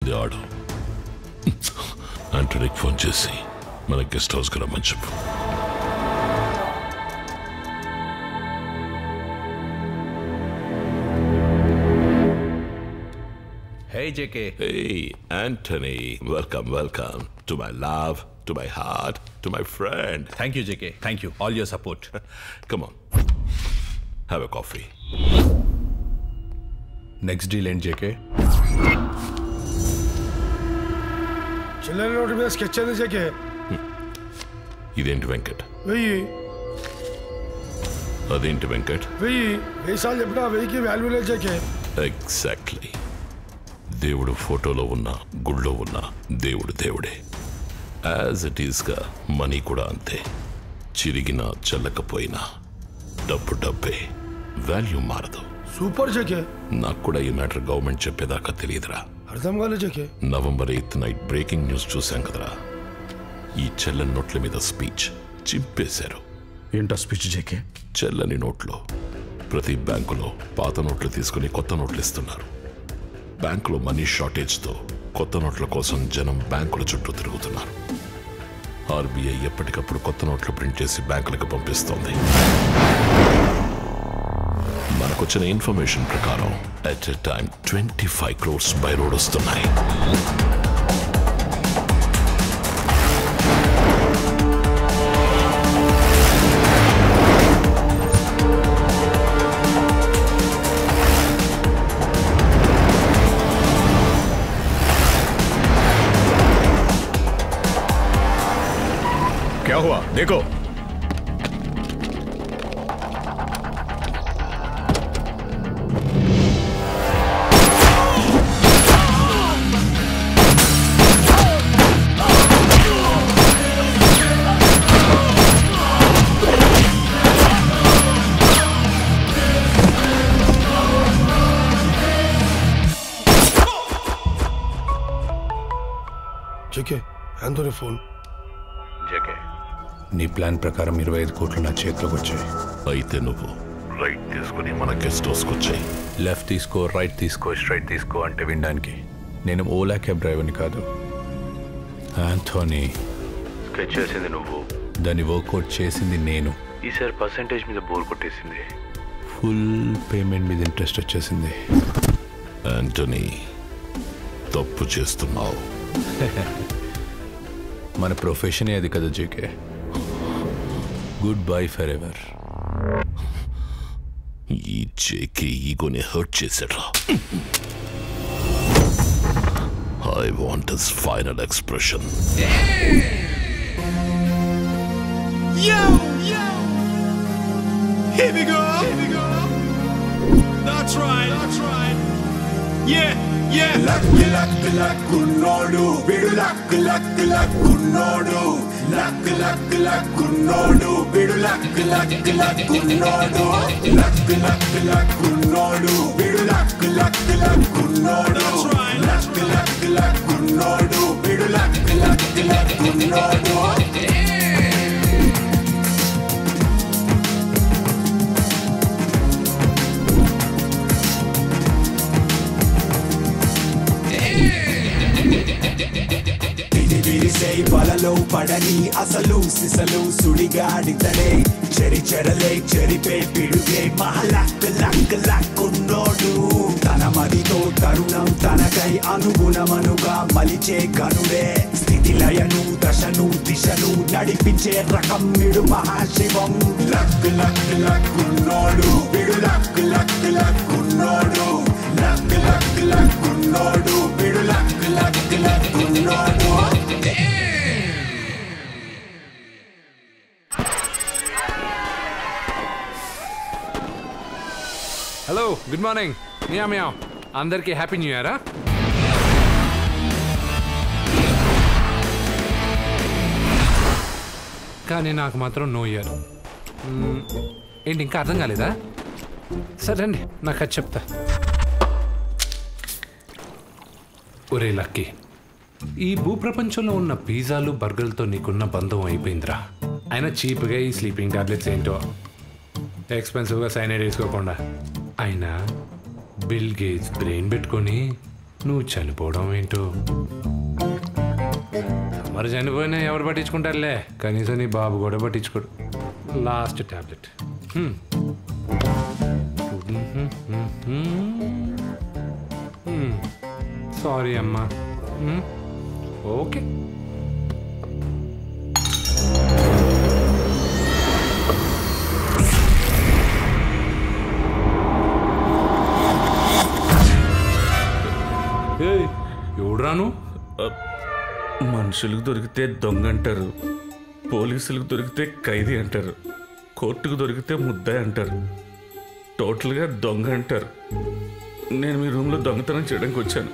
ముందే ఆడు. ఆంటనీకి ఫోన్ చేసి మన గెస్ట్ హౌస్కి రమ్మని చెప్పు. Hey JK. Hey Anthony, welcome to my love, to my heart, to my friend. Thank you JK, thank you, all your support. Come on, have a coffee. Next deal ain't JK? చిల్లర note మీద sketch అది JK. ఇదేంటి వెంకట్? 1000. అదేంటి వెంకట్? 1000 సార్లు చెప్పినా 1000కి value లేదు JK. Exactly. దేవుడు ఫోటోలో ఉన్న గుళ్ళో ఉన్న దేవుడు దేవుడే. యాజ్ ఇట్ ఈస్గా మనీ కూడా అంతే. చిరిగినా చెల్లకపోయినా డబ్బు డబ్బే, వాల్యూ మారదు. Super JK. నాకు కూడా ఈ మ్యాటర్ గవర్నమెంట్ చెప్పేదాకా తెలియదురా. అర్థం కాలేదు JK. November 8th night breaking news చూశాం కదరా. ఈ చెల్లని నోట్ల మీద స్పీచ్ చింపేశారు. ఏంటో స్పీచ్ JK? చెల్లని నోట్లో ప్రతి బ్యాంకులో పాత నోట్లు తీసుకుని కొత్త నోట్లు ఇస్తున్నారు. బ్యాంకులో మనీ షార్టేజ్తో కొత్త నోట్ల కోసం జనం బ్యాంకుల చుట్టూ తిరుగుతున్నారు. ఆర్బీఐ ఎప్పటికప్పుడు కొత్త నోట్లు ప్రింట్ చేసి బ్యాంకులకు పంపిస్తోంది. మనకొచ్చిన ఇన్ఫర్మేషన్ ప్రకారం at a time 25 crores by road వస్తున్నాయి. क्या हुआ देखो. JK, Antony phone. JK, నీ ప్లాన్ ప్రకారం 25 కోట్లు నా చేతిలోకి వచ్చాయి. అయితే నువ్వు రైట్ తీసుకుని మన గెస్ట్ హౌస్కి వచ్చాయి. లెఫ్ట్ తీసుకో, రైట్ తీసుకో, స్ట్రైట్ తీసుకో అంటే వినడానికి. నేను ఓలా క్యాబ్ డ్రైవర్ని కాదు. ఆంటోనీ, స్కెచ్ చేసింది నువ్వు, దాన్ని వర్కౌట్ చేసింది నేను. ఈసారి పర్సెంటేజ్ మీద బోర్ కొట్టేసింది. ఫుల్ పేమెంట్ మీద ఇంట్రెస్ట్ వచ్చేసింది. ఆంటనీ, తప్పు చేస్తున్నావు. మన ప్రొఫెషనే అది కదా JK. Good bye for ever. ఈ JK ఈగోని హర్ట్ చేశాడ్రా. I want his final expression. Yo! Here we go! That's right! Yeah! Luck, kunnodu, bidu luck, kunnodu. Luck, kunnodu, bidu luck, kunnodu. Luck, kunnodu, bidu luck, kunnodu. That's right! Luck, kunnodu, bidu luck, kunnodu. వలలో పడని అసలు సిసలు సుడిగాడితడే చెరలే చెరిపే పిడుగే మహలక్కున్నోడు. తన మదితో తరుణం తనకై అనుగుణమనుగా మలిచే గనుడే. స్థితిలయను దశను దిశను నడిపించే రకం మిడు మహాశివం. లక్కున్నోడు బిడు లక్కున్నోడు. లక్కున్నోడు బిడు లక్కున్నోడు. Hello, good morning. మియా అందరికీ హ్యాపీ న్యూ ఇయరా? కానీ నాకు మాత్రం నో ఇయర్. ఏంటి ఇంకా అర్థం కాలేదా? సరే అండి, నాకు అది చెప్తా. ఒరే లక్కీ, ఈ భూప్రపంచంలో ఉన్న పిజ్జాలు బర్గర్లతో నీకున్న బంధం అయిపోయిందిరా. అయినా చీప్గా ఈ స్లీపింగ్ టాబ్లెట్స్ ఏంటో, ఎక్స్పెన్సివ్గా సైనైడ్ వేసుకోకుండా. అయినా బిల్ గేట్స్ బ్రెయిన్ పెట్టుకొని నువ్వు చనిపోవడం ఏంటో. మరి చనిపోయినా ఎవరు పట్టించుకుంటారులే, కనీసం నీ బాబు కూడా పట్టించుకోడు. Last tablet. సారీ అమ్మా. ఓకే. ఎవడ్రాను? మనుషులకు దొరికితే దొంగ అంటారు, పోలీసులకు దొరికితే ఖైదీ అంటారు, కోర్టుకు దొరికితే ముద్దాయి అంటారు, టోటల్గా దొంగ అంటారు. నేను మీ రూమ్లో దొంగతనం చేయడానికి వచ్చాను.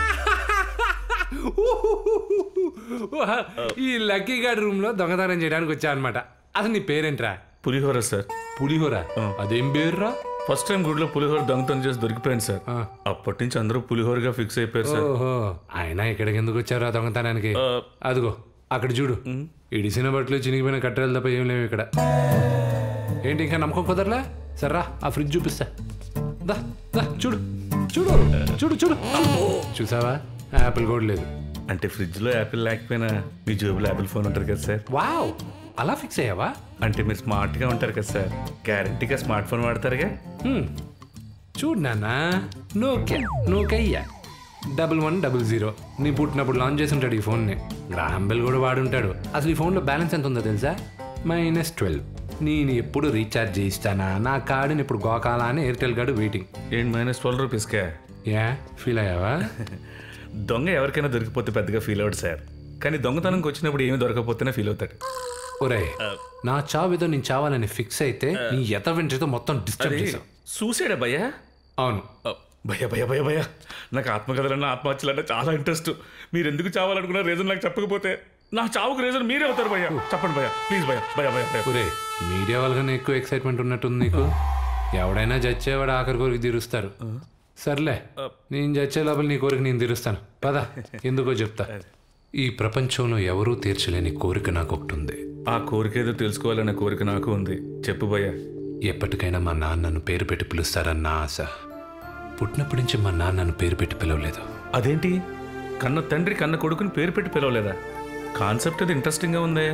ఈ లక్కీ గార్డ్ రూమ్ లో దొంగతనం చేయడానికి వచ్చా అనమాట. అసలు నీ పేరేంట్రా? పులిహోర సార్. పులిహోర? అదేం పేరురా? ఫస్ట్ టైం గుడిలో పులిహోర దొంగతనం చేసి దొరికిపోయాను సార్. అప్పటి నుంచి అందరూ పులిహోరగా ఫిక్స్ అయిపోయారు సార్. ఓహో, ఆయన ఇక్కడికి ఎందుకు వచ్చారు ఆ దొంగతనానికి? అదిగో అక్కడ చూడు, ఇడిసిన బట్టలు చినిగిపోయిన కట్టెలు తప్ప ఏం లేవు ఇక్కడ. ఏంటి ఇంకా నమ్మకం కుదరలే? సర్రా ఆ ఫ్రిడ్జ్ చూపిస్తా. దా దా చూడు చూడు చూడు చూడు. చూసావా, యాపిల్ కూడా లేదు. అంటే ఫ్రిడ్జ్ లో యాపిల్ లేకపోయినా మీ జేబులో యాపిల్ ఫోన్ ఉంటారు కదా సార్. వావ్, అలా ఫిక్స్ అయ్యావా? అంటే మీరు స్మార్ట్ గా ఉంటారు కదా సార్, గ్యారంటీగా స్మార్ట్ ఫోన్ వాడతారుగా. చూడు నాన్న, నోకయ్యా 1100. నీ పుట్టినప్పుడు లాంచ్ చేసి ఉంటాడు ఈ ఫోన్ని. గ్రాహం బెల్ కూడా వాడుంటాడు. అసలు ఈ ఫోన్లో బ్యాలెన్స్ ఎంత ఉందో తెలుసా? -12. నేను ఎప్పుడు రీఛార్జ్ చేయిస్తానా, నా కార్డుని ఇప్పుడు గోకాలా అని ఎయిర్టెల్ గార్డు వెయిటింగ్. ఏంటి -12 రూపీస్కా? యా, ఫీల్ అయ్యావా? దొంగ ఎవరికైనా దొరికిపోతే పెద్దగా ఫీల్ అవుతాడు సార్, కానీ దొంగతనంకి వచ్చినప్పుడు ఏమి దొరకకపోతేనే ఫీల్ అవుతాడు. ఒరే, నా చావేదో నేను చావాలని ఫిక్స్ అయితే నీ ఎత వెంటతో మొత్తం డిస్టర్బ్ చేసావు. చూసాడా భయ్యా? అవును భయ్యా భయ్యా భయ్యా భయ్యా, నాకు ఆత్మకథలన్నా ఆత్మహత్యలన్నా చాలా ఇంట్రెస్ట్. మీరు ఎందుకు చావాలనుకున్న రీజన్ నాకు చెప్పకపోతే నా చావుకు రీజన్ మీరే అవుతారు భయ్యా. చెప్పండి భయ్యా, ప్లీజ్ భయ్యా. భయ్యా భయ్యా. ఒరే, మీడియా వాళ్ళకన్నా ఎక్కువ ఎక్సైట్మెంట్ ఉన్నట్టుంది నీకు. ఎవడైనా చచ్చేవాడు ఆఖరి కోరిక తీరుస్తారు. సర్లే, నేను చచ్చే లోపల నీ కోరిక నేను తీరుస్తాను. పద, ఎందుకో చెప్తా. ఈ ప్రపంచంలో ఎవరూ తీర్చలేని కోరిక నాకు ఒకటి ఉంది. ఆ కోరిక ఏదో తెలుసుకోవాలనే కోరిక నాకు ఉంది. చెప్పు భయ్యా. ఎప్పటికైనా మా నాన్నను పేరు పెట్టి పిలుస్తారన్న ఆశ. పుట్టినప్పటి నుంచి మా నాన్నను పేరు పెట్టి పిలవలేదు. అదేంటి, కన్న తండ్రి కన్న కొడుకుని పేరు పెట్టి పిలవలేదా? కాన్సెప్ట్ అది ఇంట్రెస్టింగ్గా ఉందే.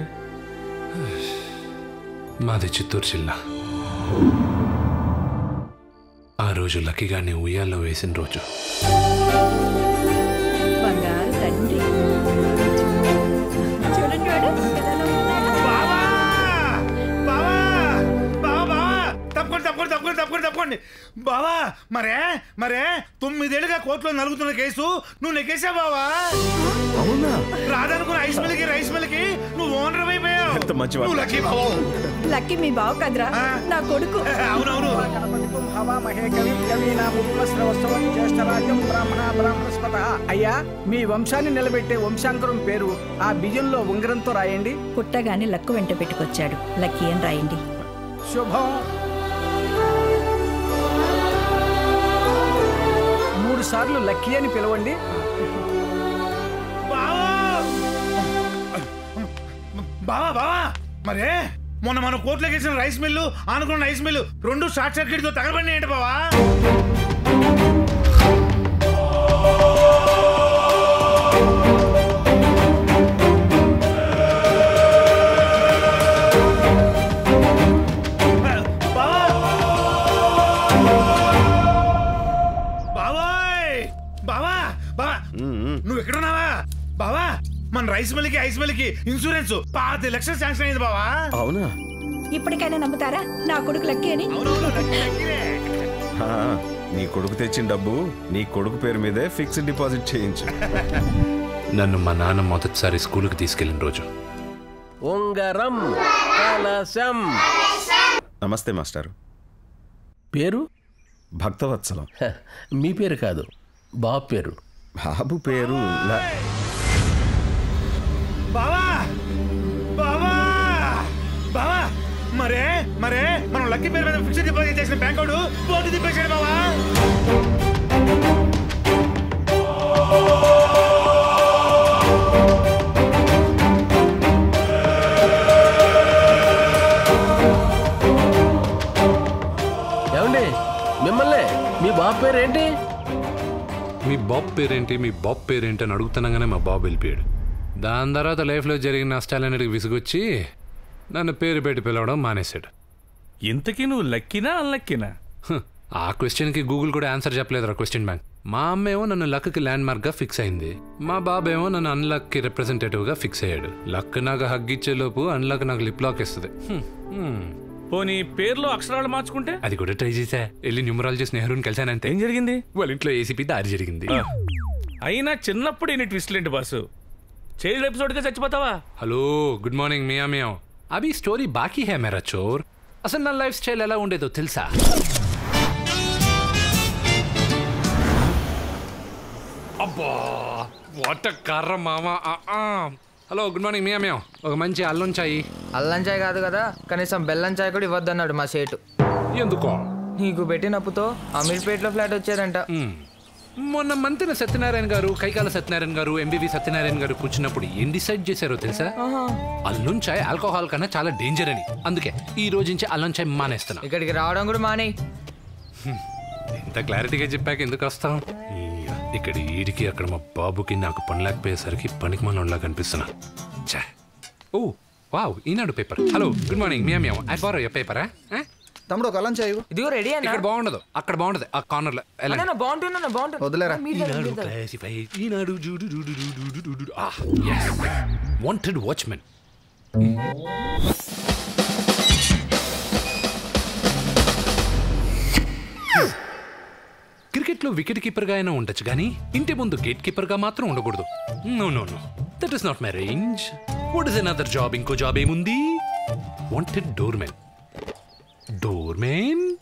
మాది చిత్తూరు జిల్లా. ఆ రోజు లక్కీగానే ఉయ్యాల్లో వేసిన రోజు. బంగారు తండ్రి చూడండి వాడు తప్పండి బావా. మరే 9 ఏళ్ళుగా కోర్టులో నలుగుతున్న కేసు నువ్వు నెక్కేసా బావా. అవునా? రాదనుకున్న రైస్ మిల్కి నువ్వు ఓనర్ అయిపోయావు. ఎంత మంచి వాడు. నువ్వు లక్కీ బావ. లక్కీ మీ బావ కదరా, నా కొడుకు. అవునవును. అయ్యా, మీ వంశాన్ని నిలబెట్టే వంశాంకురం పేరు ఆ బియ్యంలో ఉంగరంతో రాయండి. పుట్టగానే లక్కు వెంట పెట్టుకొచ్చాడు, లక్కీ అని రాయండి. శుభం. 3 సార్లు లక్కీ అని పిలవండి. బావా మరే మొన్న మన కోర్టులోకి వేసిన రైస్ మిల్లు ఆనుకున్న రైస్ మిల్లు 2 షార్ట్ సర్క్యూట్ తో తగలబడి ఏంటి బావా? నువ్వు ఎక్కడున్నావా బావా? మన రైస్ మిల్కి ఐస్ మిల్కి ఇన్సూరెన్స్ 5 లక్షలు శాంక్షన్ అయింది బావా. అవునా? ఇప్పటికైనా నమ్ముతారా నా కొడుకు లక్కీ అని? నీ కొడుకు తెచ్చిన డబ్బు నీ కొడుకు పేరు మీదే ఫిక్స్డ్ డిపాజిట్ చేయించు. నన్ను మా నాన్న మొదటిసారి స్కూల్కి తీసుకెళ్ళిన రోజు. ఉంగరం కలశం. నమస్తే మాస్టారు. పేరు? భక్తవత్సలం. మీ పేరు కాదు, బాబు పేరు. బాబు పేరు బావా బావా బావా. మరే మనం లక్కీ పేరు మీద ఫిక్స్డ్ డిపాజిట్ చేసిన బ్యాంక్ వాడు బోర్డు తిప్పేశాడు బావా. ఏమండి, మిమ్మల్ని మీ బాబు పేరు ఏంటి? మీ బాబు పేరేంటి మీ బాబు పేరేంటి అని అడుగుతున్నాగానే మా బాబు వెళ్ళిపోయాడు. దాని తర్వాత లైఫ్లో జరిగిన నష్టాలన్నిటికి విసుగొచ్చి నన్ను పేరు పెట్టి పిలవడం మానేశాడు. ఇంతకీ నువ్వు లక్కీనా అన్లక్కీనా? ఆ క్వశ్చన్కి గూగుల్ కూడా ఆన్సర్ చెప్పలేదురా క్వశ్చన్ బ్యాంక్. మా అమ్మ ఏమో నన్ను లక్కి ల్యాండ్ మార్క్గా ఫిక్స్ అయింది, మా బాబు ఏమో నన్ను అన్లక్కి రిప్రజెంటేటివ్గా ఫిక్స్ అయ్యాడు. లక్ నాకు హగ్ ఇచ్చేలోపు అన్లక్ నాకు లిప్ లాక్ ఇస్తుంది. పోనీ పేర్లో అక్షరాలు మార్చుకుంటే? అది కూడా ట్రై చేశా. వెళ్ళి న్యూమరాలజిస్ట్ నెహ్రూని కలిసానంతే. ఏం జరిగింది? వాళ్ళ ఇంట్లో ఏసీపీ దారి జరిగింది. అయినా చిన్నప్పుడు ఇన్ని ట్విస్ట్లు ఏంటి బాసు? చైల్డ్ ఎపిసోడ్గా చచ్చిపోతావా? హలో గుడ్ మార్నింగ్ మియా మియా. అవి స్టోరీ బాకీ హే మేరా చోర్. అసలు నా లైఫ్ స్టైల్ ఎలా ఉండేదో తెలుసా? అబ్బా వాట్ కర్ర మామా. హలో గుడ్ మార్నింగ్ మియా మియా. ఒక మంచి అల్లం చాయ్. అల్లం చాయ్ కాదు కదా, కనీసం బెల్లం చాయ్ కూడా ఇవ్వద్దన్నాడు మా సేటు. ఎందుకో? నీకు పెట్టినప్పుతో అమీర్పేటలో ఫ్లాట్ వచ్చేదంట. మొన్న మంత్రి సత్యనారాయణ గారు, కైకాల సత్యనారాయణ గారు, ఎంబీవి సత్యనారాయణ గారు కూర్చున్నప్పుడు ఏం డిసైడ్ చేశారో తెలుసా? అల్లం చాయ్ ఆల్కహాల్ కన్నా చాలా డేంజర్ అని. అందుకే ఈ రోజు నుంచి అల్లం చాయ్ మానేస్తున్నా. ఇక్కడికి రావడం కూడా మానే. ఇంత క్లారిటీగా చెప్పాక ఎందుకు వస్తాం? ఇక్కడ ఈడికి అక్కడ మా బాబుకి నాకు పని లేకపోయేసరికి పనికి మనలా కనిపిస్తున్నా. Oh wow, Eenadu paper. Hello good morning మియా మియా. ఐ బారో యువర్ పేపరా? తమ్ముడు ఒక అల్లం చాయ్ ఇదిగో రెడీ అన్న. ఇక్కడ బాగుండదు, అక్కడ బాగుంటది, ఆ కార్నర్ లో. వదిలేరా. Wanted watchman. క్రికెట్ లో వికెట్ కీపర్ గా అయినా ఉండొచ్చు కానీ ఇంటి ముందు గేట్ కీపర్ గా మాత్రం ఉండకూడదు. No no no, that is not my range. What is another job? ఇంకో జాబ్ ఏముంది? Wanted doorman. Doorman.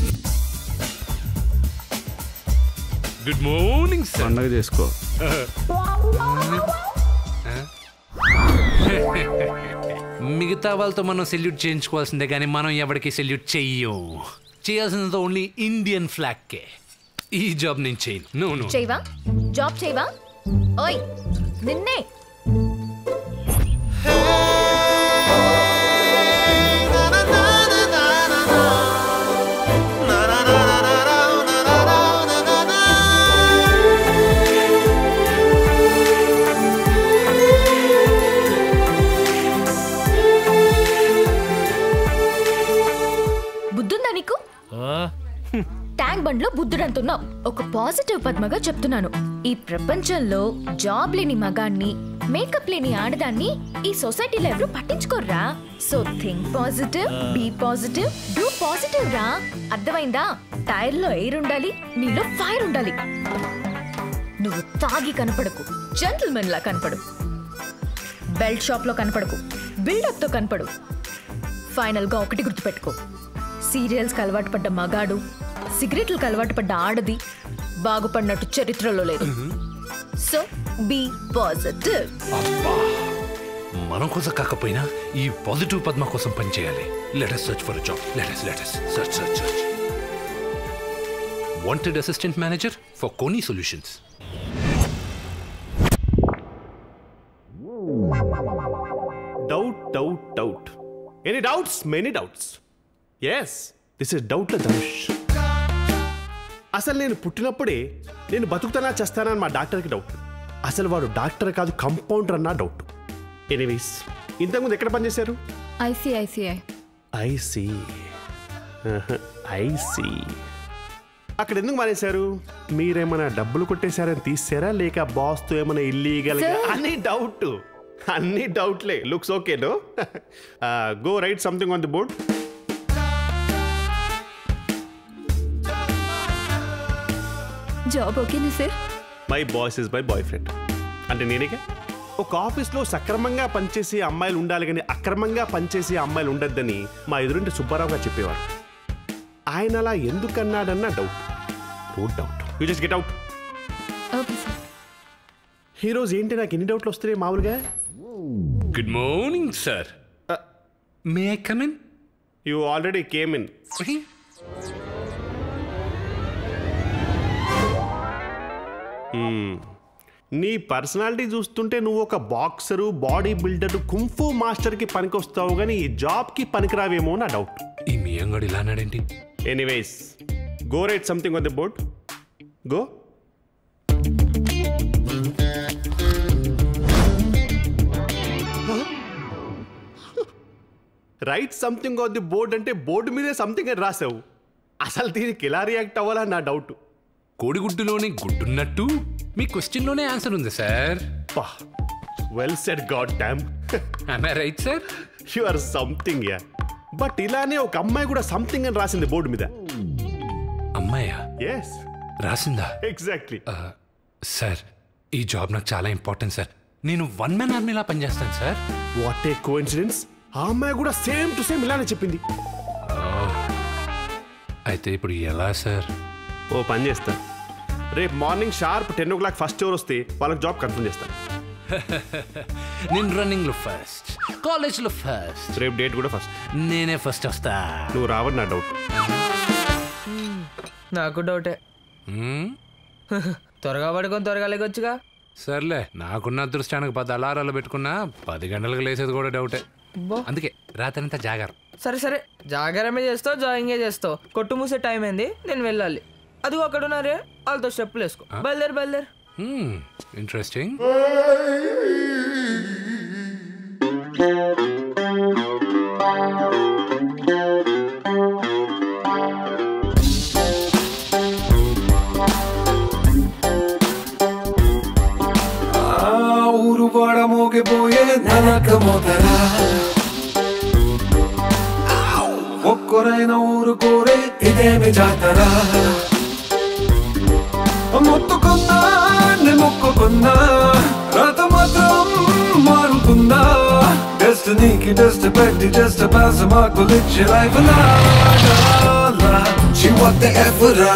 Good morning sir. పండగ చేసుకో. మిగతా వాళ్ళతో మనం సెల్యూట్ చేయించుకోవాల్సిందే కానీ మనం ఎవరికి సెల్యూట్ చెయ్యం. చేయాల్సినంత ఓన్లీ ఇండియన్ ఫ్లాగ్ కే. ఈ జాబ్ నేను చేయను. No no. చేయవా? జాబ్ చేయవా? ఓయ్ నిన్నే. బుద్ధుందా నీకు? ట్యాంక్ బండ్ లో బుద్ధుడు అంటున్నావు. ఒక పాజిటివ్ పద్మగా చెప్తున్నాను. ఈ ప్రపంచంలో జాబ్ లేని మగాన్ని, మేకప్ లేని ఆడదాన్ని ఈ సొసైటీలో ఎవరు పట్టించుకోర్రా. So think positive, be positive, do positive రా. అర్థమైందా? టైర్ లో ఎయిర్ ఉండాలి, నీలో ఫైర్ ఉండాలి. నువ్వు తాగి కనపడకు, జెంటిల్మెన్ లా కనపడు. బెల్ట్ షాప్ లో కనపడకు, బిల్డప్ తో కనపడు. ఫైనల్ గా ఒకటి గుర్తుపెట్టుకో, సీరియల్స్ కి అలవాటు పడ్డ మగాడు, సిగరెట్లకు అలవాటు పడ్డ ఆడది బాగుపడినట్టు చరిత్రలో లేదు. So be positive. మనం కోసం కాకపోయినా ఈ పాజిటివ్ పద్మ కోసం పనిచేయాలి. Let us search for a job. Let us search. Wanted assistant manager for Koni Solutions. Doubt. Any doubts? Many doubts. Yes, this is Doubtless Dhanush. అసలు నేను పుట్టినప్పుడే నేను బతుకుతానా చేస్తానా అని మా డాక్టర్కి డౌట్. అసలు వాడు డాక్టర్ కాదు కంపౌండర్ అన్న డౌట్. ఎనీవేస్, ఇంతకుముందు ఎక్కడ పనిచేశారు? ఐసిఐసిఐ. ఐసి. అక్కడ ఎందుకు మానేశారు? మీరేమైనా డబ్బులు కొట్టేశారని తీసారా, లేక బాస్తో ఏమైనా ఇల్లీగల్? అన్ని డౌట్లే. Looks okay no? Go write something on the board. Job ఓకేనా sir? My boss is my boyfriend. అంటే నేనేగా ఒక ఆఫీస్లో సక్రమంగా పనిచేసే అమ్మాయిలు ఉండాలి కానీ అక్రమంగా పనిచేసే అమ్మాయిలు ఉండద్దని మా ఎదురింటి సుబ్బారావు గారు చెప్పేవారు. ఆయన అలా ఎందుకన్నాడన్న doubt. No doubt, you just get out. Okay sir. ఈరోజు ఏంటి నాకు ఎన్ని డౌట్లు వస్తున్నాయి మామూలుగా? Good morning sir. May I come in? You already came in. నీ పర్సనాలిటీ చూస్తుంటే నువ్వు ఒక బాక్సరు, బాడీ బిల్డర్, కుంఫు మాస్టర్కి పనికి వస్తావు కానీ ఈ జాబ్కి పనికిరావేమో నా డౌట్. ఈ మీ అంగడి ఇలా అన్నాడేంటి? Anyways, go write something on the board. Go. Write something on the board అంటే బోర్డు మీదే సంథింగ్ అని రాసావు. అసలు దీనికి ఎలా రియాక్ట్ అవ్వాలని నా డౌట్. కోడిగుడ్డులోనే గుడ్డున్నట్టు మీ క్వశ్చన్లోనే ఆన్సర్ ఉంది sir. Well said god damn. Right sir. You are something yeah. But ఇలానే ఒక అమ్మాయి కూడా సంథింగ్ అని రాసింది బోర్డు మీద. అమ్మాయా? ఎస్, రాసిందా? ఎగ్జాక్ట్లీ. సార్ ఈ జాబ్ నాకు చాలా ఇంపార్టెంట్ సార్. నేను 1 man ఆర్మీలా పనిచేస్తాను సార్. What a coincidence. ఆ అమ్మాయి కూడా సేమ్ టు సేమ్ ఇలానే చెప్పింది. అయితే ఇప్పుడు ఎలా సార్? ఓ పని చేస్తా, రేపు మార్నింగ్ షార్ప్ 10 o'clock ఫస్ట్ ఎవరు వస్తే వాళ్ళకి జాబ్ కన్ఫర్మ్ చేస్తాను. నేను రన్నింగ్లో ఫస్ట్, కాలేజ్లో ఫస్ట్, రేపు డేట్ కూడా ఫస్ట్. నేనే ఫస్ట్ వస్తా. నువ్వు రావని నా డౌట్. నాకు డౌటే. త్వరగా పడుకొని త్వరగా లేకొచ్చుగా. సర్లే, నాకున్న అదృష్టానికి 10 అలారాలు పెట్టుకున్నా 10 గంటలకు లేసేది కూడా డౌటే. అందుకే రాత్రంతా జాగారం. సరే సరే, జాగారమే చేస్తావు, జాగింగే చేస్తావు. కొట్టు మూసే టైం అయింది, నేను వెళ్ళాలి. అదిగో అక్కడ ఉన్నారే, వాళ్ళతో స్టెప్పులు వేసుకో. బయలుదేరు బయలుదేరు. ఇంట్రెస్టింగ్. ఊరు వాడ మోగిపోయే ననక మొదరా, ఒక్కరైన ఊరు కోరే ఇదేమి జాతరా. మొత్తుకున్నా మొక్కుకున్నా రాత మాత్రం మారుతుందా. డెస్టినీకి డెస్ట్ పెట్టి జస్ట్ పాస్ మార్కులిచ్చి లైఫ్ లాగా చివత్తే ఎఫ్రా.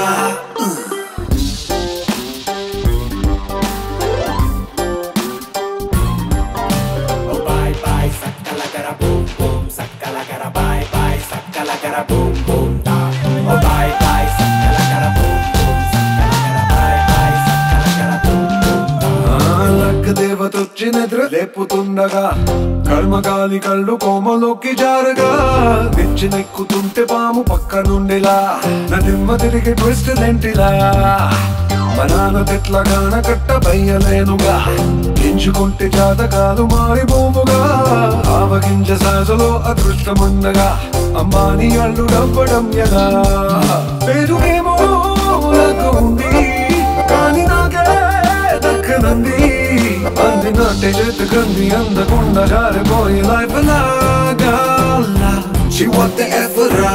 దేవతొచ్చి నిద్ర లేపుతుండగా కర్మగాలి కళ్ళు కోమలోకి జారగా నిచ్చి నెక్కుతుంటే పాము పక్క నుండిలా నా దిమ్మ తిరిగి ట్విస్ట్ లెంటిలా. మా నాన్న తెట్లగాన కట్ట బయ్యలేనుగా ఎంచుకుంటే జాతకాలు మారిపోవుగా. ఆవగింజ సాజలో అదృష్టముండగా అమ్మాని అల్లు డబ్బడం ఎలా. పేరుకేమో నాకు ఉంది కానీ నాకే దక్కనంది. అంది నాటే చేతుకంది అందకుండా జారిపోయి లైఫ్ లాగా చివత్తే ఎఫ్రా.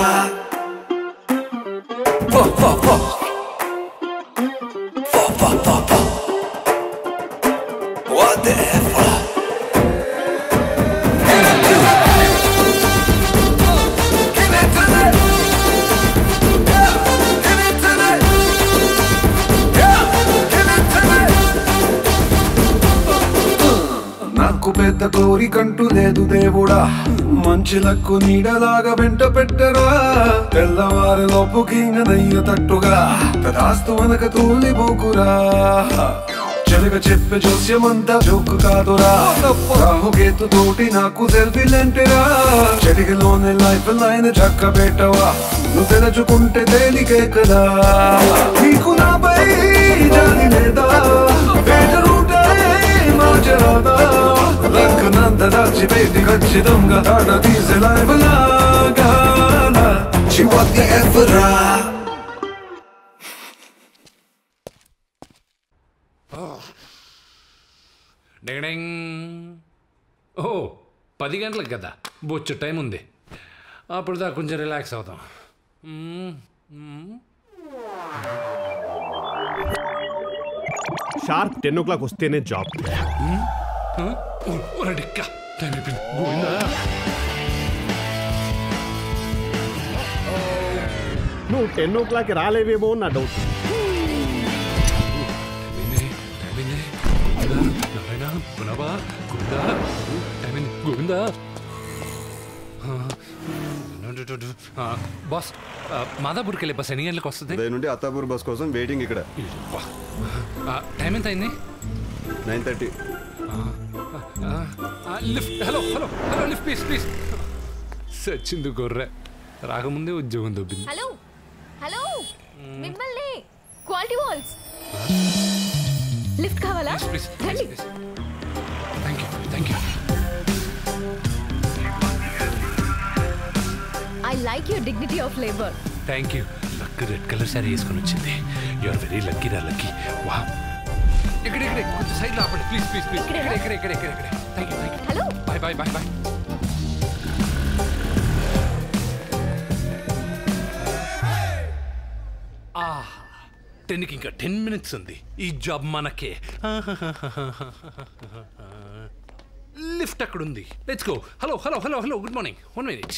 What the F? నాకు పెద్ద కోరికంటూ లేదు దేవుడా, మంచి లక్కు నీడలాగా వెంట పెట్టరా. తెల్లవారి లోపు కింగనయ్య తట్టుగా తదాస్తు అనక తూలిపోకురా. చెలగ చెప్పే జోస్యమంతా జోకు కాదురా. రాహుకేతు తోటి నాకు సెల్ఫీలెంటిరా. చెడిగలోనే లైఫ్ లైన్ చక్క పెట్టవా, నువ్వు తెరచుకుంటే తేలికే కదా. నీకు నాపై జాలి లేదా, పేట రూటే మార్చరాదా. లక్కనంత దాచి పెట్టి ఖచ్చితంగా తాట తీసే లైఫ్ లాగా చివత్తే ఎఫ్రా. ఓ 10 గంటలకు కదా, బొచ్చు టైం ఉంది. అప్పుడు దాకా కొంచెం రిలాక్స్ అవుతాం. షార్ప్ 10 o'clock వస్తేనే జాబ్. నువ్వు 10 o'clock రాలేవేమో నా డౌట్. బాస్, మాదాపూర్కి వెళ్ళే బస్ ఎన్ని గంటలకు వస్తుంది? నుండి అత్తాపూర్ బస్ కోసం వెయిటింగ్ ఇక్కడ. టైం ఎంత అయింది? 9:30. Lift. Hello hello hello, lift please please. సచ్చింది గొర్రె, రాకముందే ఉద్యోగం దొబ్బింది. హలో హలో, మిమ్మల్ని క్వాలిటీ వాల్స్. లిఫ్ట్ కావాలా? రండి. Thank you thank you. Like your dignity of labour. Thank you. Luck red colour sari వేసుకొని వచ్చింది. యు ఆర్ వెరీ లక్కీ రా లక్కీ. వావ్. ఇక్కడ కొంచెం సైడ్ లో ఆపండి ప్లీజ్ ప్లీజ్ ప్లీజ్. ఇక్కడ థ్యాంక్ యూ. హలో. బాయ్. ఆహా 10కి ఇంకా 10 minutes ఉంది. ఈ జాబ్ మనకే. లిఫ్ట్ అక్కడ ఉంది. Let's go. Hello good morning. 1 minute.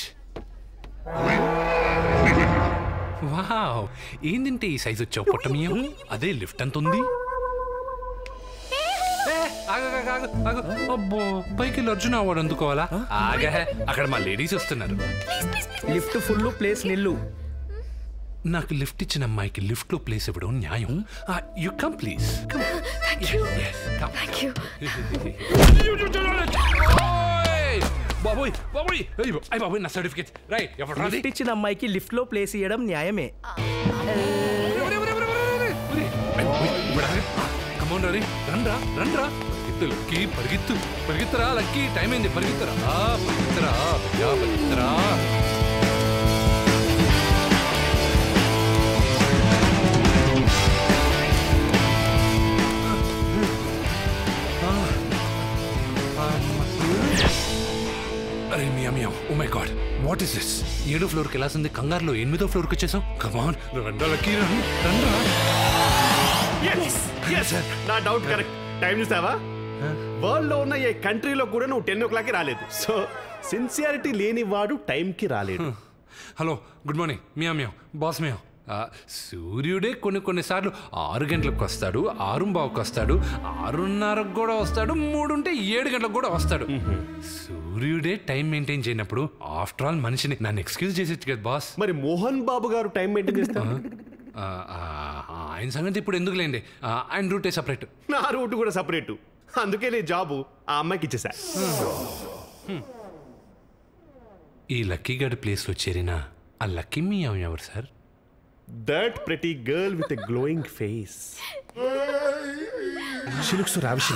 Wow, ఏందంటే ఈ సైజ్ వచ్చావు పొట్టమియం. అదే లిఫ్ట్ ఎంత ఉంది? అబ్బో, పైకి వెళ్ళి అర్జున్ అవార్డు అందుకోవాలా? ఆగా, అక్కడ మా లేడీస్ వస్తున్నారు. లిఫ్ట్ ఫుల్, ప్లేస్ నిల్లు. నాకు లిఫ్ట్ ఇచ్చిన అమ్మాయికి లిఫ్ట్ లో ప్లేస్ ఇవ్వడం న్యాయం. You come please. బాబోయ్ నా సర్టిఫికేట్. రైట్, లిఫ్ట్ ఇచ్చిన అమ్మాయికి లిఫ్ట్ లో ప్లేస్ ఇవ్వడం న్యాయమే. కమోన్ రీ, రండ్రా. లక్కీ పరిగెత్తురా లక్కీ, టైం అయింది. పరిగెత్తరా. అరే మియా, oh my god, what is this? 7వ ఫ్లోర్కి వెళ్ళాల్సింది కంగారులో 8వ ఫ్లోర్కి వచ్చేసాం. కమాన్ రండ్రా లక్కీ, రండ్రా. నా డౌట్ కరెక్ట్. టైం చూసావా? వరల్డ్ లో ఉన్న ఏ కంట్రీలో కూడా నువ్వు 10 o'clock రాలేదు. సో సిన్సియారిటీ లేని వాడు టైంకి రాలేడు. Hello, good morning. మియా బాస్ మియా. సూర్యుడే కొన్నిసార్లు 6 గంటలకు వస్తాడు, 6:15కి వస్తాడు, 6:30కు కూడా వస్తాడు, 3 ఉంటే 7 గంటలకు కూడా వస్తాడు. సూర్యుడే టైం మెయింటైన్ చేయనప్పుడు ఆఫ్టర్ ఆల్ మనిషిని నన్ను ఎక్స్క్యూజ్ చేసేచ్చు కదా బాస్. మరి మోహన్ బాబు గారు టైం మెయింటైన్ చేస్తారు. ఆయన సంగతి ఇప్పుడు ఎందుకులేండి. ఆయన రూటే సపరేట్, నా రూట్ కూడా సపరేట్. అందుకే నీ జాబు ఆ అమ్మాయికి ఇచ్చేసా. ఈ లక్కీ గారి ప్లేస్లో చేరిన ఆ లక్కీ మియా ఎవరు sir? That pretty girl with a glowing face. She looks so ravishing.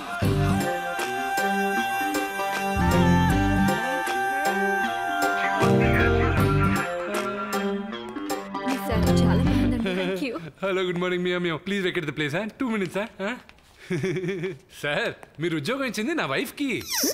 Hello, good morning మియా. Please vacate the place. 2 minutes. Sir, మీరు ఉద్యోగం ఇచ్చింది నా వైఫ్కి.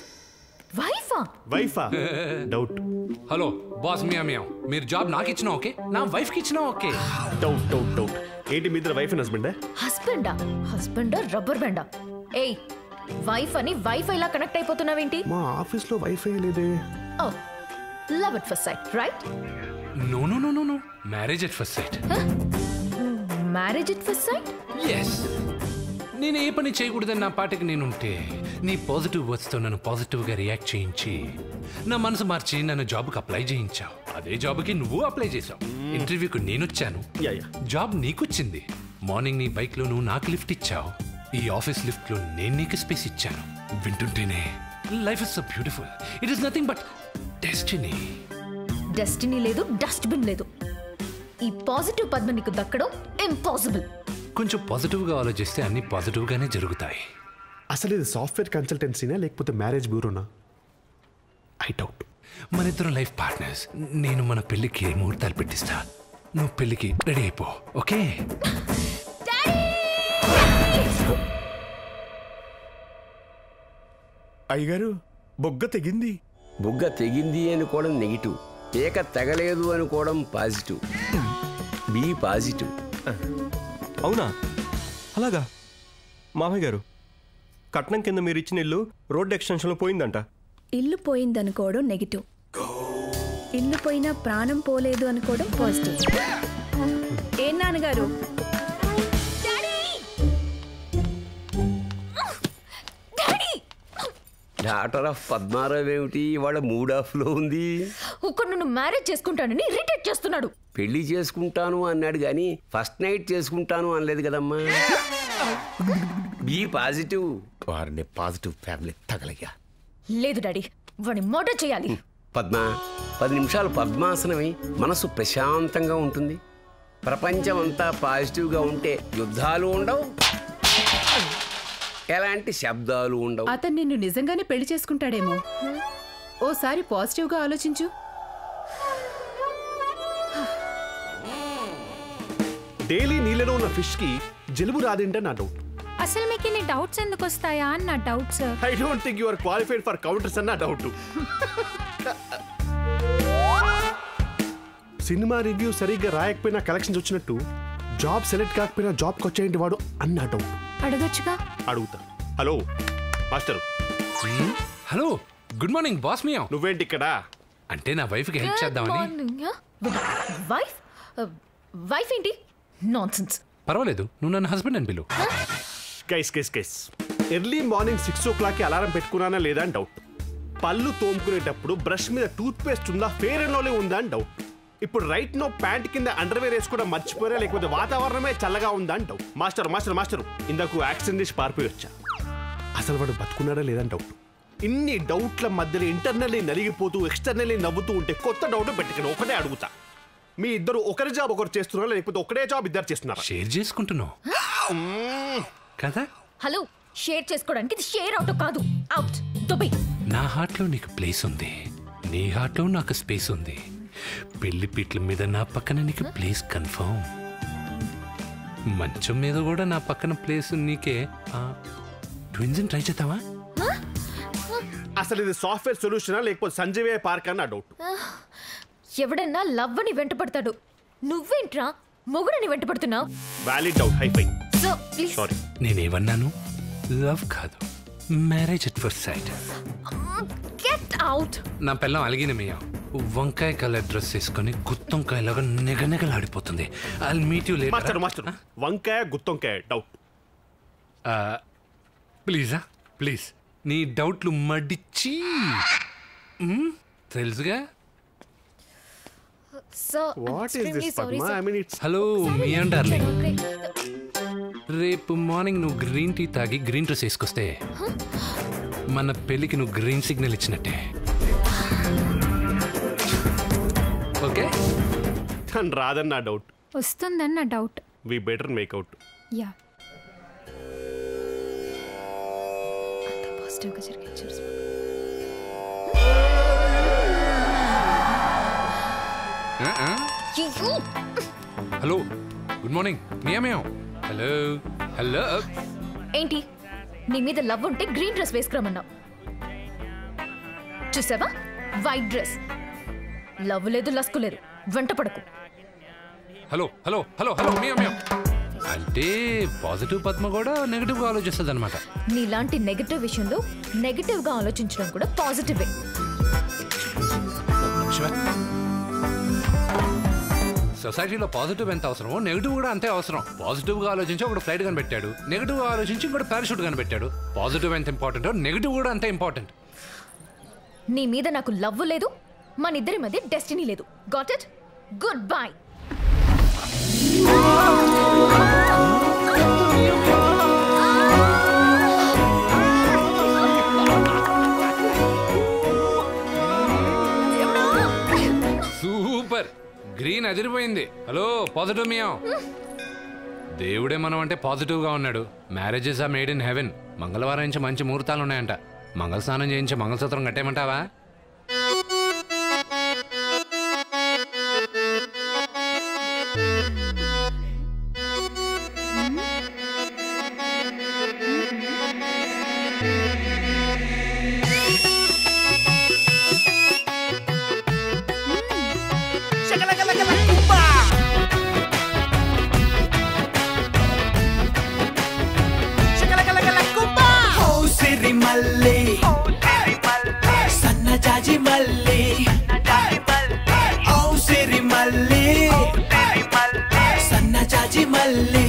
వైఫా? డౌట్. హలో బాస్ మియా, మీరు జాబ్ నాకు ఇచ్చినా ఓకే, నా వైఫ్కి ఇచ్చినా ఓకే. డౌట్. ఏంటి మీ ఇద్దరు వైఫ్ అండ్ హస్బెండా రబ్బర్ బ్యాండా? ఏయ్, వైఫ్ అని వైఫై లా కనెక్ట్ అయిపోతున్నావేంటి? మా ఆఫీస్ లో వైఫై లేదే. Oh, love at first sight, right? No, marriage at first sight. Marriage at first sight? Yes. నేను ఏ పని చేయకూడదని నా పాటికి నేనుంటే నీ పాజిటివ్ వర్డ్స్తో నన్ను పాజిటివ్గా రియాక్ట్ చేయించి నా మనసు మార్చి నన్ను జాబ్కి అప్లై చేయించావు. అదే జాబ్కి నువ్వు అప్లై చేసావు. ఇంటర్వ్యూకి నేను వచ్చాను, జాబ్ నీకొచ్చింది. మార్నింగ్ నీ బైక్లో నువ్వు నాకు లిఫ్ట్ ఇచ్చావు. ఈ ఆఫీస్ లిఫ్ట్లో నేను నీకు స్పేస్ ఇచ్చాను. వింటుంటేనే life is so beautiful. It is nothing but destiny. Destiny లేదు, డస్ట్బిన్ లేదు. ఈ పాజిటివ్ పద్మ నీకు దక్కడం ఇంపాసిబుల్. కొంచెం పాజిటివ్గా ఆలోచిస్తే అన్ని పాజిటివ్గానే జరుగుతాయి. అసలు ఇది సాఫ్ట్వేర్ కన్సల్టెన్సీనా లేకపోతే మ్యారేజ్ బ్యూరోనా? I doubt. మన ఇద్దరం లైఫ్ పార్ట్నర్స్. నేను మన పెళ్లికి ముహూర్తాలు పెట్టిస్తా, నువ్వు పెళ్లికి రెడీ అయిపో, ఓకే? అయ్యగారు, బొగ్గ తెగింది. బుగ్గ తెగింది అనుకోవడం నెగిటివ్, ఏక తెగలేదు అనుకోవడం పాజిటివ్. Be positive. అవునా? అలాగా? మామయ్య గారు, కట్నం కింద మీరు ఇచ్చిన ఇల్లు రోడ్ ఎక్స్టెన్షన్లో పోయిందంట. ఇల్లు పోయిందనుకోవడం నెగిటివ్, ఇల్లు పోయినా ప్రాణం పోలేదు అనుకోవడం పాజిటివ్. ఏం నాన్నగారు? డాటర్ ఆఫ్ పద్మారావు ఏమిటి ఇవాళ మూడ్ ఆఫ్ లో ఉంది? ఒకడు నన్ను మ్యారేజ్ చేసుకుంటానని ఇరిటేట్ చేస్తున్నాడు. పెళ్లి చేసుకుంటాను అన్నాడు కానీ ఫస్ట్ నైట్ చేసుకుంటాను అనలేదు కదమ్మా. Be positive. వారిని పాజిటివ్ ఫ్యామిలీ తగలయ్యా. లేదు డాడీ, వాడిని మర్డర్ చేయాలి. పద్మ, 10 నిమిషాలు పద్మాసనమై మనసు ప్రశాంతంగా ఉంటుంది. ప్రపంచం అంతా పాజిటివ్గా ఉంటే యుద్ధాలు ఉండవు, ఎలాంటి శబ్దాలు ఉండవు. అతను నిన్ను నిజంగానే పెళ్లి చేసుకుంటాడేమో. ఓసారి పాజిటివ్గా ఆలోచించు. డైలీ నీళ్ళలో ఉన్న ఫిష్ కి జలుబు రాదేంటే నా డౌట్. అసలు మీకు ఇన్ని డౌట్స్ ఎందుకు వస్తాయా అని నా doubt sir. I don't think you are qualified for counters అన్న డౌట్. సినిమా రివ్యూ సరిగ్గా రాయకపోయినా కలెక్షన్స్ వచ్చినట్టు జాబ్ సెలెక్ట్ కాకపోయినా జాబ్కి వచ్చేయండి వాడు అన్న డౌట్. అడగచ్చుగా. అడుగుతా. Hello master. Hello good morning boss మియా. నువ్వేంటి ఇక్కడ? అంటే నా వైఫ్కి హెల్ప్ చేద్దామని. వైఫ్ వైఫ్ ఏంటి నాన్సెన్స్. పర్వాలేదు నువ్వు నన్ను హస్బెండ్ అని పిలు. Guys early morning 6 o'clock alarm పెట్టుకున్నానా లేదా అని డౌట్. పళ్ళు తోముకునేటప్పుడు బ్రష్ మీద టూత్ పేస్ట్ ఉందా, ఫేర్ అండ్ లవ్లీ ఉందా అని డౌట్. ఇప్పుడు రైట్ నో ప్యాంట్ కింద అండర్వేర్ వేసుకోవడం మర్చిపోయారా, లేకపోతే వాతావరణమే చల్లగా ఉందా అని డౌట్. మాస్టర్ ఇందాకు యాక్సిడెంట్ చేసి పారిపోయి వచ్చా. అసలు వాడు బతుకున్నాడా లేదా అని డౌట్. ఇన్ని డౌట్ల మధ్యలో ఇంటర్నల్లీ నలిగిపోతూ ఎక్స్టర్నల్లీ నవ్వుతూ ఉంటే కొత్త డౌట్ పెట్టుకుని ఒకటే అడుగుతా. మీ ఇద్దరు ఒకరి జాబ్ ఒకరు చేస్తున్నారా, లేకపోతే ఒకటే జాబ్ ఇద్దరు చేస్తున్నారా? షేర్ చేసుకుంటున్నావు కదా. హలో షేర్ చేసుకోవడానికి ఇది షేర్ అవుట్ కాదు, అవుట్ దుబై. నా హార్ట్ లో నీకు ప్లేస్ ఉంది, నీ హార్ట్ లో నాకు స్పేస్ ఉంది. పెళ్లి పీట్ల మీద నా పక్కన నీకు ప్లేస్ కన్ఫర్మ్. మంచం మీద కూడా నా పక్కన ప్లేస్ నీకే. ట్విన్స్ ట్రై చేద్దామా? అసలు ఇది సాఫ్ట్వేర్ సొల్యూషనా లేకపోతే సంజీవయ్య పార్క్ అన్న డౌట్. ఎవడన్నా లవ్ అని వెంట పడతాడు, నువ్వేంట్రా మొగుడని వెంట పడుతున్నావు? Valid doubt. Hifi. So please. Sorry. నేనేమన్నాను? లవ్ కాదు, marriage at first sight. Get out. నా పిల్లం అలిగినమయ్యా. వంకాయ కలర్ డ్రెస్ వేసుకొని గుత్తొంకాయలాగా నిగనిగలాడిపోతుంది. I'll meet you later. Master వంకాయ గుత్తొంకాయ డౌట్. ప్లీజ్ నీ డౌట్లు మడిచి తెలుసుగా. హలో మియా డార్లింగ్, రేపు మార్నింగ్ నువ్వు గ్రీన్ టీ తాగి గ్రీన్ డ్రెస్ వేసుకొస్తే మన పెళ్ళికి నువ్వు గ్రీన్ సిగ్నల్ ఇచ్చినట్టే. ఓకే? తను రాదన్న డౌట్. వస్తుందన్న doubt. We better make out. Yeah. పాజిటివ్గా జరిగే. హలో గుడ్ మార్నింగ్ మియా. హలో ఏంటి నీ మీద లవ్ ఉంటే గ్రీన్ డ్రెస్ వేసుకురమన్నావు, చూసావా? White dress. లవ్ లేదు లస్కు లేదు, వెంట పడకు. హలో మియా. అంటే పాజిటివ్ పద్మ కూడా నెగటివ్ గా ఆలోచిస్తుంది అనమాట. నీలాంటి నెగటివ్ విషయంలో నెగటివ్ గా ఆలోచించడం కూడా పాజిటివే. సొసైటీలో పాజిటివ్ ఎంత అవసరమో నెగిటివ్ కూడా అంతే అవసరం. పాజిటివ్ గా ఆలోచించి ఒకటి ఫ్లైట్ కనిపెట్టాడు, నెగిటివ్ గా ఆలోచించి ఇంకోటి పారాషూట్ కనిపెట్టాడు. పాజిటివ్ ఎంత ఇంపార్టెంటో నెగిటివ్ కూడా అంతే ఇంపార్టెంట్. నీ మీద నాకు లవ్ లేదు, మన ఇద్దరి మధ్య డెస్టినీ లేదు. Got it? Good bye. Super, green అదిరిపోయింది. హలో పాజిటివ్ మియా. దేవుడే మనం అంటే పాజిటివ్ గా ఉన్నాడు. Marriages are made in heaven. మంగళవారం నుంచి మంచి ముహూర్తాలు ఉన్నాయంట. మంగళ స్నానం చేయించి మంగళసూత్రం కట్టేయమంటావా? సన్నజాజి మల్లి ఓ సిరి మల్లి సన్నజాజి మల్లి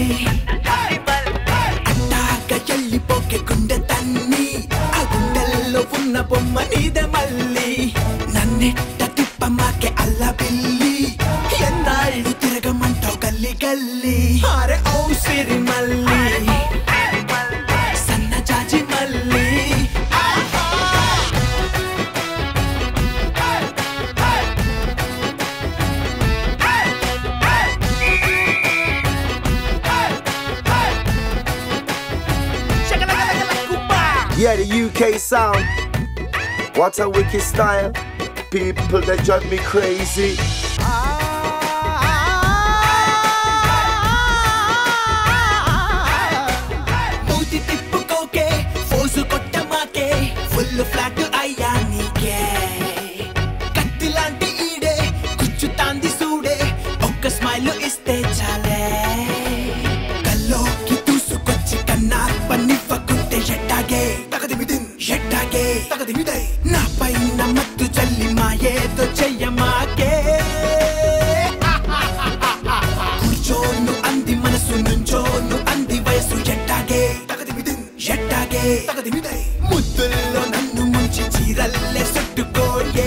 అట్టాక ఎల్లిపోకే గుండె తన్ని ఆ గుండెల్లో ఉన్న బొమ్మ నీదే మల్లి నన్నెట్ట తిప్పమాకే అల్ల బిల్లి ఎన్నాళ్ళు తిరగమంటావు గల్లి గల్లి అరే ఓ సిరి మల్లి సన్నజాజి మల్లి Yeah, the UK sound. What a wicked style. People that drive me crazy. ఎట్టాగే తగదిమిదై నా పైన మత్తు చల్లి మాయేతో చెయ్యమాకే కూర్చోను అంది మనసు నుంచోను అంది వయసు ఎట్టాగే తగదిమిదై ముద్దుల్లో నన్ను ముంచి చీరల్లే చుట్టుకోయే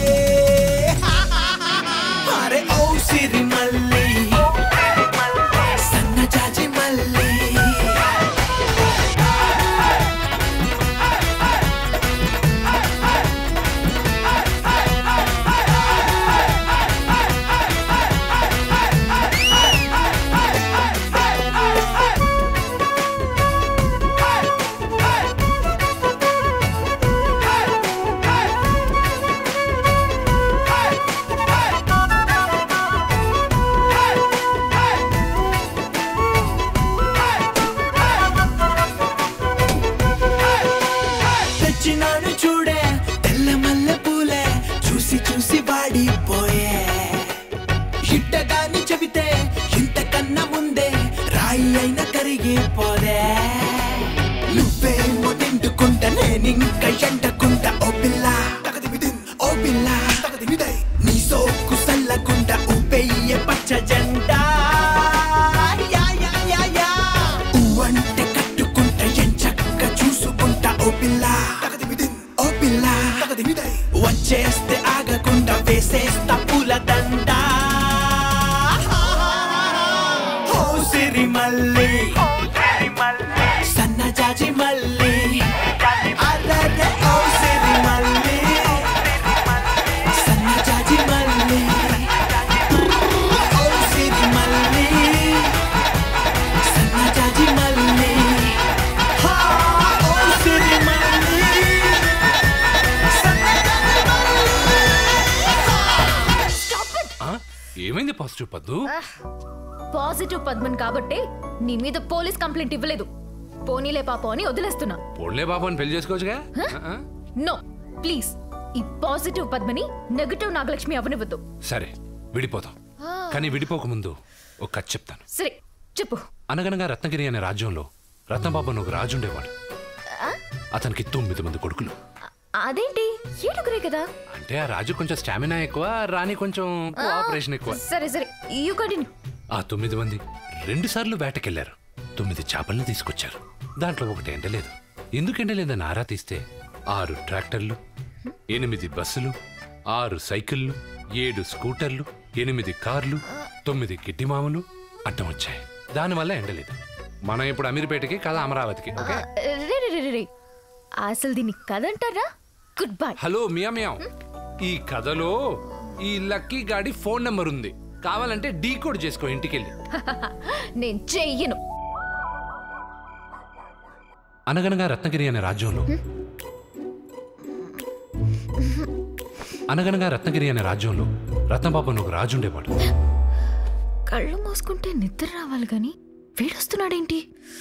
అరే ఓ సిరి మల్లి సన్న జాజి మల్లి తెచ్చినాను చూడే తెల్ల మల్లె పూలే చూసి చూసి వాడిపోయే ఇట్టగాని చెబితే ఇంతకన్నా ముందే రాయి అయిన కరిగిపోదే నువ్వేమో నిండుకుంటా నేనింక ఎండకుంటా ఓ పిల్ల ఓ పిల్ల నీ సోకు సల్లకుంటా ఊపెయ్యే పచ్చ జెండా ఊవంటే కట్టుకుంటా ఎంచక్క చూసుకుంటా ఓ పిల్ల వచ్చేస్తే ఆగకుండా వేసేస్తా పూల దండ ఓ సిరి మల్లి సన్న జాజి మల్లి అర్రర్ర ఓ సిరి మల్లి సన్న జాజి మల్లి ఓ సిరి మల్లి సన్న జాజి మల్లి ఓ సిరి మల్లి ఏమైంది పాజిటివ్ పద్దు? పాజిటివ్ పద్మన్ కాబట్టి నీ మీద పోలీస్ కంప్లైంట్ ఇవ్వలేదు. పోనీలే పాపం అని వదిలేస్తున్నా. పోన్లే బాబు అని పెళ్లి చేసుకోవచ్చుగా? నో ప్లీజ్, ఈ పాజిటివ్ పద్మని నెగటివ్ నాగలక్ష్మి అవనివ్వద్దు. సరే విడిపోతాం, కానీ విడిపోక ముందు ఒక కథ చెప్తాను. సరే చెప్పు. అనగనగా రత్నగిరి అనే రాజ్యంలో రత్నబాబు అని ఒక రాజు ఉండేవాడు. అతనికి 9 మంది కొడుకులు. అదేంటి 7 కదా? అంటే ఆ రాజు కొంచెం స్టామినా ఎక్కువ, రాణి కొంచెం ఆపరేషన్ ఎక్కువ. సరే సరే యు కంటిన్యూ. ఆ 9 మంది 2 సార్లు వేటకెళ్లారు. 9 చేపల్ని తీసుకొచ్చారు. దాంట్లో ఒకటి ఎండలేదు. ఎందుకు ఎండలేదని ఆరా తీస్తే 6 ట్రాక్టర్లు, 8 బస్సులు, 6 సైకిళ్లు, 7 స్కూటర్లు, 8 కార్లు, 9 గిడ్డి మామలు అడ్డం వచ్చాయి. దానివల్ల ఎండలేదు. మనం ఇప్పుడు అమీర్పేటకి కథ అమరావతికి. ఓకే, అసలు దీన్ని కథ అంటారా? Good bye. హలో మియా మియా, ఈ కథలో ఈ లక్కీ గాడి ఫోన్ నెంబర్ ఉంది. కావాలంటే డీకోడ్ చేసుకో ఇంటికెళ్ళి. నేను చెయ్యను. అనగనగా రత్నగిరి అనే రాజ్యంలో రత్నబాబు అని ఒక రాజు ఉండేవాడు. కళ్ళు మూసుకుంటే నిద్ర రావాలి గాని వీడొస్తున్నాడేంటి?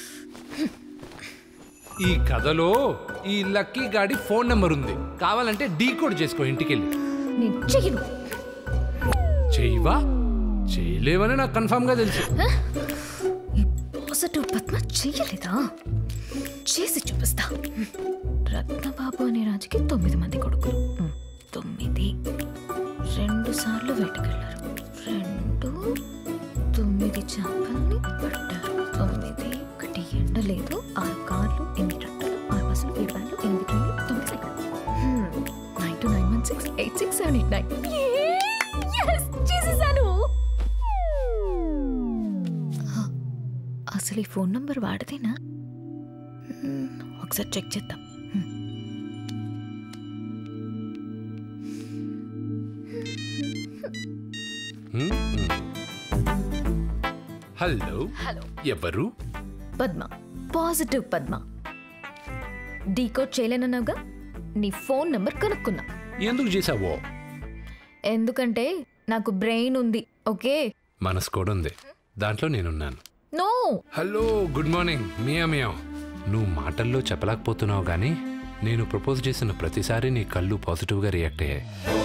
ఈ కథలో ఈ లక్కీ గాడి ఫోన్ నెంబర్ ఉంది. కావాలంటే డీకోడ్ చేసుకో ఇంటికెళ్ళి. నేను చెయ్యను. చెయ్యవా? చేయలేవని నాకు కన్ఫర్మ్ గా తెలుసు. పాజిటివ్ పద్మ చెయ్యలేదా? చేసి చూపిస్తా. రత్నబాబు అనే రాజుకి 9 మంది కొడుకులు. 9 2 సార్లు వేటకెళ్ళారు. 9 చేపల్ని పట్టారు. 9 ఒకటి ఎండలేదు. 6 కార్లు, 8 ట్రాక్టర్లు, 6 బస్సులు, 7 వ్యాన్లు, 8 ట్రైన్లు, 9 సైకిల్. 9291 86789. చేసేసాను. అసలు ఈ ఫోన్ నంబర్ వాడితేనా? ఒకసారి చెక్ చేద్దాం. హలో హలో, ఎవరు? పద్మ, పాజిటివ్ పద్మ. డీకోడ్ చేయలేనన్నావుగా, నీ ఫోన్ నంబర్ కనుక్కున్నా. ఎందుకు చేసావో? ఎందుకంటే నాకు బ్రెయిన్ ఉంది. ఓకే, మనసు కూడా ఉంది. దాంట్లో నేనున్నాను. నో. హలో, గుడ్ మార్నింగ్ మియా మియా. నువ్వు మాటల్లో చెప్పలేకపోతున్నావు కానీ నేను ప్రపోజ్ చేసిన ప్రతిసారి నీ కళ్ళు పాజిటివ్గా రియాక్ట్ అయ్యాయి.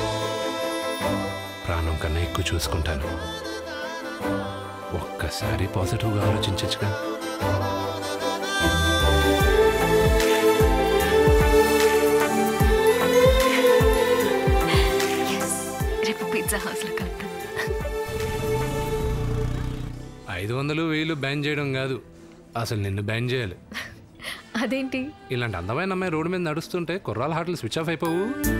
ప్రాణం కన్నా ఎక్కువ చూసుకుంటాను. ఒక్కసారి పాజిటివ్గా ఆలోచించచ్చుగా. బ్యాన్ చేయడం కాదు, అసలు నిన్ను బ్యాన్ చేయాలి. అదేంటి? ఇలాంటి అందమైన అమ్మాయి రోడ్డు మీద నడుస్తుంటే కుర్రాల హార్ట్లు స్విచ్ ఆఫ్ అయిపోవు.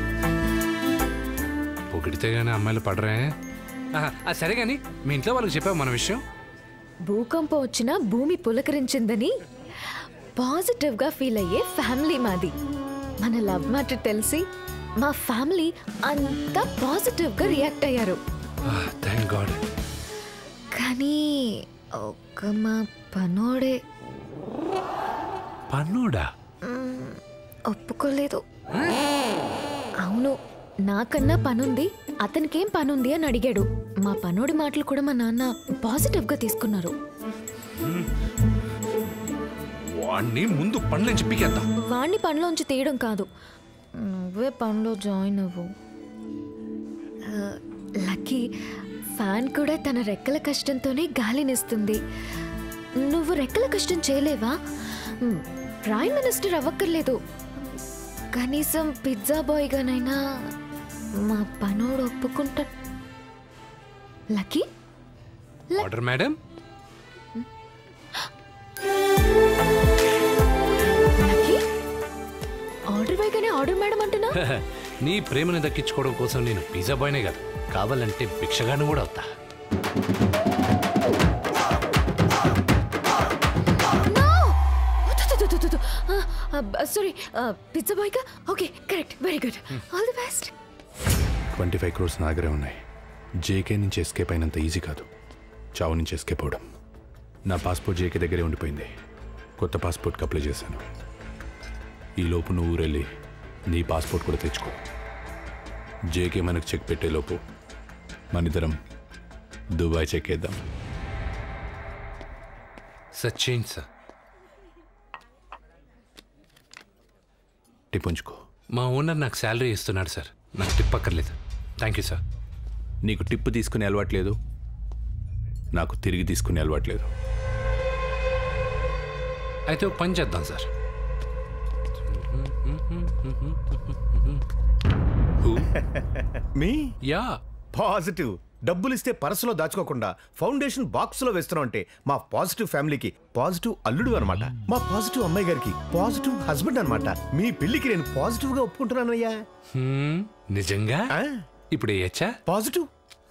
పొగిడితే గానీ అమ్మాయిలు పడరే. సరే కానీ మీ ఇంట్లో వాళ్ళకి చెప్పావు మన విషయం? భూకంపం వచ్చినా భూమి పులకరించిందని పాజిటివ్గా ఫీల్ అయ్యే ఫ్యామిలీ మాది. మన లవ్ మ్యాటర్ తెలిసి మా ఫ్యామిలీ అంతా పాజిటివ్గా రియాక్ట్ అయ్యారు. Thank God. కానీ ఒక్క మా పనోడే ఒప్పుకోలేదు. అవును, నాకన్నా పనుంది, అతనికేం పనుంది అని అడిగాడు. మా పనోడి మాటలు కూడా మా నాన్న పాజిటివ్గా తీసుకున్నారు. వాణ్ణి ముందు పనులని చెప్పికేద్దాం. వాణ్ణి పనిలోంచి తీయడం కాదు, నువ్వే పనిలో జాయిన్ అవ్వు. లక్కీ ఫ్యాన్ కూడా తన రెక్కల కష్టంతోనే గాలినిస్తుంది. నువ్వు రెక్కల కష్టం చేయలేవా? ప్రైమ్ మినిస్టర్ అవ్వక్కర్లేదు, కనీసం పిజ్జా బాయ్గానైనా మా పనోడు ఒప్పుకుంటా. Lucky order madam. Lucky order బాయ్గానే ఆర్డర్ మేడం అంటున్నా? నీ ప్రేమను దక్కించుకోవడం కోసం నేను పిజ్జా బాయ్నే కాదు, కావాలంటే భిక్షగాను కూడా అవుతా. సారీ, పిజ్జా బాయ్గా? Okay, correct, very good, all the best. 25 crores నా దగ్గరే ఉన్నాయి. జేకే నుంచి ఎస్కేప్ అయినంత ఈజీ కాదు చావు నుంచి ఎస్కేప్ అవడం. నా పాస్పోర్ట్ జేకే దగ్గరే ఉండిపోయింది. కొత్త పాస్పోర్ట్కి అప్లై చేశాను. ఈలోపు నువ్వు ఊరెళ్ళి నీ పాస్పోర్ట్ కూడా తెచ్చుకో. జేకే మనకు చెక్ పెట్టేలోపు మనిద్దరం దుబాయ్ చెక్ వేద్దాం. సచ్చేంజ్ సార్. టిప్ ఉంచుకో. మా ఓనర్ నాకు శాలరీ ఇస్తున్నాడు సార్, నాకు టిప్ అక్కర్లేదు. Thank you sir. నీకు టిప్ తీసుకునే అలవాట్లేదు, నాకు తిరిగి తీసుకునే అలవాట్లేదు. అయితే ఒక పని చేద్దాం సార్. మీ యా పాజిటివ్. డబ్బులు ఇస్తే పర్సులో దాచుకోకుండా ఫౌండేషన్ బాక్స్ లో వేస్తున్నాం అంటే మా పాజిటివ్ ఫ్యామిలీకి పాజిటివ్ అల్లుడు అనమాట. మా పాజిటివ్ అమ్మాయి గారికి పాజిటివ్ హస్బెండ్ అనమాట. మీ పెళ్లికి నేను పాజిటివ్ గా ఒప్పుకుంటున్నానయ్యా. నిజంగా? ఇప్పుడు వేయచ్చా? పాజిటివ్.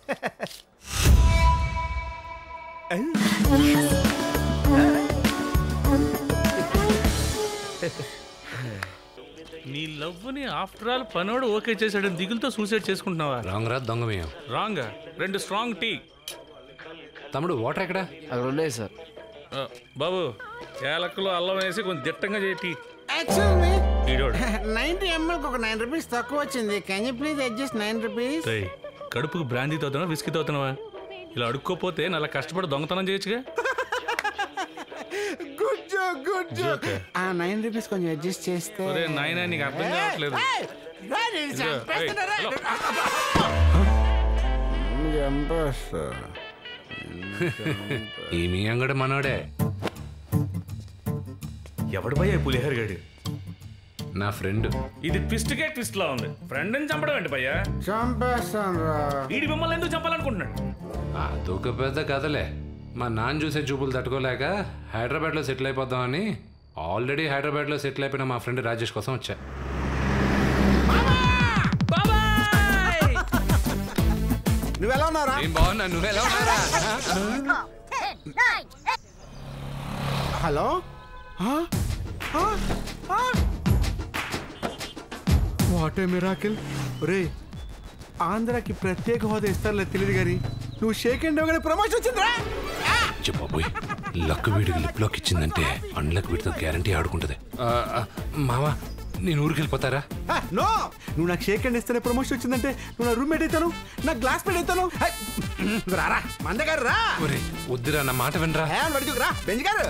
నీ లవ్ ని ఆఫ్టర్ ఆల్ పనోడు ఓకే చేశాడని దిగులతో సూసైడ్ చేసుకుంటున్నావా? రాంగ్ రా, దొంగమేయం. రాంగ్. 2 strong tea. తమ్ముడు వాటర్ ఎక్కడ? అక్కడ ఉన్నాయి సార్. బాబు ఏలక్కలో అల్లం వేసి కొంచెం దిట్టంగా చేయి. 90 ml ఒక 9 రూపీస్ తక్కువ వచ్చింది. Can you please adjust 9 rupees? కడుపుకు బ్రాందీ తోతున్నావా విస్కీ తోతున్నావా? ఇలా అడుక్కోపోతే నల్ల కష్టపడి దొంగతనం చేయొచ్చుగా. Good joke. ఆ 9 రూపీస్ కొంచెం అడ్జస్ట్ చేస్తే. నాయనా నీకు అర్థం కావట్లేదు. ఈ మీ అంగడి మనోడే. ఎవడు భయ్యా పులిహోర గాడు? నా ఫ్రెండ్. ఇది ట్విస్ట్ కే ట్విస్ట్ లా ఉంది. ఫ్రెండ్ అని చంపడం ఏంటి భయ్యా? వీడి మిమ్మల్ని ఎందుకు చంపాలనుకుంటున్నాడు? అదొక పెద్ద కథలే. మా నాన్న చూసే చూపులు తట్టుకోలేక హైదరాబాద్లో సెటిల్ అయిపోదామని ఆల్రెడీ హైదరాబాద్లో సెటిల్ అయిపోయిన మా ఫ్రెండ్ రాజేష్ కోసం వచ్చా. నువ్వెలా ఉన్నారా? బాగున్నా, నువ్వెలా ఉన్నారా? Hello, what a miracle. రే, ఆంధ్రాకి ప్రత్యేక హోదా ఇస్తారులే తెలియదు కానీ నువ్వు షేక్ హ్యాండ్ ఇవ్వగానే ప్రమోషన్ వచ్చిందిరా. చెప్పబోయ్, లక్ వీడికి లిప్లోకి ఇచ్చిందంటే అన్లక్ వీడితో గ్యారంటీ ఆడుకుంటుంది. మావా, నేను ఊరికి వెళ్ళిపోతారా? నో, నువ్వు నాకు షేక్ హ్యాండ్ ఇస్తేనే ప్రమోషన్ వచ్చిందంటే నువ్వు నా రూమ్మేట్ అవుతాను, నా గ్లాస్ మేట్ అవుతాను. రారా మందగారు రా. ఒరే వద్దురా, నా మాట వినరా. రా బెంజ్ గారు.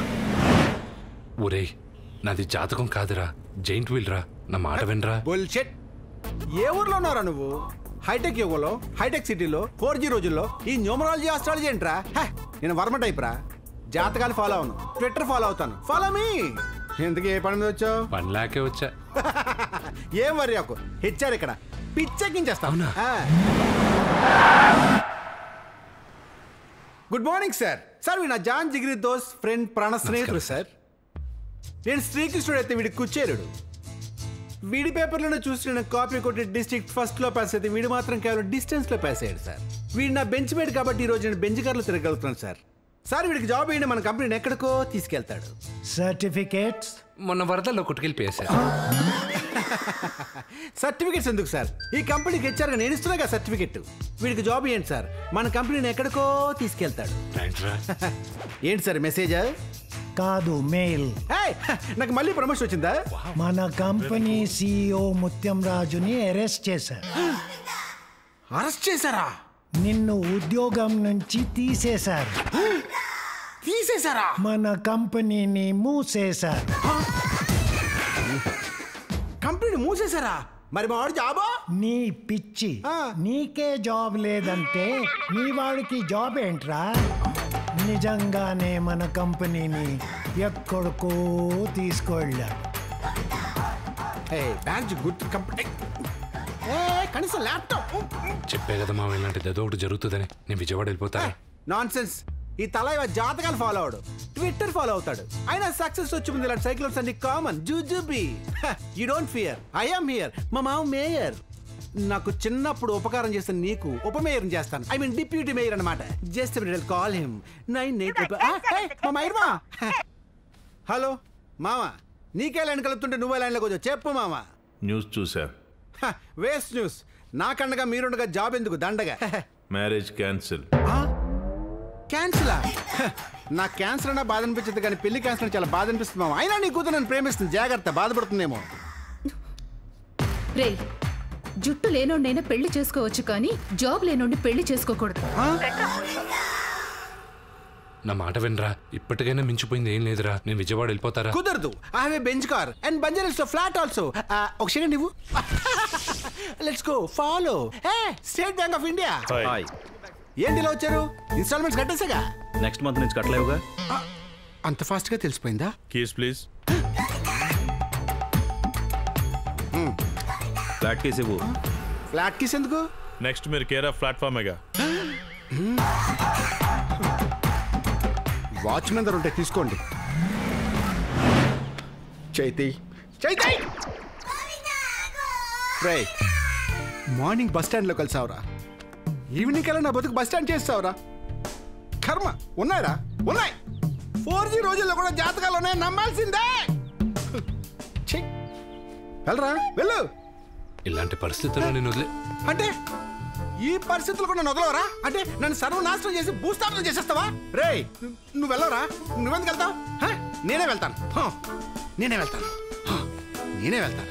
ఒరే నాది జాతకం కాదురా, జైంట్ వీల్ రా, నా మాట వినరా. బుల్షిట్. ఏ ఊర్లో ఉన్నారా నువ్వు? హైటెక్ యుగంలో, హైటెక్ సిటీలో, 4G రోజుల్లో ఈ న్యూమరాలజీ ఆస్ట్రాలజీ ఏంట్రా? నేను వర్మ టైప్ రా. జాతకాలు ఫాలో అవును, ట్విట్టర్ ఫాలో అవుతాను. Follow me. ఎందుకు ఏ పని మీద వచ్చావు? పనిలాకే వచ్చా. ఏం వరి ఒక హెచ్చారు ఇక్కడ పిచ్చెక్కించేస్తా. Good morning sir. సార్ వీడు నా జాన్ జిగిరి దోస్ ఫ్రెండ్ ప్రాణ స్నేహితుడు సార్. నేను శ్రీకృష్ణుడు అయితే వీడి కుచ్చేరుడు. వీడి పేపర్లోనే చూసి నేను కాపీ కొట్టి డిస్ట్రిక్ట్ ఫస్ట్లో పాస్ అయితే వీడు మాత్రం కేవలం డిస్టెన్స్లో పాస్ అయ్యాడు సార్. వీడు నా బెంచ్ మేట్ కాబట్టి ఈరోజు నేను బెంచ్ కార్లో తిరగలుగుతున్నాను సార్. సార్ వీడికి జాబ్ అయ్యి మన కంపెనీని ఎక్కడికో తీసుకెళ్తాడు. సర్టిఫికేట్స్ మొన్న వరదల్లో కొట్టుకెళ్ళిపోయా సార్. సర్టిఫికేట్స్ ఎందుకు సార్? ఈ కంపెనీకి హెచ్ఆర్గా నేను ఇస్తున్నాగా సర్టిఫికెట్. వీడికి జాబ్ ఇవ్వండి సార్, మన కంపెనీని ఎక్కడికో తీసుకెళ్తాడు. ఏంటి సార్ మెసేజా? కాదు, మెయిల్. నాకు మళ్ళీ ప్రమోషన్ వచ్చిందా? మన కంపెనీ CEO ముత్యం రాజుని అరెస్ట్ చేశారు. అరెస్ట్ చేశారా? నిన్ను ఉద్యోగం నుంచి తీసేశారు. తీసేశారా? మన కంపెనీని మూసేశారు. కంపెనీ మూసేశారా? మరి మా వాడు జాబా? నీ పిచ్చి, నీకే జాబ్ లేదంటే నీ వాడికి జాబ్ ఏంట్రా? నిజంగానే మన కంపెనీని ఎక్కడికో తీసుకెళ్ళారు. కనీసం ల్యాప్టాప్ చెప్పే కదా మా ఇలాంటిది ఏదో ఒకటి జరుగుతుందని. నేను విజయవాడ వెళ్ళిపోతా. Nonsense. ఈ తల జాతకాలు ఫాలో అవడు, ట్విట్టర్ ఫాలో అవుతాడు. అయినా సక్సెస్ వచ్చి ముందు ఇలాంటి సైక్లోన్స్ అన్ని కామన్. జూజుబీ. You don't fear, I am here. మా మామ మేయర్. నాకు చిన్నప్పుడు ఉపకారం చేస్తాను, నీకు ఉపమేయర్ చేస్తాను. ఐ మీన్ డిప్యూటీ మేయర్ అనమాట. Just call him 98. హలో మామ, నీకే లైన్ కలుపుతుంటే నువ్వే లైన్లోకి వచ్చావు. చెప్పు మామ. న్యూస్ చూసా. Waste news. నాకండగా మీరుండగా జాబ్ ఎందుకు దండగా? Marriage cancel. క్యాన్సిలా? నాకు క్యాన్సర్ అన్నా బాధ అనిపించదు, కానీ పెళ్లి క్యాన్సర్ చాలా బాధ అనిపిస్తుంది మామ. అయినా నీ కూతురు నన్ను ప్రేమిస్తుంది, జాగ్రత్త, బాధపడుతుందేమో. రే, జుట్టు లేనోడైనా పెళ్లి చేసుకోవచ్చు, కానీ జాబ్ లేనోడిని పెళ్లి చేసుకోకూడదు. నా మాట వినరా. ఇప్పటికైనా మించిపోయింది ఏం లేదురా. నేను విజయవాడ వెళ్ళిపోతారా? కుదరదు. I have a Benz car and Banjaras లో ఫ్లాట్ ఆల్సో. ఒక సెకండ్ ఇవ్వు. Let's go. Follow. State Bank of India. ఏంటి ఇలా వచ్చారు? ఇన్స్టాల్మెంట్స్ కట్టేసాగా? నెక్స్ట్ మంత్ నుంచి కట్టలేవుగా. అంత ఫాస్ట్ గా తెలిసిపోయిందా? Keys please. ఫ్లాట్ కీస్ ఇవ్వు. ఫ్లాట్ కీస్ ఎందుకు? నెక్స్ట్ మీరు కేర్ ఆఫ్ ప్లాట్ఫామేగా. వాచ్మెన్ దగ్గర ఉంటే తీసుకోండి. చైతి చైతి రే, మార్నింగ్ బస్ స్టాండ్లో కలిసావురా, ఈవినింగ్ కల్లా నా బతుకు బస్ స్టాండ్ చేస్తావురా. కర్మ. ఉన్నాయరా? ఉన్నాయి. 4G రోజుల్లో కూడా జాతకాలు ఉన్నాయి, నమ్మాల్సిందే. వెళ్ళరా, వెళ్ళు. ఇలాంటి పరిస్థితుల్లో నేను వదిలే. అంటే ఈ పరిస్థితులు కూడా నన్ను వదలవరా? అంటే నన్ను సర్వనాశనం చేసి భూస్థాపన చేసేస్తావా? రే, నువ్వు వెళ్ళవరా? నువ్వెందుకు వెళ్తావు? నేనే వెళ్తాను. నేనే వెళ్తాను. నేనే వెళ్తాను.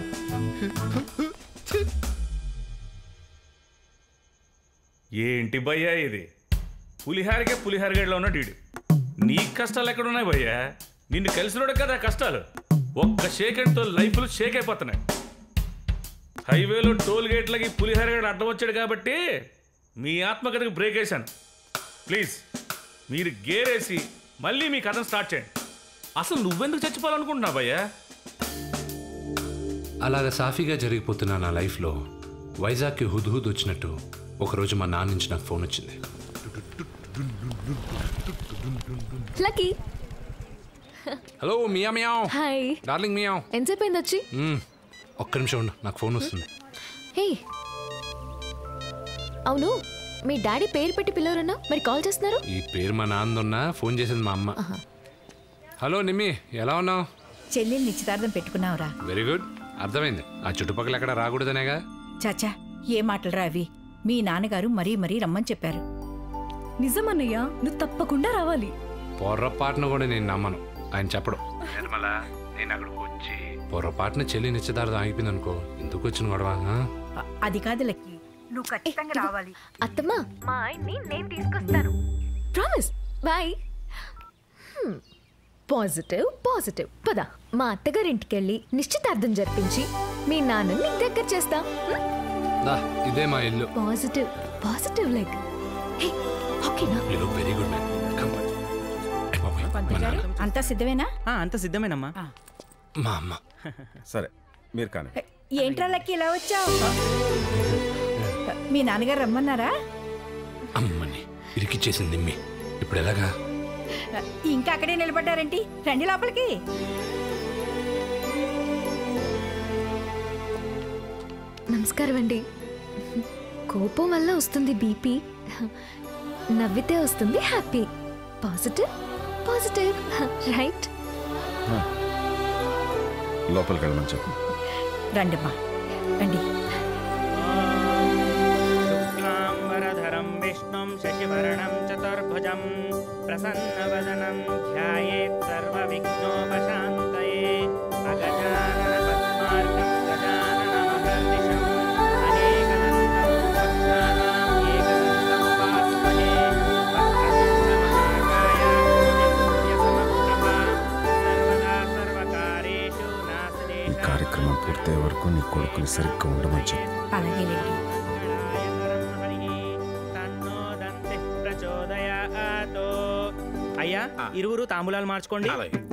ఏంటి భయ్యా ఇది? పులిహారకే పులిహారగడ్లో ఉన్నాడు వీడు. నీ కష్టాలు ఎక్కడున్నాయి భయ్యా? నిన్ను కలిసినోడు కదా కష్టాలు. ఒక్క షేకెండ్తో లైఫ్లు షేక్ అయిపోతున్నాయి. హైవేలో టోల్ గేట్లకి పులిహారగడ అడ్డం వచ్చాడు కాబట్టి మీ ఆత్మకథకు బ్రేక్ వేశాను. ప్లీజ్ మీరు గేరేసి మళ్ళీ మీ కథను స్టార్ట్ చేయండి. అసలు నువ్వెందుకు చచ్చిపోవాలనుకుంటున్నావు భయ్యా? అలాగ సాఫీగా జరిగిపోతున్నా నా లైఫ్లో వైజాగ్కి హుద్హుద్ వచ్చినట్టు ఒకరోజు మా నాన్న నుంచి నాకు ఫోన్ వచ్చింది. లక్కీ. హలో మియా మియావ్. Hi darling meow. ఎంతసేపు అయింది వచ్చి? ఒక్క నిమిషం ఉండు, నాకు ఫోన్ వస్తుంది. హే, అవును మీ డాడీ పేరు పెట్టి పిలవరన్నా, మరి కాల్ చేస్తున్నారు? ఈ పేరు మా నాన్నదున్నా, ఫోన్ చేసింది మా అమ్మ. హలో నిమ్మి, ఎలా ఉన్నావు? చెల్లెలు నిశ్చితార్థం పెట్టుకున్నావురా? Very good. అర్థమైంది. ఆ చుట్టుపక్కల ఎక్కడ రాకూడదనేగా. చాచా, ఏ మాటలురా అవి? మీ నాన్నగారు మరీ మరీ రమ్మని చెప్పారు. నిజమన్నయ్యా, నువ్వు తప్పకుండా రావాలి. పొర్రపాటును కూడా నేను నమ్మను, ఆయన చెప్పడం. నేను అక్కడికి వచ్చి పొర్రపాటున చెల్లి నిశ్చితార్థం ఆగిపోయింది అనుకో, ఎందుకు వచ్చిన గొడవ? అది కాదు లక్కీ, నువ్వు ఖచ్చితంగా రావాలి. అత్తమ్మా, మా ఆయన్ని నేను తీసుకొస్తాను. ప్రామిస్. బాయ్. Positive positive. పద మా అత్తగారింటికి వెళ్ళి నిశ్చితార్థం జరిపించి మీ నాన్నని నీకు దగ్గర చేస్తా. ఇదే మా ఇల్లు. Positive positive like. ఓకేనా? You very good man. అంతా సిద్ధమేనా? అంతా సిద్ధమేనమ్మా. మా అమ్మ. సరే మీరు కానీ. ఏంట్రా లక్కీ ఇలా వచ్చావు? మీ నాన్నగారు రమ్మన్నారా? అమ్మని ఇరికిచ్చేసింది నిమ్మి. ఇప్పుడు ఎలాగా? ఇంకా అక్కడే నిలబడ్డారేంటి? రండి లోపలికి. నమస్కారం అండి. కోపం వల్ల వస్తుంది బీపీ, నవ్వితే వస్తుంది హ్యాపీ. Positive positive right. లోపలికి వెళ్ళమని చెప్పు. రండమ్మా రండి. శుక్లాంబరధరం విష్ణుం శశివర్ణం చతుర్భుజం ప్రసన్నవదనం ధ్యాయేత్ సర్వవిఘ్నోపశాంతయే. అగజానన పద్మార్కం గజాననమహర్నిశం అనేకదంతం భక్తానాం ఏకదంతం ఉపాస్మహే. వక్రతుండమహాకాయ సూర్యసమప్రభా సర్వదా సర్వకార్యేషు నాసదేశ. కార్యక్రమం పూర్తయ్యే వరకు నీ కొడుకుని సరిగ్గా ఉండమని చెప్పు. అలాగేనండి. అయ్యా ఇరువురు తాంబూలాలు మార్చుకోండి.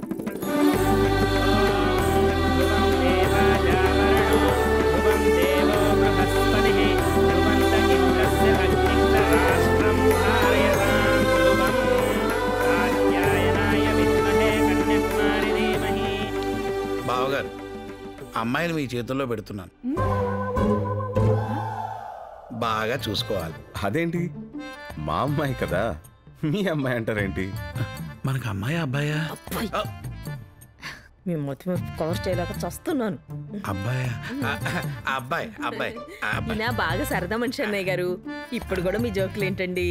బావగారు, అమ్మాయిని మీ చేతుల్లో పెడుతున్నాను, బాగా చూసుకోవాలి. అదేంటి, మా అమ్మాయి కదా, మీ అమ్మాయి అంటారేంటి? మనకు అమ్మాయి అబ్బాయా? మీ మొత్తం కవర్ చేయలేక చస్తున్నాను. అబ్బాయి అబ్బాయి అబ్బాయి ఈయన బాగా సరదా మనిషి అన్నయ్య గారు. ఇప్పుడు కూడా మీ జోకులు ఏంటండి?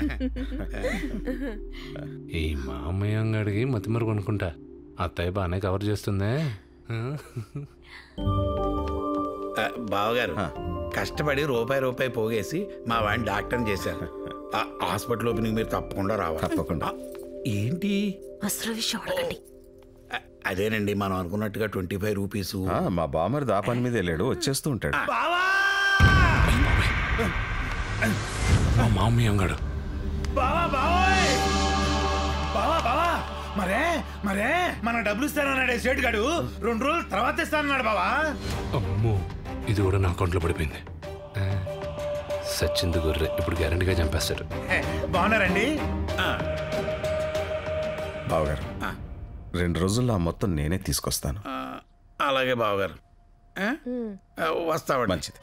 ఈ మామయ్యంగాడికి మతిమరు కొనుక్కుంటా. అత్తయ్య బాగానే కవర్ చేస్తుందే. బావగారు, కష్టపడి రూపాయి పోగేసి మా వాడిని డాక్టర్ని చేశారు. హాస్పిటల్ ఓపెనింగ్ మీరు తప్పకుండా రావాలి. తప్పకుండా. ఏంటి అసలు విషయం అడగండి. అదేనండి, మనం అనుకున్నట్టుగా 25 రూపీస్. మా బామర్ దా పని మీద వెళ్ళాడు, వచ్చేస్తూ ఉంటాడు. మా మామయ్యంగాడు. మరే మన డబ్బులు ఇస్తానన్నాడే సేటు గాడు, 2 రోజుల తర్వాత ఇస్తానన్నాడు బావా. అమ్మో, ఇది కూడా నా అకౌంట్లో పడిపోయింది. సచ్చింది గొర్రె, ఇప్పుడు గ్యారంటీగా చంపేస్తాడు. బాగున్నారండి? బావగారు, 2 రోజుల్లో ఆ మొత్తం నేనే తీసుకొస్తాను. అలాగే బావగారు, వస్తావాడు. మంచిది.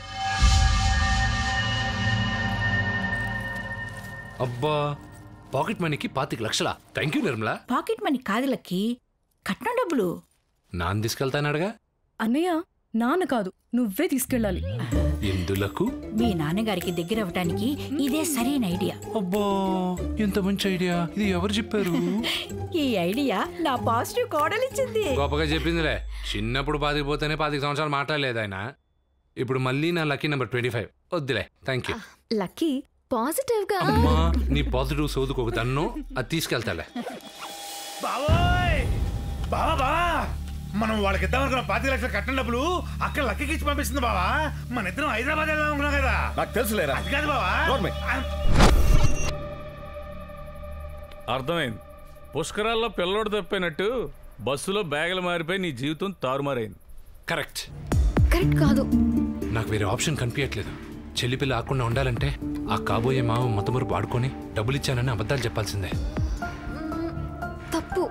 అబ్బా, పాకెట్ మనీకి 25 లక్షలా? Thank you Nirmala. Pocket money కాదులకి, కట్నం డబ్బులు. నాన్న తీసుకెళ్తానడగా. అన్నయ్య, నాన్న కాదు, నువ్వే తీసుకెళ్ళాలి. ఎందులకు? మీ నాన్నగారికి దగ్గర అవ్వటానికి ఇదే సరైన ఐడియా. అబ్బా, ఎంత మంచి ఐడియా! ఇది ఎవరు చెప్పారు? ఈ ఐడియా నా పాజిటివ్ కోడలిచ్చింది. గొప్పగా చెప్పిందిలే. చిన్నప్పుడు 25 పోతేనే 25 సంవత్సరాలు మాట్లాడలేదు ఆయన. ఇప్పుడు మళ్ళీ నా లక్కీ నెంబర్ 25. వద్దులే, థ్యాంక్ యూ. లక్కీ పాజిటివ్ గా. అమ్మా, నీ పాజిటివ్ సోదుకు ఒక తన్ను, అది తీసుకెళ్తాలే. బావా మనం వాళ్ళకి ఇద్దాం అనుకున్న 25 లక్షల కట్టిన డబ్బులు అక్కడ లక్కీకి ఇచ్చి పంపిస్తుంది బావా. మన ఇద్దరం హైదరాబాద్ వెళ్దాం అనుకున్నాం కదా. నాకు తెలుసులేరా. అది కాదు బావా. అర్థమైంది. పుష్కరాల్లో పిల్లోడు తప్పినట్టు బస్సులో బ్యాగులు మారిపోయి నీ జీవితం తారుమారైంది. కరెక్ట్. కరెక్ట్ కాదు. నాకు వేరే ఆప్షన్ కనిపించట్లేదు. చెల్లి పిల్ల ఆకుండా ఉండాలంటే ఆ కాబోయే మావ మతమరు వాడుకొని డబ్బులు ఇచ్చానని అబద్ధాలు చెప్పాల్సిందే. తప్పు.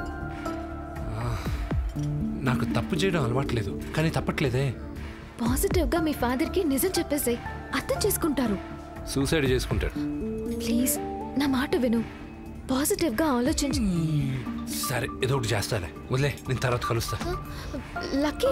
నాకు తప్పు చేయడం అలవాట్లేదు, కానీ తప్పట్లేదే. పాజిటివ్ గా మీ ఫాదర్ కి నిజం చెప్పేసే, అర్థం చేసుకుంటారు. సూసైడ్ చేసుకుంటాడు. ప్లీజ్ నా మాట విను, పాజిటివ్ గా ఆలోచించు. సరే, ఏదో ఒకటి చేస్తాలే, వదిలే, నేను తర్వాత కలుస్తా. Lucky,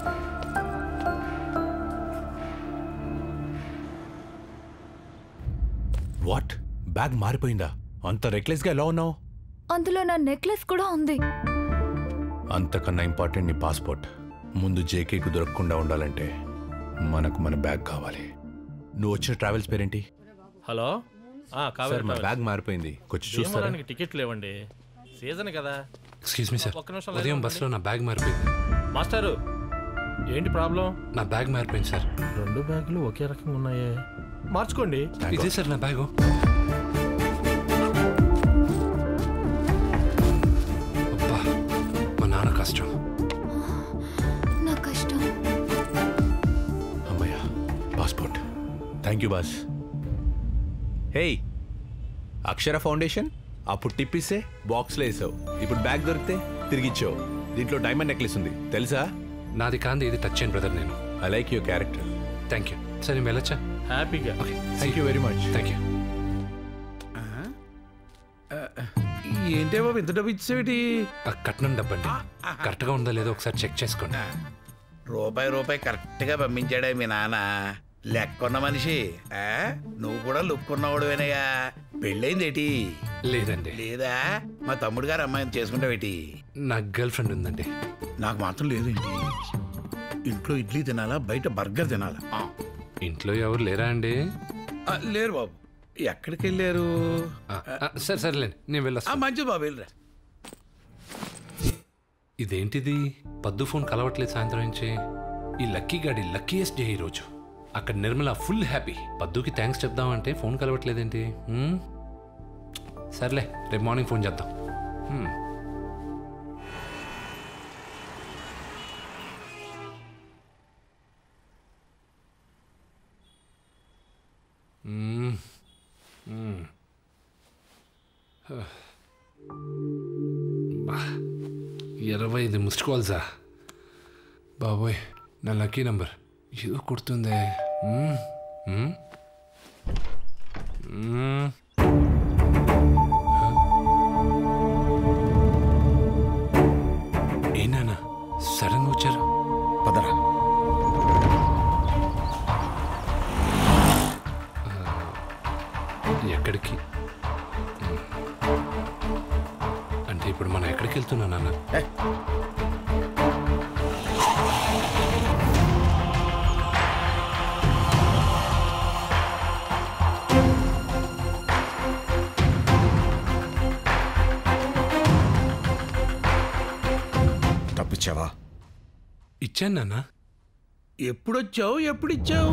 what? బ్యాగ్ మారిపోయిందా? అంత రెక్లెస్ గా ఎలా ఉన్నావు? అందులో నా నెక్లెస్ కూడా ఉంది. అంతకన్నా ఇంపార్టెంట్ నీ పాస్పోర్ట్. ముందు జేకేకు దొరకకుండా ఉండాలంటే మనకు మన బ్యాగ్ కావాలి. నువ్వు వచ్చిన ట్రావెల్స్ పేరేంటి? హలో, సార్, మా బ్యాగ్ మారిపోయింది, కొంచెం చూస్తారా? టికెట్ లేవండి, సీజన్ కదా. ఎక్స్క్యూజ్ మీ సార్, ఉదయం బస్సులో నా బ్యాగ్ మారిపోయింది. మాస్టారు, ఏంటి ప్రాబ్లం? నా బ్యాగ్ మారిపోయింది సార్. 2 బ్యాగులు ఒకే రకంగా ఉన్నాయే, మార్చుకోండి. ఇదే సార్ నా బ్యాగు. అబ్బా, మా నాన్న కష్టం. నా కష్టం. అమ్మయ్యా, passport. Thank you boss. Hey, Akshara foundation అప్పుడు టిప్పిస్తే బాక్స్లో వేసావు, ఇప్పుడు బ్యాగ్ దొరికితే తిరిగిచ్చావు. దీంట్లో డైమండ్ నెక్లెస్ ఉంది తెలుసా? నాది కాంది ఇది టచ్ చేయను బ్రదర్ నేను. I like your character. Thank you. సరే నేను వెళ్ళొచ్చా? హ్యాపీగా. Okay thank you very much. Thank you. ఏంటే బాబు ఇంత డబ్బు ఇచ్చేటి? కట్నం డబ్బండి, కరెక్ట్గా ఉందా లేదో ఒకసారి చెక్ చేసుకోండి. రూపాయి కరెక్ట్గా పంపించాడే మీ నాన్న. లెక్కున్న మనిషి. నువ్వు కూడా లుక్ ఉన్నవాడువేనయ్యా. పెళ్ళైందేటి? లేదండి. లేదా? మా తమ్ముడు గారు అమ్మాయిని చేసుకుంటావేటి? నా గర్ల్ ఫ్రెండ్ ఉందండి. నాకు మాత్రం లేదేంటి? ఇంట్లో ఇడ్లీ తినాలా, బయట బర్గర్ తినాలా? ఇంట్లో ఎవరు లేరా అండి? లేరు బాబు. ఎక్కడికి వెళ్ళారు? సరే సరేలేండి నేను వెళ్ళొస్తా. మంచిది బాబు వెళ్ళరా. ఇదేంటిది పద్దు ఫోన్ కలవట్లేదు సాయంత్రం నుంచి. ఈ లక్కీ గాడి లక్కీయెస్ట్ డే ఈరోజు. అక్కడ నిర్మల ఫుల్ హ్యాపీ. పద్దుకి థ్యాంక్స్ చెప్దామంటే ఫోన్ కలవట్లేదేంటి? సర్లే రేపు మార్నింగ్ ఫోన్ చేద్దాం. బా 25 మిస్డ్ కాల్సా బాబోయ్. నా లక్కీ నంబర్ ఏదో కుడుతుందే. ఏనా సడన్గా వచ్చారు? పదరా. ఎక్కడికి అంటే ఇప్పుడు మనం ఎక్కడికి వెళ్తున్నా నాన్న? డబ్బిచ్చావా? ఇచ్చాను నాన్న. ఎప్పుడొచ్చావు? ఎప్పుడు ఇచ్చావు?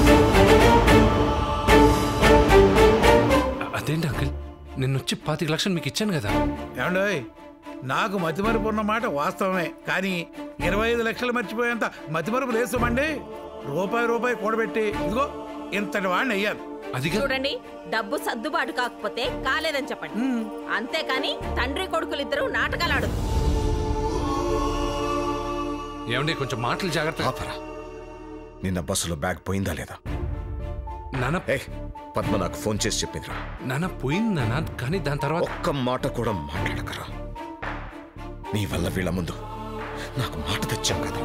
అదేంటి అంకిల్, నిన్నొచ్చి 25 లక్షలు మీకు ఇచ్చాను కదా. ఏమండోయ్, నాకు మతిమరుపు ఉన్న మాట వాస్తవమే, కానీ 25 లక్షలు మర్చిపోయేంత మతిమరుపు లేస్తామండి. రూపాయి కూడబెట్టి ఇదిగో ఇంతటి వాడిని అయ్యాను. చూడండి, డబ్బు సర్దుబాటు కాకపోతే కాలేదని చెప్పండి. అంతేకాని తండ్రి కొడుకులిద్దరూ నాటకాలాడు. ఏమండి కొంచెం మాటలు జాగ్రత్త. నిన్న బస్సులో బ్యాగ్ పోయిందా లేదా? నాన్న పద్మ నాకు ఫోన్ చేసి చెప్పిందిరా. నాన్న పోయింది నాన్న, కానీ దాని తర్వాత ఒక్క మాట కూడా మాట్లాడకరా. నీ వల్ల వీళ్ళ ముందు నాకు మాట తెచ్చాం కదా.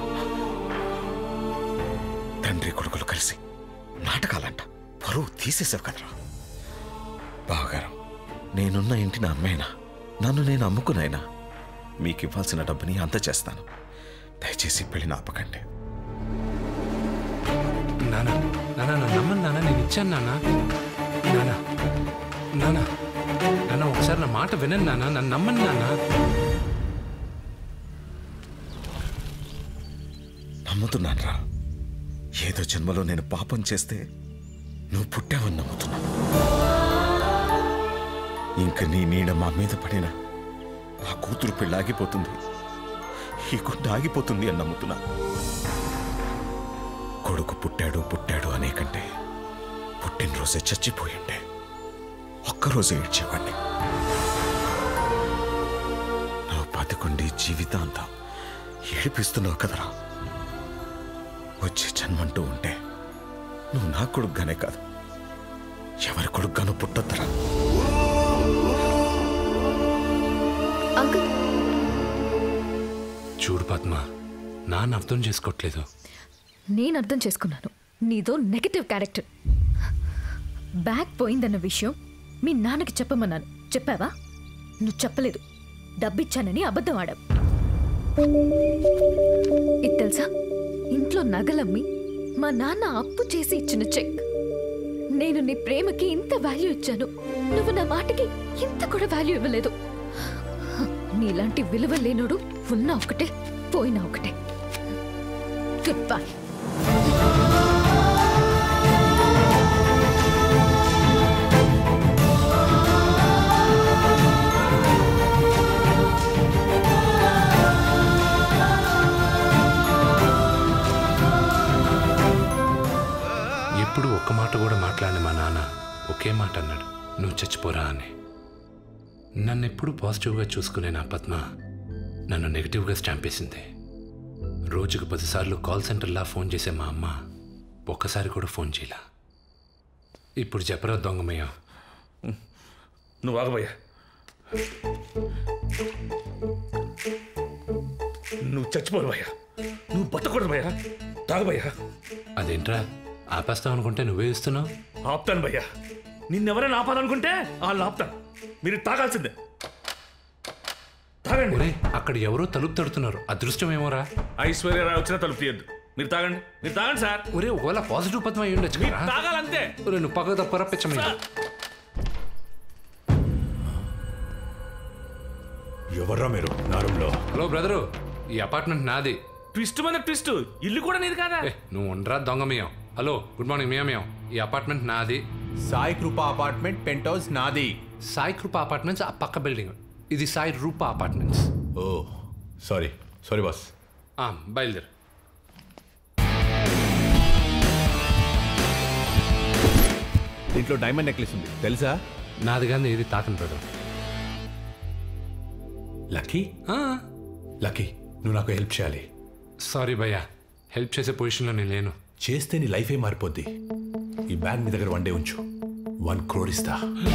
తండ్రి కొడుకులు కలిసి నాటకాలంట పరువు తీసేసావు కదరా. బావగారు, నేనున్న ఇంటి నా అమ్మాయినా, నన్ను నేను అమ్ముకునైనా మీకు ఇవ్వాల్సిన డబ్బుని అంత చేస్తాను. దయచేసి పెళ్లిని ఆపకండి. నాన్న నమ్మను నాన్న, నేను ఇచ్చాను నాన్న. నాన్న ఒకసారి నా మాట వినండి నాన్న, నన్ను నమ్మను నాన్న. నమ్ముతున్నాను రా. ఏదో జన్మలో నేను పాపం చేస్తే నువ్వు పుట్టావని నమ్ముతున్నా. ఇంక నీ నీడ మా మీద పడిన ఆ కూతురు పెళ్ళి ఆగిపోతుంది, ఈ గుడ్డ ఆగిపోతుంది అని నమ్ముతున్నా. కొడుకు పుట్టాడు అనే కంటే పుట్టినరోజే చచ్చిపోయిండే ఒక్కరోజే ఏడ్చేవాడిని. నువ్వు బతికుండి జీవితాంతం ఏడిపిస్తున్నావు కదరా. వచ్చే జన్మంటూ ఉంటే నువ్వు నా కొడుకుగానే కాదు, ఎవరి కొడుకుగానూ పుట్టొద్దురా. చూడు పద్మ, నాన్న అర్థం చేసుకోవట్లేదు. నేను అర్థం చేసుకున్నాను. నీదో నెగటివ్ క్యారెక్టర్. బ్యాగ్ పోయిందన్న విషయం మీ నాన్నకి చెప్పమన్నాను. చెప్పావా? నువ్వు చెప్పలేదు. డబ్బిచ్చానని అబద్ధం ఆడావు. ఇది తెలుసా, ఇంట్లో నగలమ్మి మా నాన్న అప్పు చేసి ఇచ్చిన చెక్. నేను నీ ప్రేమకి ఇంత వాల్యూ ఇచ్చాను, నువ్వు నా మాటకి ఇంత కూడా వాల్యూ ఇవ్వలేదు. నీలాంటి విలువ లేనోడు ఉన్నా ఒకటే, పోయినా ఒకటే. Goodbye. ఎప్పుడు ఒక్క మాట కూడా మాట్లాడి మా నాన్న ఒకే మాట అన్నాడు, నువ్వు చచ్చిపోరా అని. నన్ను ఎప్పుడు పాజిటివ్గా చూసుకునే నా పద్మ నన్ను నెగిటివ్గా స్టాంప్ వేసింది. రోజుకు 10 సార్లు కాల్ సెంటర్లా ఫోన్ చేసే మా అమ్మ ఒక్కసారి కూడా ఫోన్ చేయలా. ఇప్పుడు చెప్పరా దొంగమయ్య. నువ్వు ఆగబోయా, నువ్వు చచ్చిపోరు భయ్యా, నువ్వు బతకూడదు భయ్యా, తాగబయ్యా. అదేంట్రా ఆపేస్తావు అనుకుంటే నువ్వే ఇస్తున్నావు? ఆపుతాను భయ్యా, నిన్నెవరైనా ఆపాలనుకుంటే వాళ్ళు ఆపుతాను. మీరు తాగాల్సిందే. తాగండి. ఒరే అక్కడ ఎవరో తలుపు తడుతున్నారు, అదృష్టం ఏమోరా. ఐశ్వర్యరావు వచ్చినా తలుపు తీయద్దు. మీరు తాగండి, మీరు తాగండి సార్. ఒరే ఒకవేళ పాజిటివ్ పద్మ అయ్యి ఉండొచ్చు కదా. తాగాలంతే. ఒరే నువ్వు పక్క తప్పరా పిచ్చమయ్య. ఎవర్రా మీరు నా రూమ్లో? హలో బ్రదరు, ఈ అపార్ట్మెంట్ నాది. ట్విస్ట్ మీద ట్విస్ట్, ఇల్లు కూడా నీది కాదా? నువ్వు ఉండరా దొంగమయ్య. హలో గుడ్ మార్నింగ్ మియామయ్య. ఈ అపార్ట్మెంట్ నాది. Sai Krupa apartment penthouse నాది. సాయి కృప అపార్ట్మెంట్స్ ఆ పక్క బిల్డింగ్. ఇది Sai Rupa apartments. Oh sorry sorry boss. బయలుదేరు. దీంట్లో డైమండ్ నెక్లెస్ ఉంది తెలుసా? నాది కానీ ఇది తాకని బ్రదర్. లక్కీ లక్కీ నువ్వు నాకు హెల్ప్ చేయాలి. సారీ భయ్యా, హెల్ప్ చేసే పొజిషన్లో నేను లేను. చేస్తే నీ లైఫే మారిపోద్ది. ఈ బ్యాగ్ మీ దగ్గర 1 డే ఉంచు, 1 crore ఇస్తా.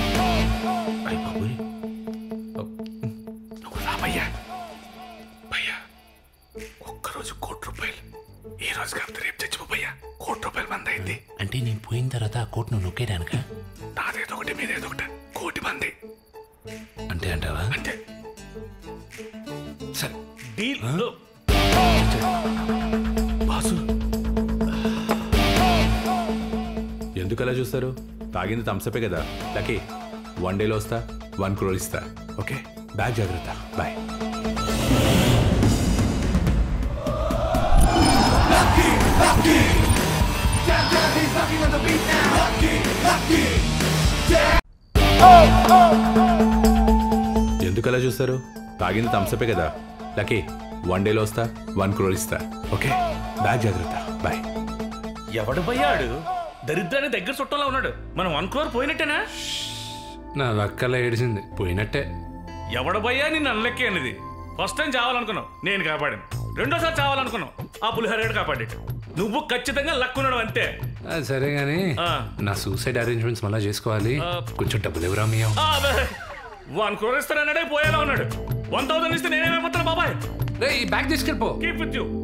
నువ్వు రా భయ్యా. భయ్యా ఒక్కరోజు 1 కోటి రూపాయలు, ఈ రోజు కాకపోతే రేపు చచ్చిపోయా. 1 కోటి రూపాయలు మంది అయింది. అంటే నేను పోయిన తర్వాత ఆ కోట్ నువ్వు నొక్కేయడానిక? నాదేదో ఒకటి మీదేదో ఒకటి, 1 కోటి మంది అంటే అంటావా? అంతే. సరే డీల్. బాసు ఎందుకు అలా చూస్తారు? తాగింది థమ్సపే కదా. లక్కీ 1 డేలో వస్తా, 1 crore ఇస్తా. ఓకే బ్యాగ్ జాగ్రత్త. బాయ్. ఎందుకు అలా చూస్తారు? తాగింది థమ్సపే కదా. లక్కీ 1 డేలో వస్తా, 1 crore ఇస్తా. ఓకే బ్యాగ్ జాగ్రత్త. బాయ్. ఎవడు భయ్యాడు? దరిద్రాన్ని దగ్గర చుట్టంలో ఉన్నాడు. మనం 1 crore పోయినట్టేనా? నా లక్కలా ఏడిసింది, పోయినట్టే. ఎవడు భయ్యా నిన్ను అనలెక్కే అనేది? ఫస్ట్ టైం చావాలనుకున్నావు, నేను కాపాడాను. రెండోసారి చావాలనుకున్నావు, ఆ పులిహోరేడు కాపాడాడు. నువ్వు ఖచ్చితంగా లక్ ఉన్నాడు అంతే. సరే గానీ నా సూసైడ్ అరేంజ్మెంట్స్ మళ్ళీ చేసుకోవాలి. కొంచెం డబ్బులు ఎవరా మీ? 1 crore ఇస్తానన్నాడే పోయేలా ఉన్నాడు. 1000 ఇస్తే నేనేమైపోతాను బాబాయ్. ఈ బ్యాగ్ తీసుకెళ్ళిపో. Keep with you.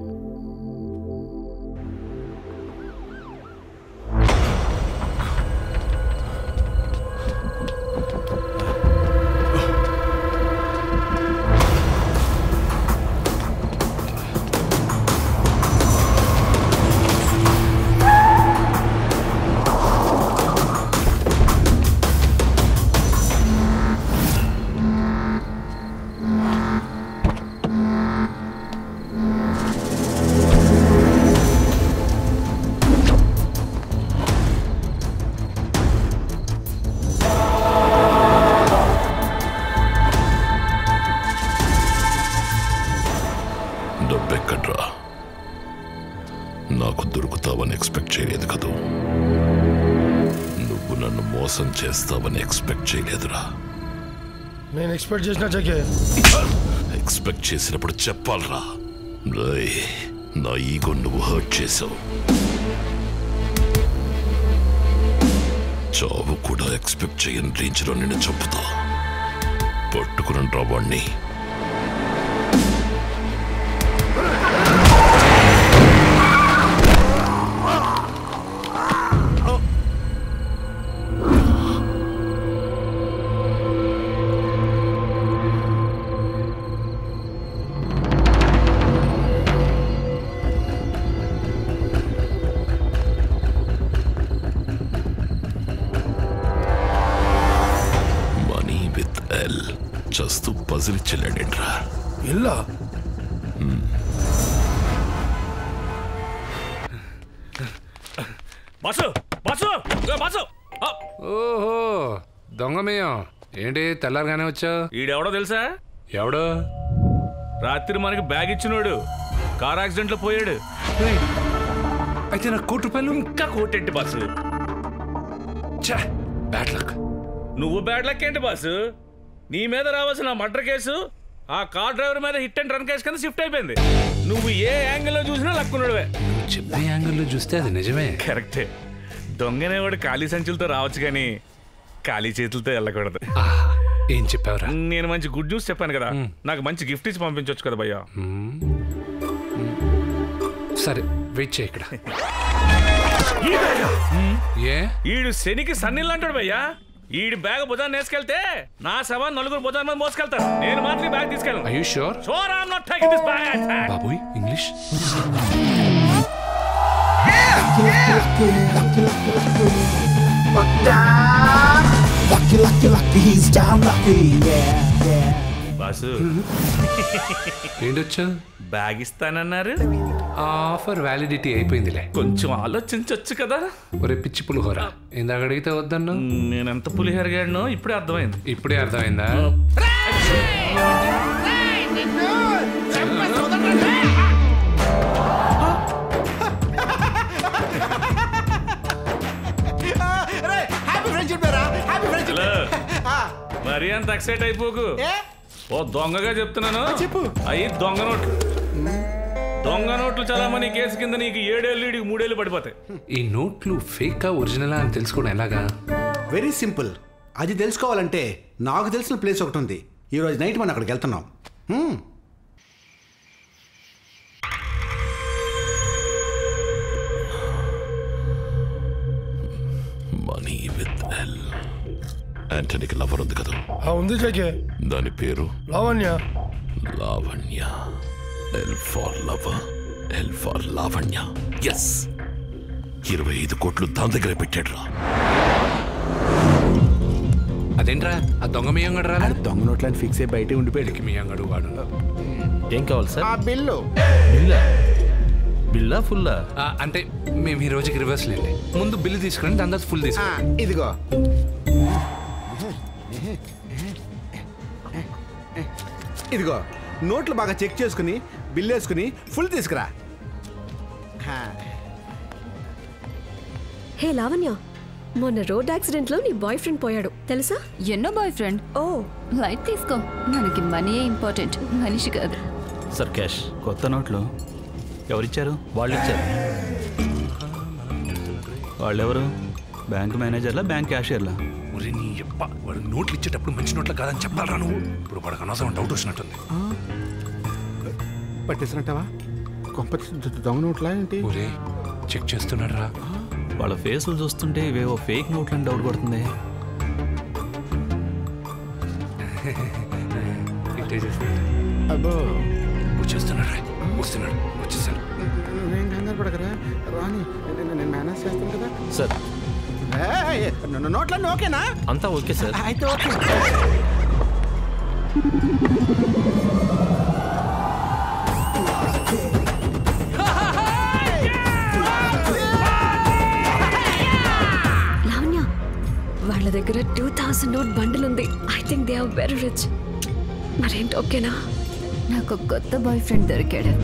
నాకు దొరుకుతావని ఎక్స్పెక్ట్ చేయలేదు కదూ. నువ్వు నన్ను మోసం చేస్తావని ఎక్స్పెక్ట్ చేయలేదురా. నేను ఎక్స్పెక్ట్ చేసినా చెక్కే. ఎక్స్పెక్ట్ చేసినప్పుడు చెప్పాలరా. రేయ్ నా ఈగో నువ్వు హర్ట్ చేసావు. చావు కూడా ఎక్స్పెక్ట్ చేయని రేంజ్లో నిన్ను చంపుతా. పట్టుకుని రా వాణ్ణి. చస్తూ పజిల్ ఇచ్చెళ్ళాడేంట్రా. ఇల్లా బాసు బాసు బాసు. ఓహో దొంగమేయం ఏంటి తెల్లారగానే వచ్చావు? ఈడెవడో తెలుసా? ఎవడో? రాత్రి మనకి బ్యాగ్ ఇచ్చినోడు. కార్ యాక్సిడెంట్ లో పోయాడు. అయితే నాకు 1 కోటి రూపాయలు. ఇంకా 1 కోటి ఏంటి బాసు? Bad luck. నువ్వు బ్యాడ్ లక్ ఏంటి బాసు? నీ మీద రావాల్సిన మర్డర్ కేసు ఆ కార్ డ్రైవర్ మీద హిట్ అండ్ రన్ కేసు కింద షిఫ్ట్ అయిపోయింది. నువ్వు ఏ యాంగిల్లో చూసినా లక్కునుడివే. చెప్పే యాంగిల్లో చూస్తే అది నిజమే. కరెక్టే. దొంగనేవాడు ఖాళీ సంచులతో రావచ్చు కానీ ఖాళీ చేతులతో వెళ్ళకూడదు. ఏం చెప్పావురా? నేను మంచి గుడ్ న్యూస్ చెప్పాను కదా, నాకు మంచి గిఫ్ట్ ఇచ్చి పంపించవచ్చు కదా భయ్యా. సరే వెయిట్ చేయి ఇక్కడ. ఈడు శనికి సన్నిల్ అంటాడు భయ్యా. ఈడి బ్యాగ్ బుధాన్ని వేసుకెళ్తే నా శవాన్ని నలుగురు బుధాన్ని మంది మోసుకెళ్తారు. నేను మాత్రం బ్యాగ్ తీసుకెళ్ళను. Are you sure? Sure, I'm not taking this bag. బాబోయ్ ఇంగ్లీష్. బాసు ఏంటొచ్చా? బ్యాగ్ ఇస్తానన్నారు. ఆఫర్ వ్యాలిడిటీ అయిపోయిందిలే. కొంచెం ఆలోచించవచ్చు కదా. ఒరే పిచ్చి పులిహోర, ఇందాక అడిగితే వద్దన్నా. నేనెంత పులిహోరగాడినో ఇప్పుడే అర్థమైంది. ఇప్పుడే అర్థమైందా? మరీ అంత ఎక్సైట్ అయిపోకు. ఓ దొంగగా చెప్తున్నాను. చెప్పు. అయ్యి దొంగ నోట్లు. దొంగ నోట్లు చాలా మంది కేసు కింద నీకు 7 ఏళ్ళు 3 ఏళ్ళు పడిపోతాయి. ఈ నోట్లు ఫేకా ఒరిజినలా అని తెలుసుకోవడం ఎలాగా? Very simple. అది తెలుసుకోవాలంటే నాకు తెలిసిన ప్లేస్ ఒకటి ఉంది. ఈరోజు నైట్ మనం అక్కడికి వెళ్తున్నాం. Money with L. యాంటనీకి లవర్ ఉంది కదా? ఉంది జగే. దాని పేరు Lavanya. Lavanya. L for lover, L for Lavanya. Yes, 25 కోట్లు దాని దగ్గర పెట్టాడు రా. అదేంట్రా ఆ దొంగ మియంగడు రా? దొంగ నోట్లని ఫిక్స్ అయి బయట ఉండిపోయాడు. మియంగడు వాడు. ఏం కావాలి సార్? బిల్లు. బిల్లా ఫుల్లా? అంటే మేము ఈ రోజుకి రివర్స్ లేండి. ముందు బిల్లు తీసుకుని దాని తర్వాత ఫుల్ తీసుకోండి. ఇదిగో. ఇదిగో నోట్లు బాగా చెక్ చేసుకుని బిల్ వేసుకుని ఫుల్ తీసుకురా. హే లావణ్య, మొన్న రోడ్ యాక్సిడెంట్ లో నీ బాయ్ ఫ్రెండ్ పోయాడు తెలుసా? ఎన్నో బాయ్ ఫ్రెండ్. ఓ లైట్ తీసుకో, మనకి మనీయే ఇంపార్టెంట్, మనిషి కాదు. Sir cash. కొత్త నోట్లు ఎవరిచ్చారు? వాళ్ళు ఇచ్చారు. వాళ్ళెవరు? బ్యాంక్ మేనేజర్లా, బ్యాంక్ క్యాషియర్లా? ఒరే నీ యప్ప, వాడు నోట్లు ఇచ్చేటప్పుడు మంచి నోట్లు కాదని చెప్పాలరా నువ్వు. ఇప్పుడు వాడికి అనవసరం డౌట్ వచ్చినట్టుంది. పట్టేసినట్టవా? దొంగ నోట్లా ఏంటి? ఒరే చెక్ చేస్తున్నాడు రా. వాళ్ళ ఫేసులు చూస్తుంటే ఇవేవో ఫేక్ నోట్లని డౌట్ కొడుతుంది. అబ్బో వచ్చేస్తున్నాడు రా. వస్తున్నాడు, వచ్చేసాడు. నేను కంగారు పడకరా, రాని నేను మేనేజ్ చేస్తాను కదా సార్. నోట్లన్నీ ఓకేనా? అంతా ఓకే సార్. అయితే ఓకే. లావణ్య, వాళ్ళ దగ్గర 2000 నోట్ బండిల్ ఉంది. I think they are very rich. మరేంటి ఓకేనా? నాకు కొత్త బాయ్ ఫ్రెండ్ దొరికాడు.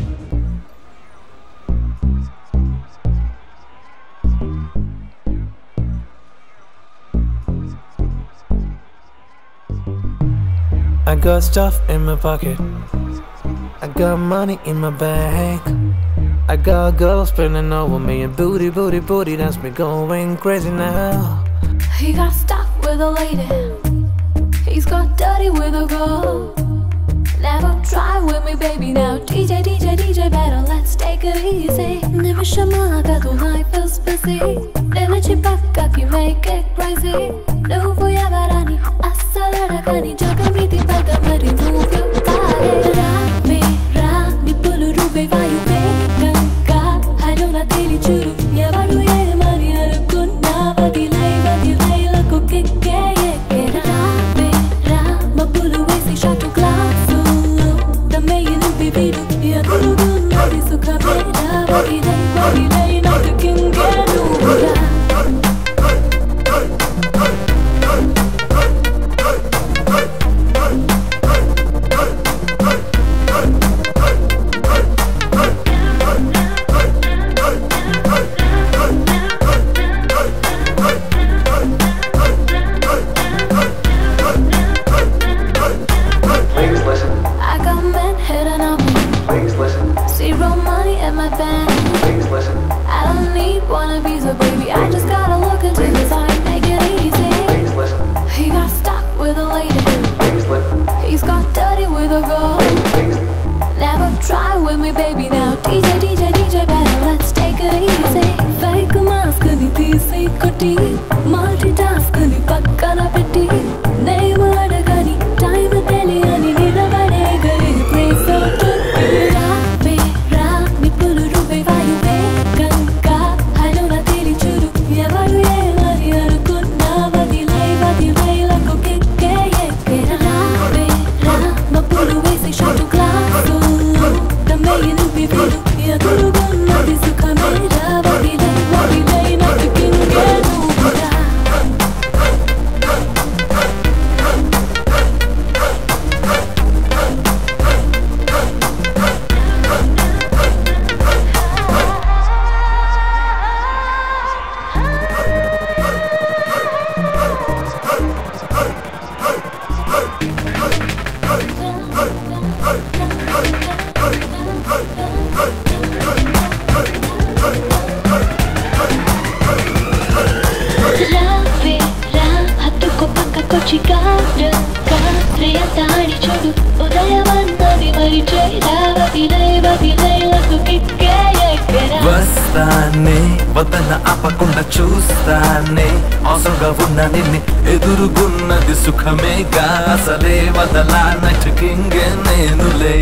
I got stuff in my pocket, I got money in my bank, I got girls spending over me and booty, booty, booty, that's me going crazy now. He got stuck with a lady, he's got dirty with a girl. Never try with me baby now, DJ, DJ, DJ, better let's take it easy. Nimishamaga tu life is busy, energy back up, you make it crazy. Nuvu yavarani, asalada kani, jagamiti pada mari move your body. Ra, nipulu rube vayu veganka, halona teli churu, yavaru ye mari anukunna, vadilai laku kikke ye. Ra, mapulu wesi shatu glasu, damayilu bibiru, yakurugu nari sukha veda, vadilai naku kinge nura. చూస్తానే వదల ఆపకుండా చూస్తానే అవసరంగా ఉన్న నిన్ను ఎదురుగున్నది సుఖమేగా అసలే వదలా night కింగే నేనులే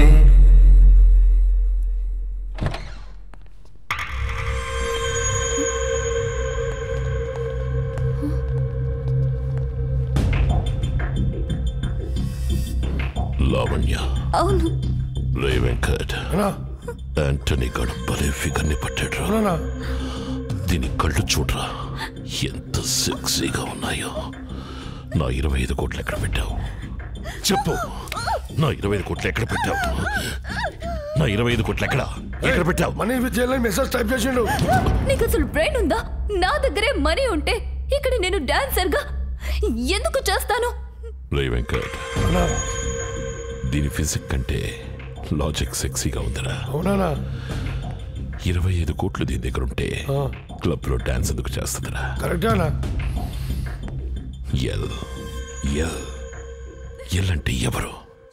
Lavanya అవును రే Venkat Antony గడు భలే ఫిగర్ ని పట్టాడు. దీని కళ్ళు చూడరా ఎంత సెక్సీగా ఉన్నాయో. నా 25 కోట్లు ఎక్కడ పెట్టావు చెప్పు. నా 25 కోట్లు ఎక్కడ పెట్టావు? నా 25 కోట్లు ఎక్కడ పెట్టావు? మనీ విద్యలో మెసేజ్ టైప్ చేసిండు. నీకు అసలు బ్రెయిన్ ఉందా? నా దగ్గరే మనీ ఉంటే ఇక్కడ నేను డాన్సర్ గా ఎందుకు చేస్తాను? రే వెంకట్ దీని ఫిజిక్ కంటే లాజిక్ సెక్సీగా ఉందిరా. అవునా? 25 కోట్లు దీని దగ్గర ఉంటే క్లబ్ లో డాన్స్ ఎందుకు చేస్తుందిరా? కరెక్టేనా? ఎల్ ఎల్ ఎల్ అంటే ఎవరు?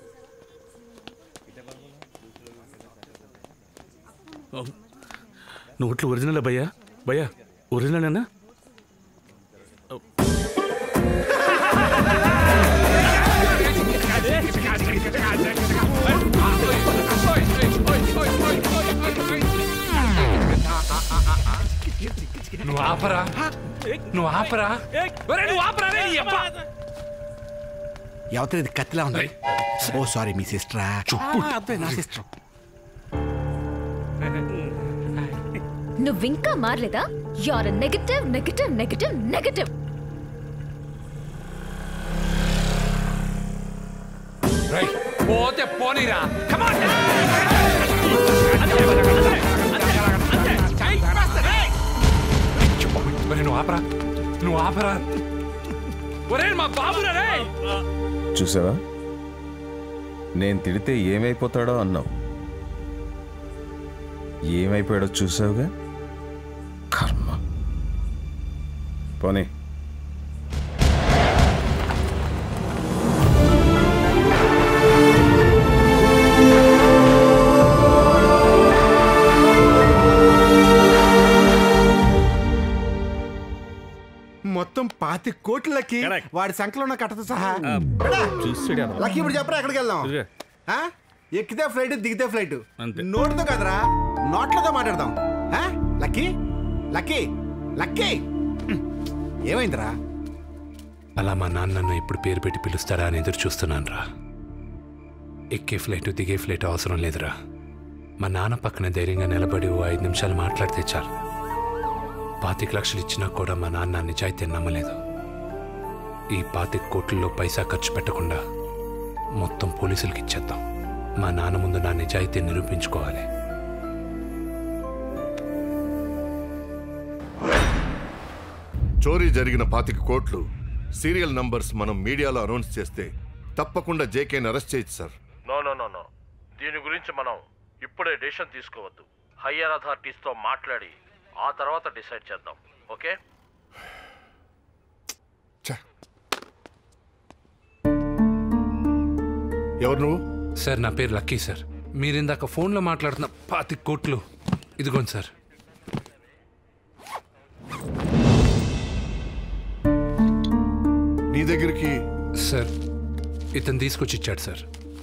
నోట్లు ఒరిజినల్ భయ్యా? భయ్యా ఒరిజినల్ అన్నా? నువ్వు ఆపరా, నువ్వు ఆపరా, నువ్వు ఆపరా. ఎవరి ఇది కత్తిలా ఉంది? ఓ సారీ, మీ సిస్టరా? నా సిస్టర్. నువ్వింకా మారలేదా? You are negative negative negative negative. పోతే పోనీరా. నువ్వు ఆపరా, నువ్వు ఆపరా. ఒరే మా బాబురా. చూసావా నేను తిడితే ఏమైపోతాడో అన్నావు. ఏమైపోయాడో చూసావుగా. కర్మ. పోనీ మొత్తం 25 కోట్లకి వాడి సంఖ్యలో ఉన్న కట్టతో సహా. లక్కీ ఇప్పుడు చెప్పరా ఎక్కడికి వెళ్దాం? ఎక్కితే ఫ్లైట్, దిగితే ఫ్లైట్. నోటితో కదరా, నోట్లతో మాట్లాడదాం. లక్కీ లక్కీ లక్కీ ఏమైందిరా? అలా మా నాన్న నన్ను ఎప్పుడు పేరు పెట్టి పిలుస్తారా అని ఎదురు చూస్తున్నాను రా. ఎక్కే ఫ్లైట్ దిగే ఫ్లైట్ అవసరం లేదురా. మా నాన్న పక్కన ధైర్యంగా నిలబడి 5 నిమిషాలు మాట్లాడితే చాలు. 25 లక్షలు ఇచ్చినా కూడా మా నాన్న నిజాయితీ నమ్మలేదు. ఈ 25 కోట్లలో పైసా ఖర్చు పెట్టకుండా మొత్తం పోలీసులకి ఇచ్చేద్దాం. మా నాన్న ముందు నా నిజాయితీ నిరూపించుకోవాలి. చోరీ జరిగిన 25 కోట్లు సీరియల్ నంబర్స్ మనం మీడియాలో అనౌన్స్ చేస్తే తప్పకుండా జేకేని అరెస్ట్ చేయొచ్చు సార్. నో దీని గురించి మనం ఇప్పుడే డెసిషన్ తీసుకోవద్దు. హయ్యర్ అథారిటీస్తో మాట్లాడి ఆ తర్వాత డిసైడ్ చేద్దాం. ఓకే? ఎవరు నువ్వు? సార్ నా పేరు లక్కీ సార్. మీరు ఇందాక ఫోన్లో మాట్లాడుతున్న 25 కోట్లు ఇదిగోండి సార్. నీ దగ్గరికి సార్ ఇతను తీసుకొచ్చి ఇచ్చాడు సార్.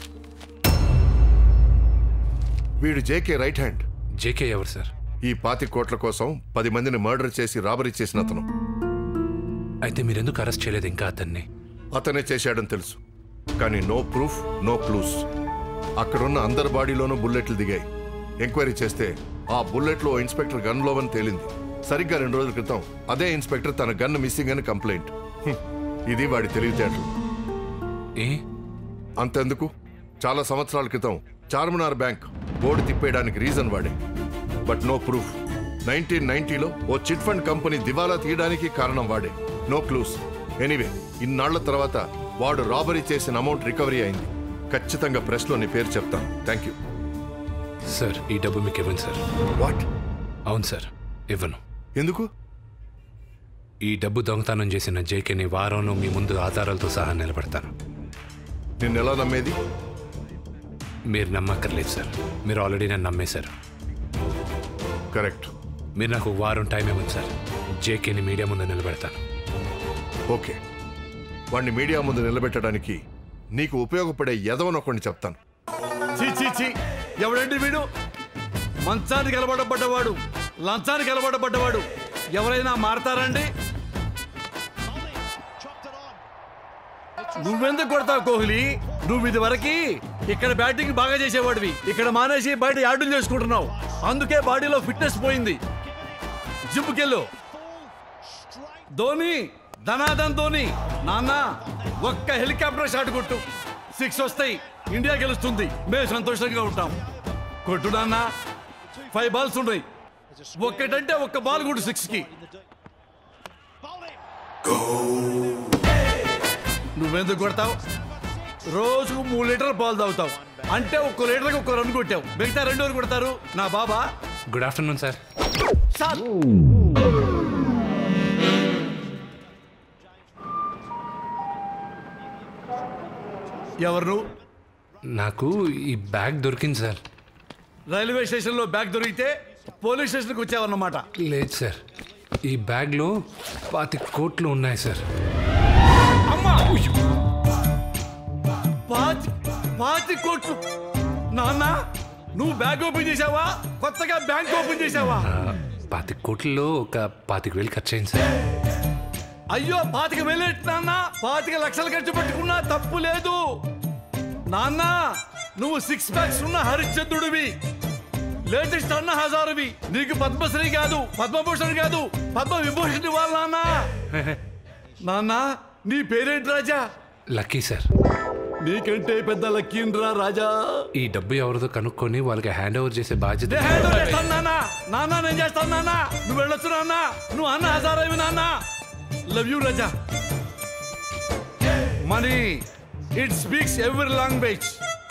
వీడు జేకే రైట్ హ్యాండ్. జేకే ఎవరు సార్? ఈ 25 కోట్ల కోసం 10 మందిని మర్డర్ చేసి రాబరీ చేసిన అతను. అయితే మీరెందుకు అరెస్ట్ చేయలేదు ఇంకా అతన్ని? అతనే చేశాడని తెలుసు, కానీ నో ప్రూఫ్, నో క్లూస్. అక్కడున్న అందరి బాడీలోనూ బుల్లెట్లు దిగాయి. ఎంక్వైరీ చేస్తే ఆ బుల్లెట్లో ఇన్స్పెక్టర్ గన్లో అని తేలింది. సరిగ్గా 2 రోజుల క్రితం అదే ఇన్స్పెక్టర్ తన గన్ మిస్సింగ్ అని కంప్లైంట్. ఇది వాడి తెలివితేటలు. అంతెందుకు, చాలా సంవత్సరాల క్రితం చార్మినార్ బ్యాంక్ బోర్డు తిప్పేయడానికి రీజన్ వాడే. But no proof. 1990లో ఓ చిట్ ఫండ్ కంపెనీ దివాలా తీయడానికి కారణం వాడే. No clues. ఎనీవే, ఇన్నాళ్ల తర్వాత వాడు రాబరీ చేసిన అమౌంట్ రికవరీ అయింది. ఖచ్చితంగా ప్రెస్లో నీ పేరు చెప్తాను. Thank you sir. ఈ డబ్బు మీకు ఇవ్వండి సార్. వాట్? అవును సార్, ఇవ్వను. ఎందుకు? ఈ డబ్బు దొంగతనం చేసిన జేకేని వారంలో మీ ముందు ఆధారాలతో సహా నిలబెడతాను. నిన్నెలా నమ్మేది? మీరు నమ్మక్కర్లేదు సార్, మీరు ఆల్రెడీ నన్ను నమ్మేశారు. కరెక్ట్. మీరు నాకు వారం టైం ఇవ్వండి సార్. జేకేని మీడియా ముందు నిలబెడతాను. ఓకే, వాడిని మీడియా ముందు నిలబెట్టడానికి నీకు ఉపయోగపడే ఎదవనొకడిని చెప్తాను. చీ ఎవడండి వీడు? మంచానికి అలవాటపడ్డవాడు, లంచానికి అలవాటపడ్డవాడు. ఎవరైనా మారతారండి? నువ్వెందుకు కొడతావు కోహ్లీ? నువ్వు ఇది వరకు ఇక్కడ బ్యాటింగ్ బాగా చేసేవాడివి, ఇక్కడ మానేసి బయట యార్డులు చేసుకుంటున్నావు. అందుకే బాడీలో ఫిట్నెస్ పోయింది. జిమ్కెళ్ళు. ధోని, ధనాధన్ ధోని, నాన్న ఒక్క హెలికాప్టర్ షాట్ కొట్టు, 6 వస్తాయి, ఇండియా గెలుస్తుంది, మేము సంతోషంగా ఉంటాం. కొట్టు నాన్న. 5 బాల్స్ ఉన్నాయి, ఒక్కటంటే ఒక్క బాల్ కొట్టు 6కి. నువ్వెందుకు కొడతావు? రోజుకు 3 లీటర్ల పాలు తాగుతావు, అంటే 1 లీటర్కి 1 రన్ కొట్టావు, మిగతా 2 ఎవరు కొడతారు? నా బాబా. Good afternoon sir. ఎవరు? నాకు ఈ బ్యాగ్ దొరికింది సార్. రైల్వే స్టేషన్లో బ్యాగ్ దొరికితే పోలీస్ స్టేషన్కి వచ్చావన్నమాట. లేదు సార్, ఈ బ్యాగ్లో 25 కోట్లు ఉన్నాయి సార్. అమ్మా, 25 కోట్లు! నాన్న, నువ్వు బ్యాగ్ ఓపెన్ చేసావా? కొత్తగా బ్యాంక్ ఓపెన్ చేసావా? 25 కోట్లలో ఒక 25,000 ఖర్చు అయింది సార్. అయ్యో, 25,000 నాన్న, 25 లక్షలు ఖర్చు పెట్టుకున్నా తప్పు లేదు నాన్న. నువ్వు 6 ప్యాక్స్ ఉన్న హరిశ్చంద్రుడివి, లేటెస్ట్ అన్న హజారువి. నీకు పద్మశ్రీ కాదు, పద్మభూషణ్ కాదు, పద్మ విభూషణ్ ఇవ్వాలి నాన్న. నాన్న, నీ పేరేంటి రాజా? Lucky sir. నీకంటే పెద్ద లక్కీన్రా రాజా. ఈ డబ్బు ఎవరిదో కనుక్కొని వాళ్ళకి హ్యాండ్ ఓవర్ చేసే బాధ్యత. నాన్న నేను చేస్తాను నాన్న, నువ్వు వెళ్ళొచ్చు నాన్న. నువ్వు అన్న హజారవి నాన్న. Love you Raja. Money, it speaks every language.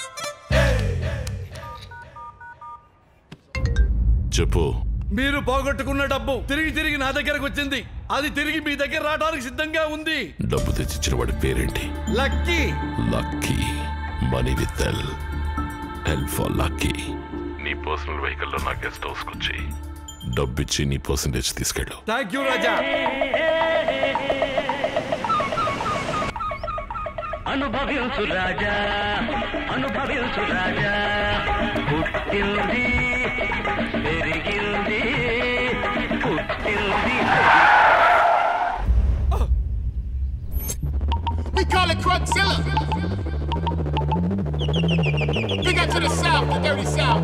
చెప్పు. మీరు పోగొట్టుకున్న డబ్బు తిరిగి నా దగ్గరకు వచ్చింది. అది తిరిగి మీ దగ్గర రావడానికి సిద్ధంగా ఉంది. డబ్బు తెచ్చిచ్చిన వాడి పేరేంటి? Lucky. Lucky, money with L for Lucky. నీ పర్సనల్ వెహికల్ లో నా గెస్ట్ హౌస్ కు వచ్చి డబ్బిచ్చి నీ పర్సంటేజ్ తీసుకెళ్ళు. Thank you Raja. అనుభవించు రాజా, అనుభవించు రాజా. పుట్టింది పెరిగింది, పుట్టింది. We call it Crugzilla. Big up to the South, the dirty South.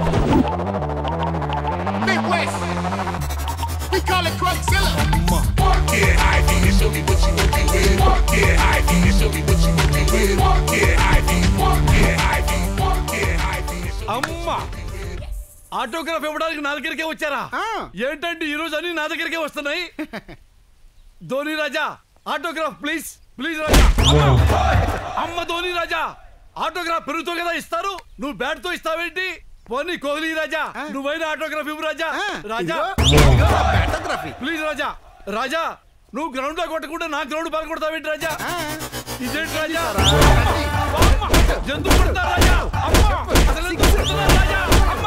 Midwest. We call it Crugzilla. Yeah, ID, and show me what you want me with. Yeah, ID, and show me what you want me with. Yeah, ID, yeah, ID, yeah, ID. అమ్మా, autograph ఇవ్వడానికి నా దగ్గరికే వచ్చారా? ఏంటంటే ఈ రోజు అన్ని నా దగ్గరికే వస్తున్నాయి. Dhoni Raja, autograph please, please Raja. అమ్మ ధోని రాజా, ఆటోగ్రాఫ్ పెరుగుతో కదా ఇస్తారు, నువ్వు బ్యాట్ తో ఇస్తావేంటి? పోనీ కోహ్లీ రాజా, నువ్వైనా ఆటోగ్రాఫ్ ఇవ్వు రాజా. రాజా ప్లీజ్ రాజా. రాజా, నువ్వు గ్రౌండ్ లో కొట్టకుండా నా గ్రౌండ్ బాల్ కొడతావేంటి రాజా? ఇదేంటి రాజా? ఎందుకు కొడతారు రాజా? అసలు ఎందుకు కొడుతున్నారు రాజా?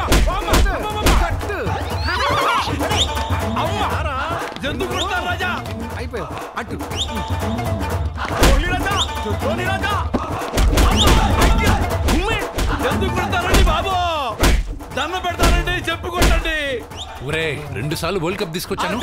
ఎందుకు కొడతారు రాజా? అయిపోయావు అటు. ఎందుకు కొడతారండి బాబు? దండం పెడతారండి, చెప్పు కొట్టండి. ఒరే, 2 సార్లు వరల్డ్ కప్ తీసుకొచ్చాను,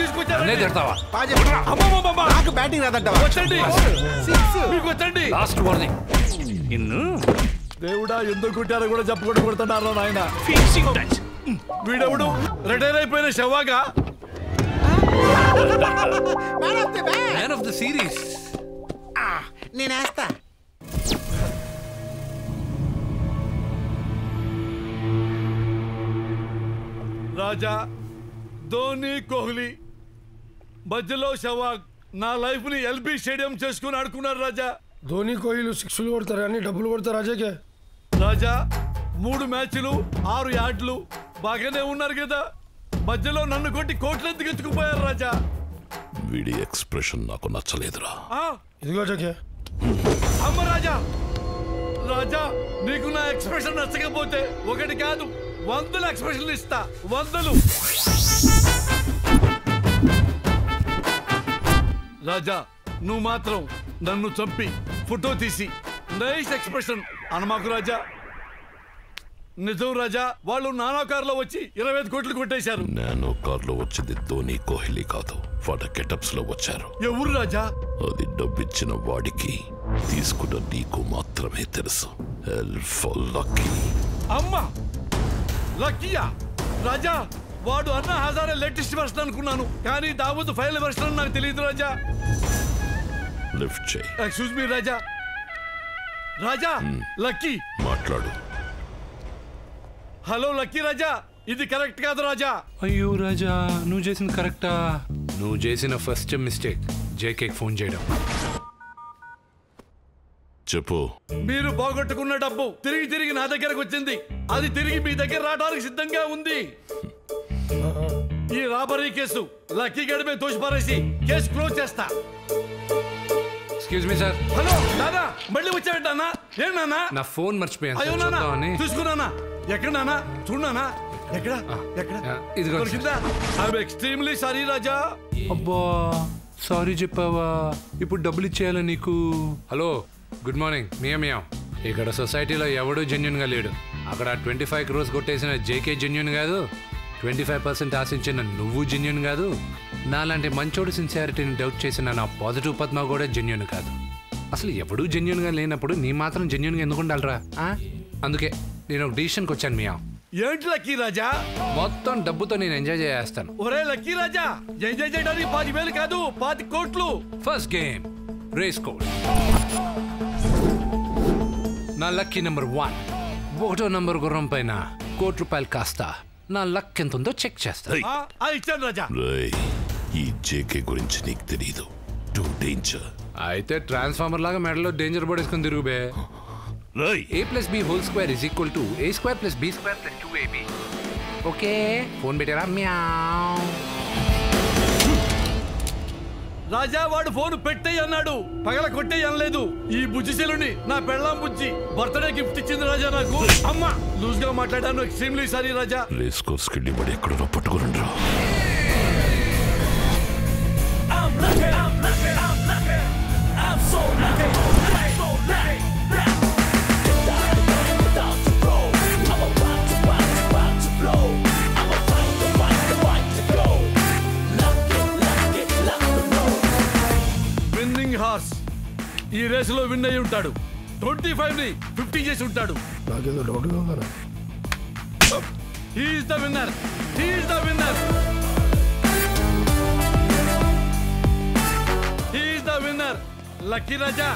నాకు బ్యాటింగ్ రాదంటావా? వచ్చండి, మీకు వచ్చండి. Last warning. ఇన్ను దేవుడా, ఎందుకు కొట్టారో కూడా చెప్పకుండా కొడుతున్నారు నాయన. వీడెవడు? రిటైర్ అయిపోయిన శవాగా? Man of the series. నేనేస్తా. రాజా, ధోని, కోహ్లీ మధ్యలో సెహ్వాగ్ నా లైఫ్ ని ఎల్బీ స్టేడియం చేసుకుని ఆడుకున్నారు రాజా. ధోని, కోహ్లీ 6లు కొడతారు అని డబ్బులు కొడతారు రాజాకే. రాజా, 3 మ్యాచ్లు 6 యార్డ్లు బాగానే ఉన్నారు కదా, మధ్యలో నన్ను కొట్టి కోట్లు ఎందుకు ఎత్తుకుపోయారు రాజా? వీడి ఎక్స్ప్రెషన్ నాకు నచ్చలేదురా. ఇదిగో జకే. అమ్మ రాజా, రాజా నీకు నా ఎక్స్ప్రెషన్ నచ్చకపోతే 1 కాదు 100 ఎక్స్ప్రెషన్లు ఇస్తా, 100. రాజా నువ్వు మాత్రం నన్ను చంపి ఫోటో తీసి నైస్ ఎక్స్ప్రెషన్ అనమాకు రాజా. నిజం రాజా, వాళ్ళు నానో కారులో వచ్చి 25 కోట్లు కొట్టేశారు. నానో కార్లో వచ్చింది ధోని కోహ్లీ కాదు, వాళ్ళ గెటప్స్ లో వచ్చారు. ఎవరు రాజా? అది డబ్బిచ్చిన వాడికి తీసుకున్న నీకు మాత్రమే తెలుసు. లక్కీ. అమ్మా లక్కీయా? రాజా వాడు అన్నా హజారే లేటెస్ట్ వెర్షన్ అనుకున్నాను, కానీ దావూద్ ఫైనల్ వెర్షన్ నాకు తెలియదు రాజా. లిఫ్ట్ చేయి. Excuse me Raja. Raja Lucky మాట్లాడు. హలో లక్కీ రాజా, ఇది కరెక్ట్ కాదు రాజా. అయ్యో రాజా, నువ్వు చేసింది కరెక్టా? నువ్వు చేసిన ఫస్ట్ మిస్టేక్ జేకే ఫోన్ చేయడం. చెప్పు. మీరు పోగొట్టుకున్న డబ్బు తిరిగి తిరిగి నా దగ్గరకు వచ్చింది. అది తిరిగి మీ దగ్గర రావడానికి సిద్ధంగా ఉంది. ఈ రాబరీ కేసు లక్కీ గడిమే తోసిపారేసి కేసు క్లోజ్ చేస్తా. Excuse me sir. హలో నానా, మళ్ళీ వచ్చావేంటి నాన్న? ఏం నాన్న? నా ఫోన్ మర్చిపోయాను. అయ్యో నాన్న, తీసుకున్నానా? ఎక్కడ నాన్న? చూడనా? ఎక్కడ ఎక్కడ? ఇదిగో. I'm extremely sorry Raja. అబ్బా సారీ చెప్పావా? ఇప్పుడు డబ్బులు ఇచ్చేయాలా నీకు? Hello good morning. మియా ఇక్కడ సొసైటీలో ఎవడూ జెన్యున్ గా లేడు. అక్కడ 25 crores కొట్టేసిన జేకే జెన్యున్ కాదు, 25% ఆశించిన నువ్వు జెన్యున్ కాదు, నాలాంటి మంచోడు సిన్సియారిటీని డౌట్ చేసిన నా పాజిటివ్ పద్మ కూడా జెన్యున్ కాదు. అసలు ఎవడూ జెన్యున్ గా లేనప్పుడు నీ మాత్రం జెన్యున్ గా ఎందుకు ఉండాలరా? అందుకే నేను ఒక డిసిషన్కి వచ్చాను మియా. ఏంటి లక్కీ రాజా? మొత్తం డబ్బుతో నేను ఎంజాయ్ చేస్తాను. ఒరే లక్కీ రాజా, ఎంజాయ్ చేయడానికి 10,000 కాదు 20 కోట్లు. First game race course. నా లక్కీ నెంబర్ 1, 1వ నంబర్ గుర్రం పైన ₹1,00,00,000 కాస్తా నా లక్ ఎంత ఉందో చెక్ చేస్తా. ఇచ్చాను రాజా. ఈ జేకే గురించి నీకు తెలీదు. Two danger. అయితే ట్రాన్స్ఫార్మర్ లాగా మెడలో డేంజర్ బోర్డ్ వేసుకుని తిరుగుబే. A+B² = A² + B² + 2AB. Okay phone పెట్టారా? మ్యావ్. రాజా వాడు ఫోన్ పెట్టేయి అన్నాడు, పగల కొట్టేయి అనలేదు. ఈ బుజ్జిశీలుని నా పెళ్ళాం బుజ్జి బర్త్డే గిఫ్ట్ ఇచ్చింది రాజా నాకు. అమ్మా లూజ్ గా మాట్లాడాను, extremely sorry Raja. Race course కి వెళ్ళి ఎక్కడో పట్టుకుని రా. విన్నింగ్ హార్స్ ఈ రేసులో విన్ అయి ఉంటాడు. 25ని 50 చేసి ఉంటాడు. నాకేదో డౌట్గా ఉందా? He is the winner. He is the winner. He is the winner. Lucky Raja.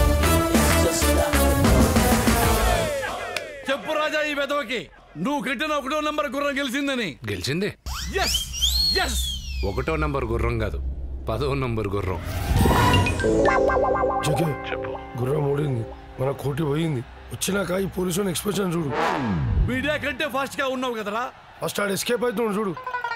చెప్పు రాజా ఈ వెధవకి నువ్వు కట్టిన 1వ నంబర్ గుర్రం గెలిచిందని. గెలిచింది. Yes yes. 1వ నంబర్ గుర్రం కాదు, 10వ నంబర్ గుర్రం. చెప్పు. గుర్రం ఓడింది, మన కోటి పోయింది. వచ్చినాక ఈ పోలీసు ఎక్స్ప్రెషన్ చూడు. మీడియా కంటే ఫాస్ట్ గా ఉన్నావు కదరా. ఫస్ట్ ఆడ ఎస్కేప్ అవుతున్నాడు చూడు.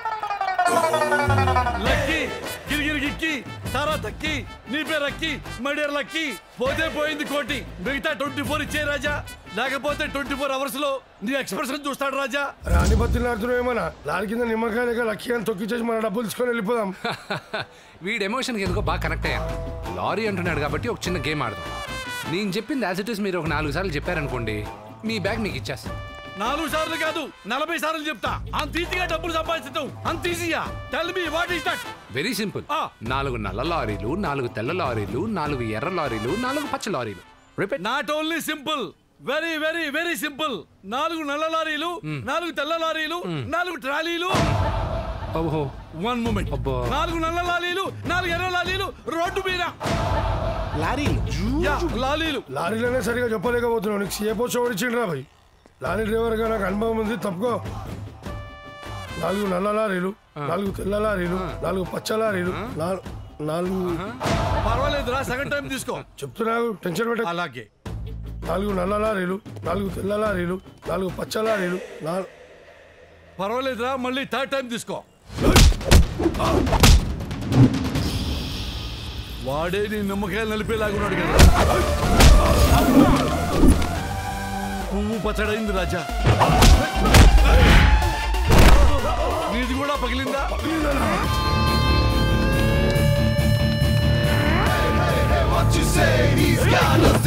లక్కీ గిరిగిరికి తారా తక్కి నీ పేరు అక్కి మడియర్ లక్కీ. పోతే పోయింది కోటి, మిగతా 24 ఇచ్చే రాజా. లేకపోతే 24 hours లో నీ ఎక్స్ప్రెషన్ చూస్తాడు రాజా. రాణి బత్తిని ఆడుతున్నావు ఏమన్నా? లారీ కింద నిమ్మకాయ లేక లక్కీ అని తొక్కిచ్చేసి మన డబ్బులు తీసుకొని వెళ్ళిపోదాం. వీడి ఎమోషన్కి ఎందుకో బాగా కనెక్ట్ అయ్యాను. లారీ అంటున్నాడు కాబట్టి ఒక చిన్న గేమ్ ఆడదాం. నేను చెప్పింది యాజ్ ఇట్ ఈస్ మీరు ఒక 4 సార్లు చెప్పారనుకోండి, మీ బ్యాగ్ మీకు ఇచ్చేస్తాను. 4 సార్లు కాదు 40 సార్లు చెప్తా. అంత ఈజీగా డబ్బులు సంపాదించడం అంత ఈజీయా? Tell me what is that? Very simple. 4 నల్ల లారీలు, 4 తెల్ల లారీలు, 4 ఎర్ర లారీలు, 4 పచ్చ లారీలు. Repeat. Not only simple, very very very simple. 4 నల్ల లారీలు, 4 తెల్ల లారీలు, 4 ట్రాలీలు. ఓహో 1 మూమెంట్. 4 నల్ల లారీలు, 4 ఎర్ర లారీలు రోడ్డు మీద. లారీలు లారీలనే సరిగా చెప్పలేకపోతున్నావు. నీకు సీఏ పోస్ట్ ఎవరు ఇచ్చిండ్రా భయ్? లారీ డ్రైవర్గా నాకు అనుభవం ఉంది, తప్పుకో. 4 నల్ల లారీలు, 4 తెల్ల లారీలు, 4 పచ్చ లారీలు, 4 పర్వాలేదురా, సగం టైం తీసుకో. చెప్తున్నావు, టెన్షన్ పెట్ట. అలాగే 4 నల్ల లారీలు, 4 తెల్ల లారీలు, 4 పచ్చ లారీలు, 4. పర్వాలేదురా, మళ్ళీ 3rd టైం తీసుకో. వాడే నీ నిమ్మకాయలు నలిపేలాగున్నాడు కదా. పువ్వు పచ్చడైంది రాజా. నీది కూడా పగిలిందా?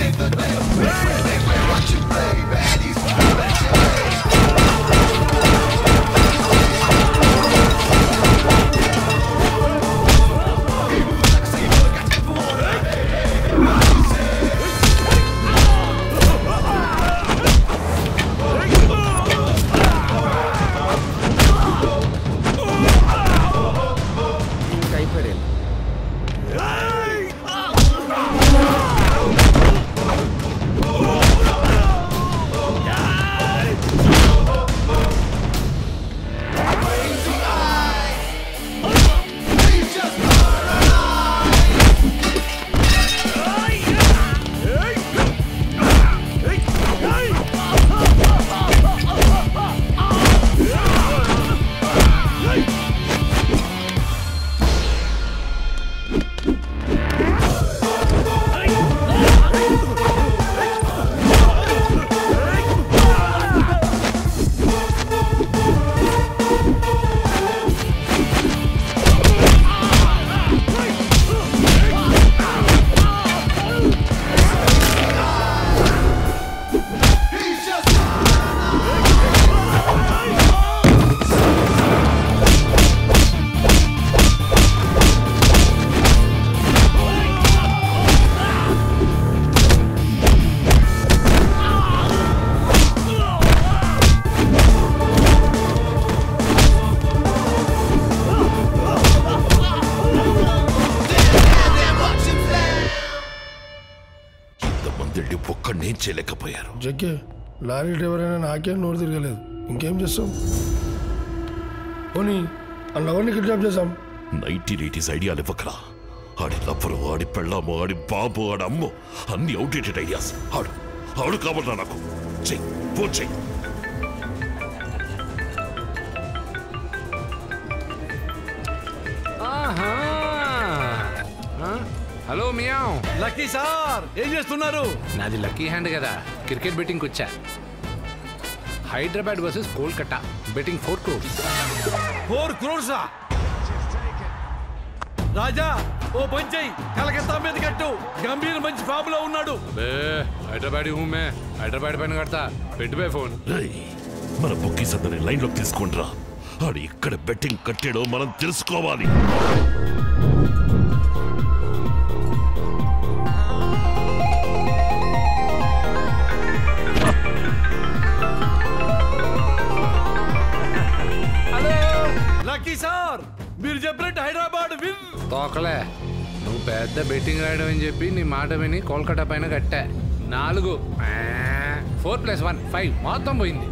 ఒక్కడేం చేయలేకపోయారు. జగ్గే లారీ డ్రైవర్ అయినా నాకేం నోరు తిరగలేదు. ఇంకేం చేస్తాం? పోనీ అన్నవన్నీ కిడ్నాప్ చేసాం. 1980s ఐడియాలు ఇవ్వకరా. ఆడి లవ్వరు, ఆడి పెళ్ళాము, ఆడి బాబు, ఆడి అమ్ము అన్ని అవుట్డేటెడ్ ఐడియాస్. ఆడు కావాలన్నా నాకు. చెయ్యి, ఫోన్ చెయ్యి. Hello meow. లక్కీ సార్ ఏం చేస్తున్నారు? నాది లక్కీ హ్యాండ్ కదా, క్రికెట్ బెట్టింగ్ వచ్చా. Hyderabad versus Kolkata betting 4 crores. 4 crores Raja ఓ పంచై కలకత్తా మీద కట్టు. గంభీర్ మంచి ఫామ్ లో ఉన్నాడు. హైదరాబాద్ హైదరాబాద్ పైన కడతా. పెట్టిపోయి ఫోన్. మన బుక్కీస్ అందరినీ లైన్ లోకి తీసుకుంటరా. ఆడు ఇక్కడ బెట్టింగ్ కట్టాడో మనం తెలుసుకోవాలి. లక్కీ సార్ మీరు చెప్పినట్టు హైదరాబాద్ విన్. తోకలే, నువ్వు పెద్ద బెట్టింగ్ రాయడం అని చెప్పి నీ మాట విని కోల్కతా పైన కట్టా. 4 4 + 1 5 మొత్తం పోయింది.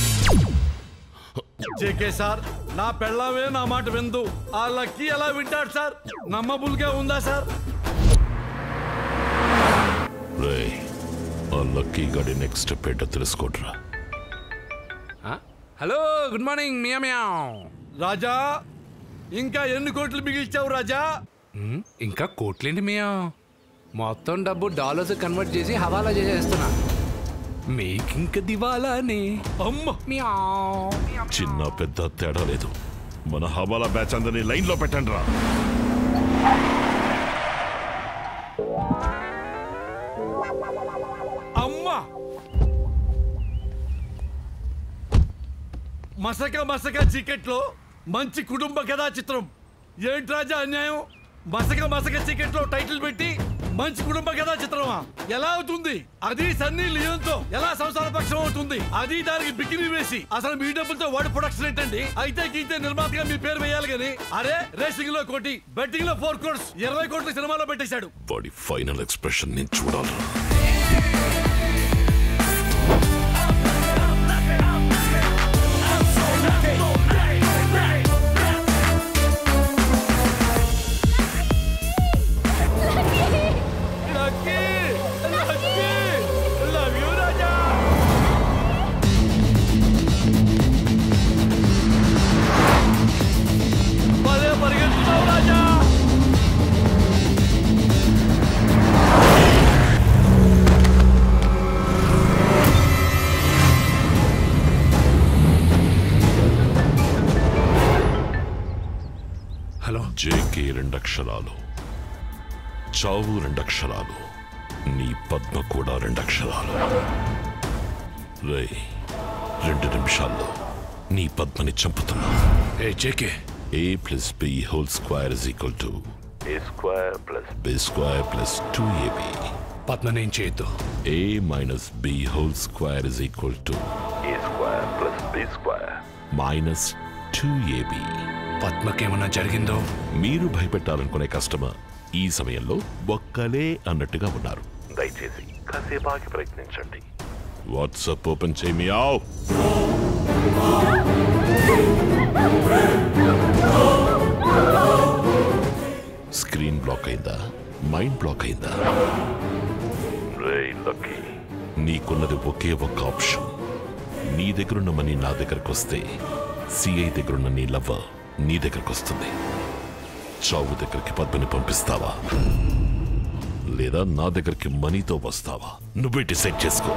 జేకే సార్ నా పెళ్ళామే నా మాట విందు. ఆ లక్కీ ఎలా వింటాడు సార్? నమ్మబుల్గా ఉందా సార్? ఆ లక్కీ గడి నెక్స్ట్ స్టెప్ ఏంటో తెలుసుకోట్రా. హలో గుడ్ మార్నింగ్ మియా మియావ్. రాజా ఇంకా ఎన్ని కోట్లు మిగిల్చావు రాజా? ఇంకా కోట్లేంటి మియా, మొత్తం డబ్బు డాలర్స్ కన్వర్ట్ చేసి హవాలా చేసేస్తున్నా. మీకింక దివాలానే. చిన్న పెద్ద తేడా లేదు. మన హవాలా బ్యాచ్ అందరినీ లైన్ లో పెట్టండి రా. అమ్మా మసక చీకట్లో మంచి కుటుంబ కథా చిత్రం. ఏంటి రాజా అన్యాయం? మసక చీకట్లో టైటిల్ పెట్టి మంచి కుటుంబ కథా చిత్రమా? ఎలా అవుతుంది? అది సన్నీ లియోన్తో ఎలా సంసార పక్షం అవుతుంది? అది దానికి బికినీ వేసి అసలు మీ డబ్బులతో వాడి ప్రొడక్షన్ ఏంటండి? అయితే గీతే నిర్మాతగా మీ పేరు వేయాలి గానీ అరే రేసింగ్ లో 1 కోటి, బెట్టింగ్ లో 4 crores, 20 కోట్లు సినిమాలో పెట్టేశాడు. వాడి ఫైనల్ ఎక్స్ప్రెషన్ నేను చూడాలి. జేకే 2 అక్షరాలు, చావు 2 అక్షరాలు, నీ పద్మ కూడా 2 అక్షరాలు. రే 2 నిమిషాల్లో నీ పద్మని చంపుతున్నా. A plus B whole square is equal to A square plus B square plus 2AB. పద్మనేం చేయొద్దు. A minus B whole square is equal to A square plus B square minus 2AB. పద్మకేమన్నా జరిగిందో? మీరు భయపెట్టాలనుకునే కస్టమర్ ఈ సమయంలో ఒక్కలే అన్నట్టుగా ఉన్నారు. దయచేసి కాసేపు ఆగి ప్రయత్నించండి. వాట్సాప్ ఓపెన్ చేయమియావ్. స్క్రీన్ బ్లాక్ అయిందా? మైండ్ బ్లాక్ అయిందా? నీకున్నది ఒకే ఒక్క ఆప్షన్. నీ దగ్గరున్న మనీ నా దగ్గరకు వస్తే సిఐ దగ్గరున్న నీ లవ్వర్ నీ దగ్గరకు వస్తుంది. చావు దగ్గరికి పద్మని పంపిస్తావా లేదా నా దగ్గరికి మనీతో వస్తావా? నువ్వే డిసైడ్ చేసుకో.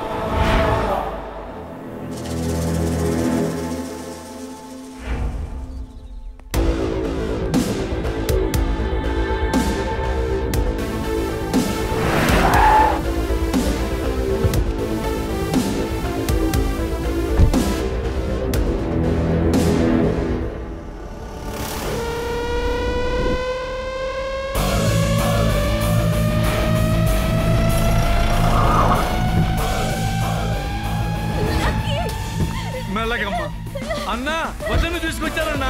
మెల్లగమ్మా. అన్నా వదిన తీసుకొచ్చారన్నా.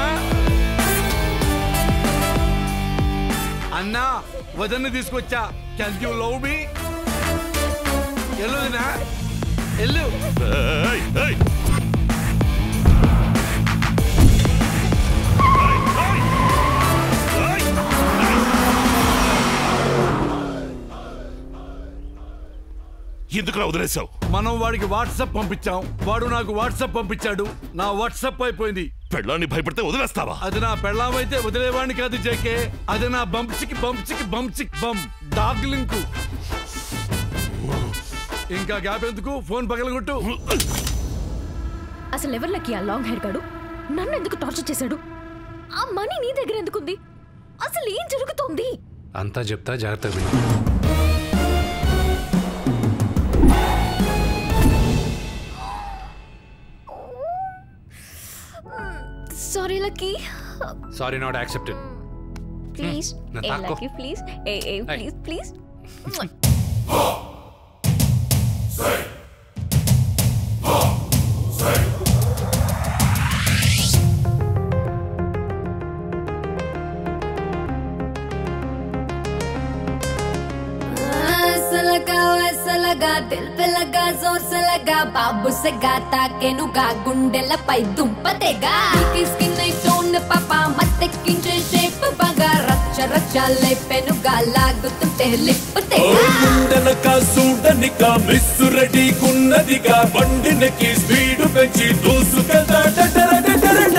అన్నా వదిన తీసుకొచ్చా. Can you love me? ఎల్లుదినా ఎల్లు. ఎందుకు వదిలేసావు? మనం వాడికి వాట్సాప్ పంపించాం, వాడు నాకు వాట్సాప్ పంపించాడు. నా వాట్సాప్ అయిపోయింది. పెళ్ళాన్ని భయపడితే వదిలేస్తావా? అది నా పెళ్ళామైతే వదిలేవాడిని కాదు జేకే. అది నా బంప్చికి బమ్ డాగ్ లింకు. ఇంకా గ్యాప్ ఎందుకు? ఫోన్ పగలగొట్టు. అసలు ఎవరిలకి ఆ లాంగ్ హెయిర్ గాడు నన్ను ఎందుకు టార్చర్ చేశాడు? ఆ మనీ నీ దగ్గర ఎందుకుంది? అసలు ఏం జరుగుతోంది? అంతా చెప్తా, జాగ్రత్తగా విను. Sorry, Lucky. Sorry, not accepted. Please. Na Hey, tako. Lucky, please. Hey, please, please. ऐसा लगा दिल पे लगा जोर से लगा बाबू से गाता के नुगा गुंडेलपై దుంపతేగా స్కిన్ టోన్ పాపా మత్తెక్కించే షేప్ బాగా రచ్చ రచ్చ లేపెనుగా లాగుతుంటే లిప్పుతేగా గుండెలక సూడనిక మిస్సు రెడీ కున్నదిగా బండినకి స్పీడ్ పెంచి దూసుకెళ్తా డడర డడర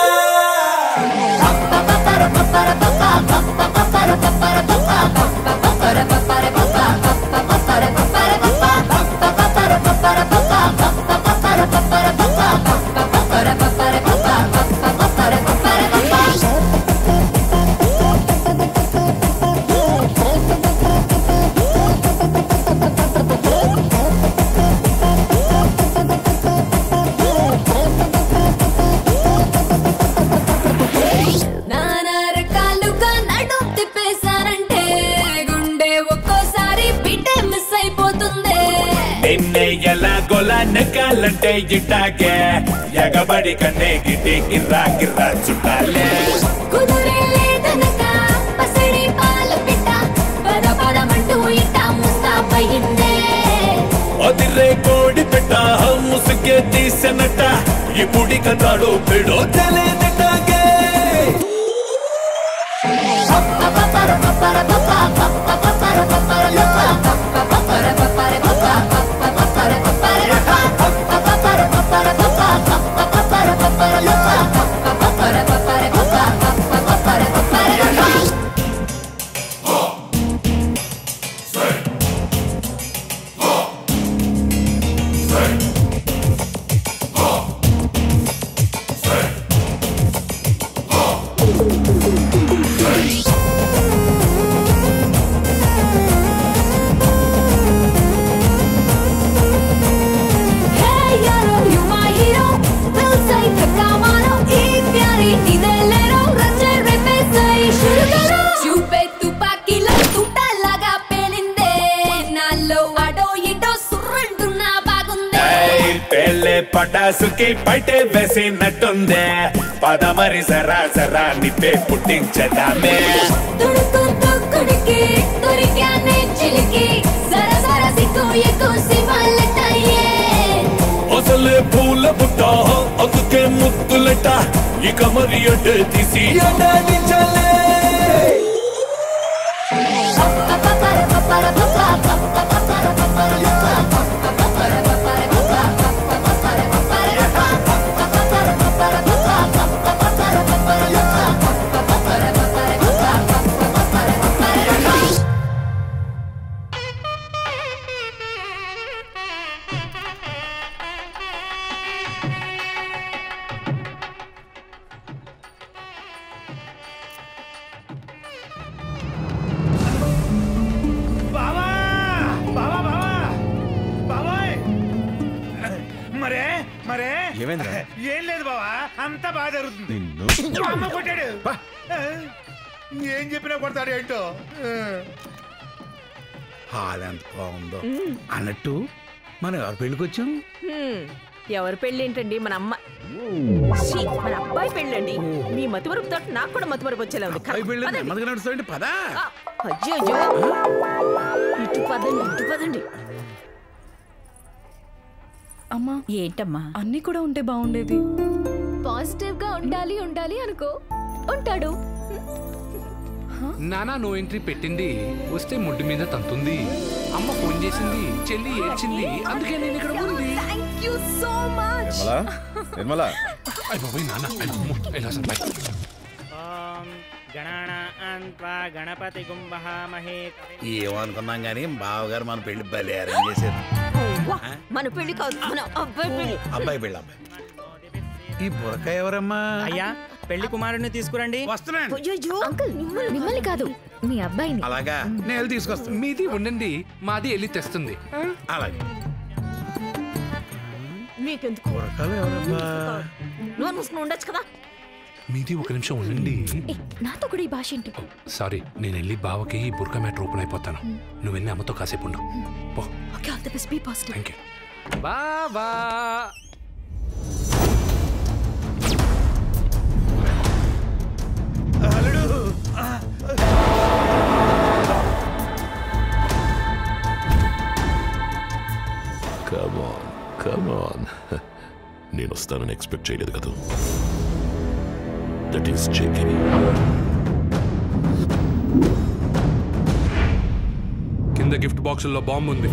నానా రకాలుగా నడుం తిప్పేశారంటే గుండె ఒక్కోసారి బిడ్డే మిస్ అయిపోతుంది నిన్నే ఎలా గొలా నెక్కాలంటే ఇట్టాగే ఎగబడి కన్నే గిట్టి గిర్రా గిర్రా చుట్టాలే కుదురే లేదనక పసిడి పాల పిట్ట పద పదమంటూ ఇట్ట ముస్తాబయిందే అదిరే కోడి పెట్ట ముసుగే తీసనట ఇప్పుడి కథాడు పెడో తెలియదటాగే పటాసుకి పైటే వేసినట్టుందే పద మరి సరా సరా నిప్పే పుట్టించదామే అసలే పూల పుట్ట అందుకే ముద్దులట ఇక మరి అడ్డే తీసి అడాలించలే ఏం లేదు బావా, అంతా బాగా జరుగుతుంది. అమ్మ కొట్టాడు, ఏం చెప్పినా కొడతాడు ఏంటో. హాల్ ఎంత బాగుందో అన్నట్టు మనం ఎవరి పెళ్ళికి వచ్చాం? ఎవరి పెళ్ళి ఏంటండి? మన అమ్మ మన అబ్బాయి పెళ్ళండి. మీ మతిమరుపుతో నాకు కూడా మతిమరుపు వచ్చేలా ఉంది. పదా అయ్యో ఇటు పదండి, ఇటు పదండి. అమ్మా ఏంటమ్మా? అన్నీ కూడా ఉంటే బాగుండేది. పాజిటివ్ గా ఉండాలి ఉండాలి అనుకో, ఉంటాడు. నానా నో ఎంట్రీ పెట్టింది, వస్తే ముడ్డు మీద తంతుంది. అమ్మ ఫోన్ చేసింది, చెల్లి ఏడ్చింది, అందుకే నేను ఇక్కడ ఉంది. Thank you so much. Nirmala Ganapati గుంభహామహే. ఏమనుకున్నాం గానీ బావగారు మన పెళ్లి బలి అరేంజ్ చేశారు. మన పెళ్లి కాదు, మన అబ్బాయి పెళ్లి. అబ్బాయి పెళ్ళి. అబ్బాయి ఈ బురక ఎవరమ్మా? అయ్యా పెళ్లి కుమారుడిని తీసుకురండి. వస్తున్నాను. అంకుల్ మిమ్మల్ని కాదు, మీ అబ్బాయిని. అలాగా, నేను తీసుకొస్తాను. మీది ఉండండి, మాది వెళ్ళి తెస్తుంది. అలాగే. మీకెందుకు? బురకలు ఎవరమ్మా? నువ్వు ఉండొచ్చు కదా. మీది ఒక నిమిషం ఉండండి. నాతో కూడా ఈ భాష ఏంటి? సారీ, నేను వెళ్ళి బావకి ఈ బుర్కా మ్యాటర్ ఓపెన్ అయిపోతాను. నువ్వు వెళ్ళి అమ్మతో కాసేపు ఉండు. Okay, all the best, be positive. Thank you. బావా Come on. నేను వస్తానని ఎక్స్పెక్ట్ చేయలేదు కదా. That is JK. కింద గిఫ్ట్ బాక్సుల్లో బాంబు ఉంది.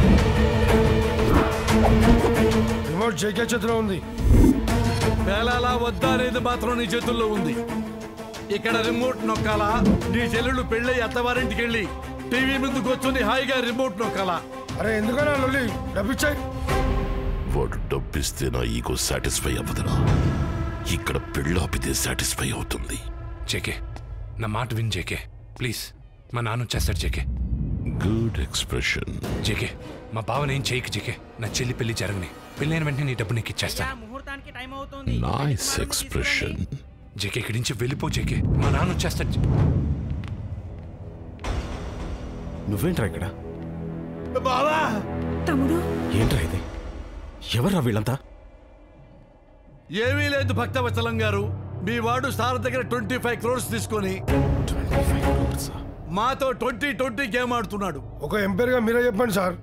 రిమోట్ జేకే చేతిలో ఉంది. పేలాలా వద్దా అనేది మాత్రం నీ చేతుల్లో ఉంది. ఇక్కడ రిమోట్ నొక్కాలా, నీ చెల్లెళ్ళు పెళ్ళి అత్తవారింటికి వెళ్ళి టీవీ ముందుకు వచ్చి హాయిగా రిమోట్ నొక్కాలా? అరే ఎందుకన్నా లొల్లి? డబ్బిచ్చాయి. వాడు డబ్బిస్తే నా ఈగో సాటిస్ఫై అవ్వదురా. ఇక్కడ పెళ్ళాపితే సాటిస్ఫై అవుతుంది. జేకే, నా మాట విన్ జేకే, ప్లీజ్. మా నాన్న వచ్చేస్తాడు జేకే. Good expression. జేకే, మా బావని ఏం చేయకు జేకే. నా చెల్లి పెళ్లి జరగని, పెళ్ళైన వెంటనే నీ డబ్బు నీకు ఇచ్చేస్తాను. Nice expression. జేకే, ఇక్కడి నుంచి వెళ్ళిపో జేకే, మా నాన్న వచ్చేస్తాడు. నువ్వేంట్రా ఇక్కడ? బావా తమ్ముడు ఏంట్రా ఇది? ఎవర్రా వీళ్ళంతా? ఏమీ లేదు భక్తవత్సలం గారు, మీ వాడు సార్ దగ్గర 25 crores తీసుకొని మాతో 20-20 గేమ్ ఆడుతున్నాడు. ఒక ఎంపైర్ గా మీరే చెప్పండి సార్.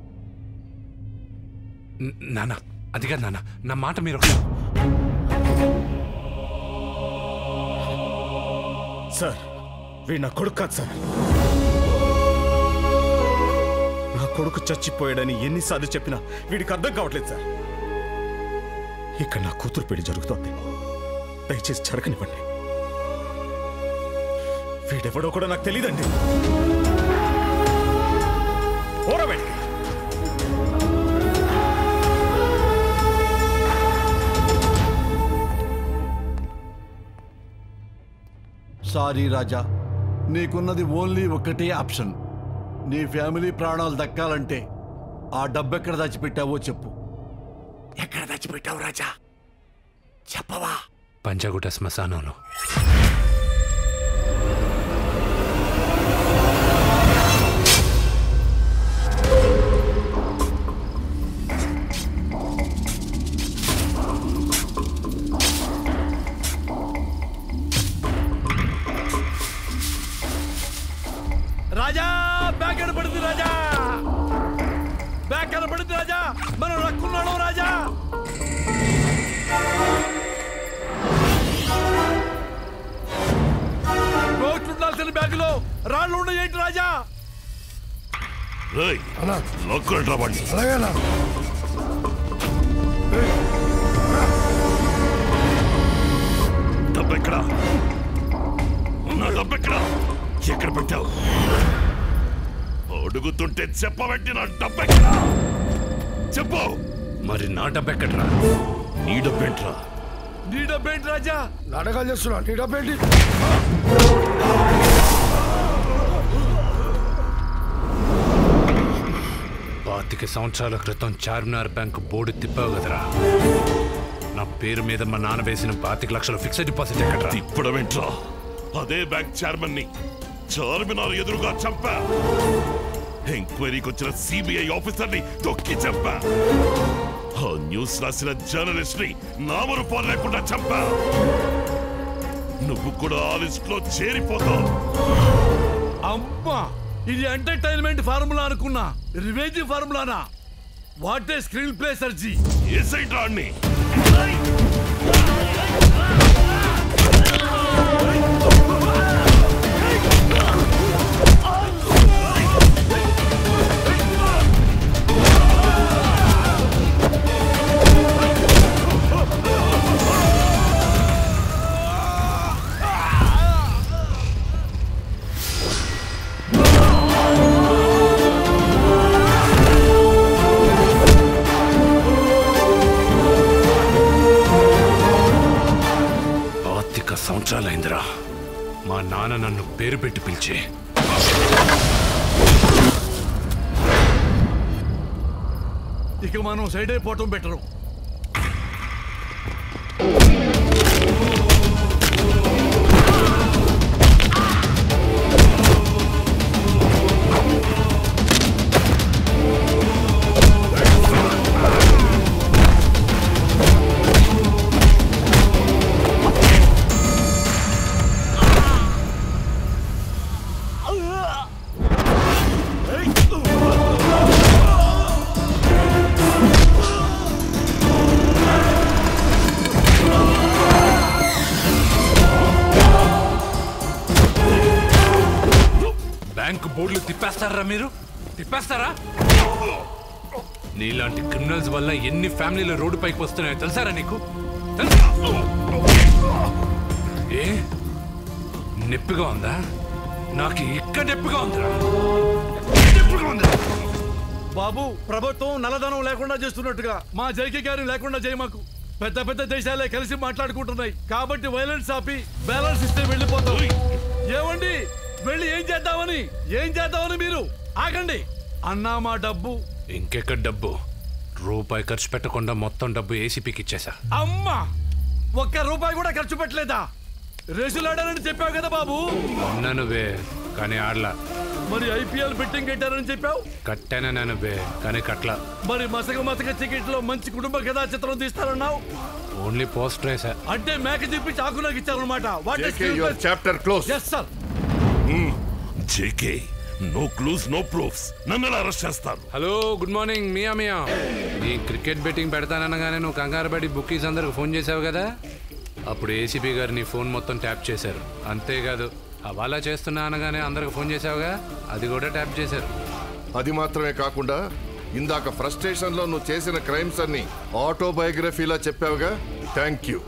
నాన్న అది కాదు నాన్న, నా మాట మీరు సార్. వీడు నా కొడుకు కాదు సార్. నా కొడుకు చచ్చిపోయాడని ఎన్నిసార్లు చెప్పినా వీడికి అర్థం కావట్లేదు సార్. ఇక్కడ నా కూతురు పెళ్లి జరుగుతోంది, దయచేసి జరగనివ్వండి. వీడెవడో కూడా నాకు తెలియదండి. సారీ రాజా, నీకున్నది ఓన్లీ ఒక్కటే ఆప్షన్. నీ ఫ్యామిలీ ప్రాణాలు దక్కాలంటే ఆ డబ్బెక్కడ దాచిపెట్టావో చెప్పు. ఎక్కడ దాచిపెట్టావు రాజా? చెప్పవా? పంచగుట్ట శ్మశానంలో. రాజా బ్యాగ్ కనపడింది రాజా, బ్యాగ్ కనపడింది రాజా, మనం రక్కున్నాడు రాజా. కోట్లు ఉండాల్సిన బ్యాగులో రాళ్ళు ఉన్నాయి ఏంటి రాజా? అలాగేనా డబ్బెక్కడా? నా డబ్బెక్కడా? ఎక్కడ పెట్టావు? అడుగుతుంటే చెప్పబెట్టి నా డబ్బెక్కడా? చెప్పు. మరి నా డబ్బెక్కడ్రా? నీ డబ్బేంట్రా? నీ డబ్బేంటి రాజా? నాటకాలు చేస్తున్నా. నీ డబ్బేంటి? పాతిక సంవత్సరాల క్రితం చార్మినార్ బ్యాంక్ బోర్డు తిప్పావు కదరా, నా పేరు మీద మా నాన్న వేసిన 25 లక్షల ఫిక్స్డ్ డిపాజిట్ ఎక్కడ్రా? తిప్పడమేంట్రా? అదే బ్యాంక్ చైర్మన్ ని చార్మినార్ ఎదురుగా చంపా. ఎంక్వైరీకి వచ్చిన సిబిఐ ఆఫీసర్ ని తొక్కి చంపా. ఆ న్యూస్ రాసిన జర్నలిస్ట్ ని నామరూపాలు లేకుండా చంపా. నువ్వు కూడా ఆ లిస్ట్ లో చేరిపోతావు. అమ్మా, ఇది ఎంటర్టైన్మెంట్ ఫార్ములా అనుకున్నా, రివెంజ్ ఫార్ములానా? వాట్ ఏ స్క్రీన్ ప్లే సర్జీ. ఏ సైడ్ రాణి? సంవత్సరాలైందిరా మా నాన్న నన్ను పేరు పెట్టి పిలిచే. ఇక మనం సైడ్ అయిపోవటం బెటరు. బ్యాంక్ బోర్డులు తిప్పేస్తారా మీరు? తిప్పేస్తారా? నీలాంటి క్రిమినల్స్ వల్ల ఎన్ని ఫ్యామిలీలు రోడ్డు పైకి వస్తున్నాయో తెలుసారా నీకు? ఏ నొప్పిగా ఉందా? నాకు ఇక్కడ నొప్పిగా ఉందిరా. బాబు, ప్రభుత్వం నల్లధనం లేకుండా చేస్తున్నట్టుగా మా జైకి గారిని లేకుండా చేయమాకు. పెద్ద పెద్ద దేశాలే కలిసి మాట్లాడుకుంటున్నాయి కాబట్టి వైలెన్స్ ఆపి బ్యాలెన్స్ ఇస్తే వెళ్ళిపోతాం. ఏమండి, వెళ్ళి ఏం చేద్దామని మీరు ఆగండి. అన్నా మా డబ్బు. ఇంకెక్కడ డబ్బు? రూపాయి ఖర్చు పెట్టకుండా మొత్తం డబ్బు ఏసీపీకి ఇచ్చేసా. అమ్మా, ఒక్క రూపాయి కూడా ఖర్చు పెట్టలేదా? రేసులాడారని చెప్పావు కదా బాబు. అన్నా నువ్వే కానీ ఆడలా. మరి ఐపీఎల్ బెట్టింగ్ కట్టారని చెప్పావు. కట్టానా నువ్వే కానీ కట్లా. మరి మసక టికెట్ లో మంచి కుటుంబ కథా చిత్రం తీస్తారన్నావు. ఓన్లీ పోస్టర్ వేసా. అంటే మేక తిప్పి చాకు నాకు ఇచ్చారన్నమాట. Chapter close. Yes sir. JK, no clues no proofs. నన్ను ఎలా అరెస్ట్ చేస్తారు? Hello, good morning. మియా నీ క్రికెట్ బెట్టింగ్ పెడతాననగానే నువ్వు కంగారు పడి బుక్కీస్ అందరికి ఫోన్ చేసావు కదా, అప్పుడు ఏసీపీ గారు నీ ఫోన్ మొత్తం ట్యాప్ చేశారు. అంతేకాదు, హవాలా చేస్తున్నా అనగానే అందరికి ఫోన్ చేసావుగా, అది కూడా ట్యాప్ చేశారు. అది మాత్రమే కాకుండా ఇందాక ఫ్రస్ట్రేషన్ లో నువ్వు చేసిన క్రైమ్స్ అన్ని ఆటోబయోగ్రఫీలా చెప్పావుగా. Thank you.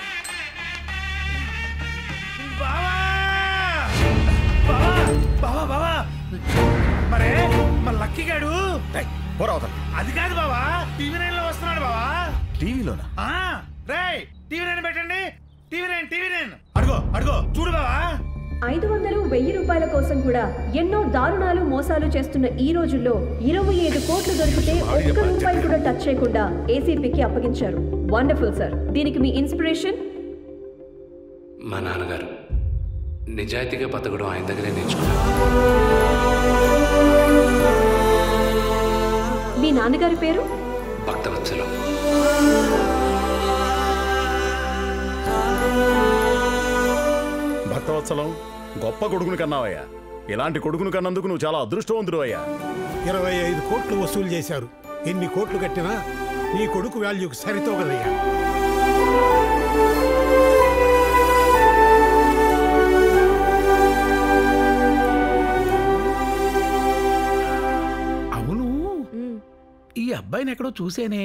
బావా మరే మన లక్కీ గాడు అది కాదు బావా, టీవీ 9 లో వస్తున్నాడు బావా. టీవీలోనా? రేయ్, టీవీ 9 పెట్టండి. టీవీ 9 అడుగో చూడు బావా. 500-1000 రూపాయల కోసం కూడా ఎన్నో దారుణాలు మోసాలు చేస్తున్న ఈ రోజుల్లో 25 కోట్లు దొరికితే ఒక్క రూపాయి కూడా టచ్ చేయకుండా ఏసీపీకి అప్పగించారు. Wonderful sir. దీనికి మీ ఇన్స్పిరేషన్? మా నాన్నగారు నిజాయితీగా బతకడం ఆయన దగ్గరే నేర్చుకున్నారు. మీ నాన్నగారి పేరు? భక్తవత్సలం. భక్తవత్సలం, గొప్ప కొడుకుని కన్నావయ్యా. ఇలాంటి కొడుకును కన్నందుకు నువ్వు చాలా అదృష్టవంతుడు అయ్యా. 25 కోట్లు వసూలు చేశారు. ఎన్ని కోట్లు కట్టినా నీ కొడుకు వాల్యూకి సరితోగదయ్యా. అవును, ఈ అబ్బాయిని ఎక్కడో చూసేనే.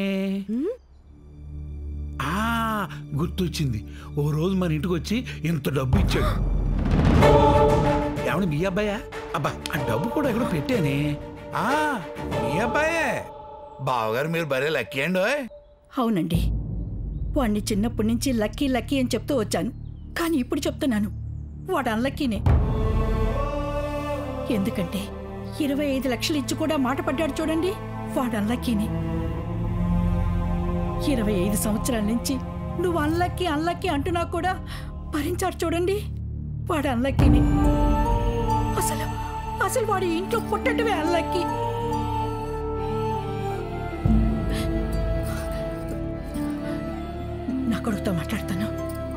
గుర్తొచ్చింది. ఓ రోజు మన ఇంటికి వచ్చి ఇంత డబ్బు ఇచ్చాడు. ఏమన్నా మీ అబ్బాయా? అబ్బా, ఆ డబ్బు కూడా ఎక్కడో పెట్టానే. మీ అబ్బాయే. బావగారు మీరు భలే లక్కీ అండి. అవునండి, వాడిని చిన్నప్పటి నుంచి లక్కీ లక్కీ అని చెప్తూ వచ్చాను. కానీ ఇప్పుడు చెప్తున్నాను, వాడు అన్లక్కీనే. ఎందుకంటే 25 లక్షలు ఇచ్చి కూడా మాట పడ్డాడు చూడండి, వాడు అన్లక్కీనే. 25 సంవత్సరాల నుంచి నువ్వు అన్లక్కీ అన్లక్కీ అంటున్నా కూడా భరించాడు చూడండి, వాడు అన్లక్కీనే. అసలు వాడి ఇంట్లో పుట్టటమే అన్లక్కీ. నా కొడుకుతో మాట్లాడతాను.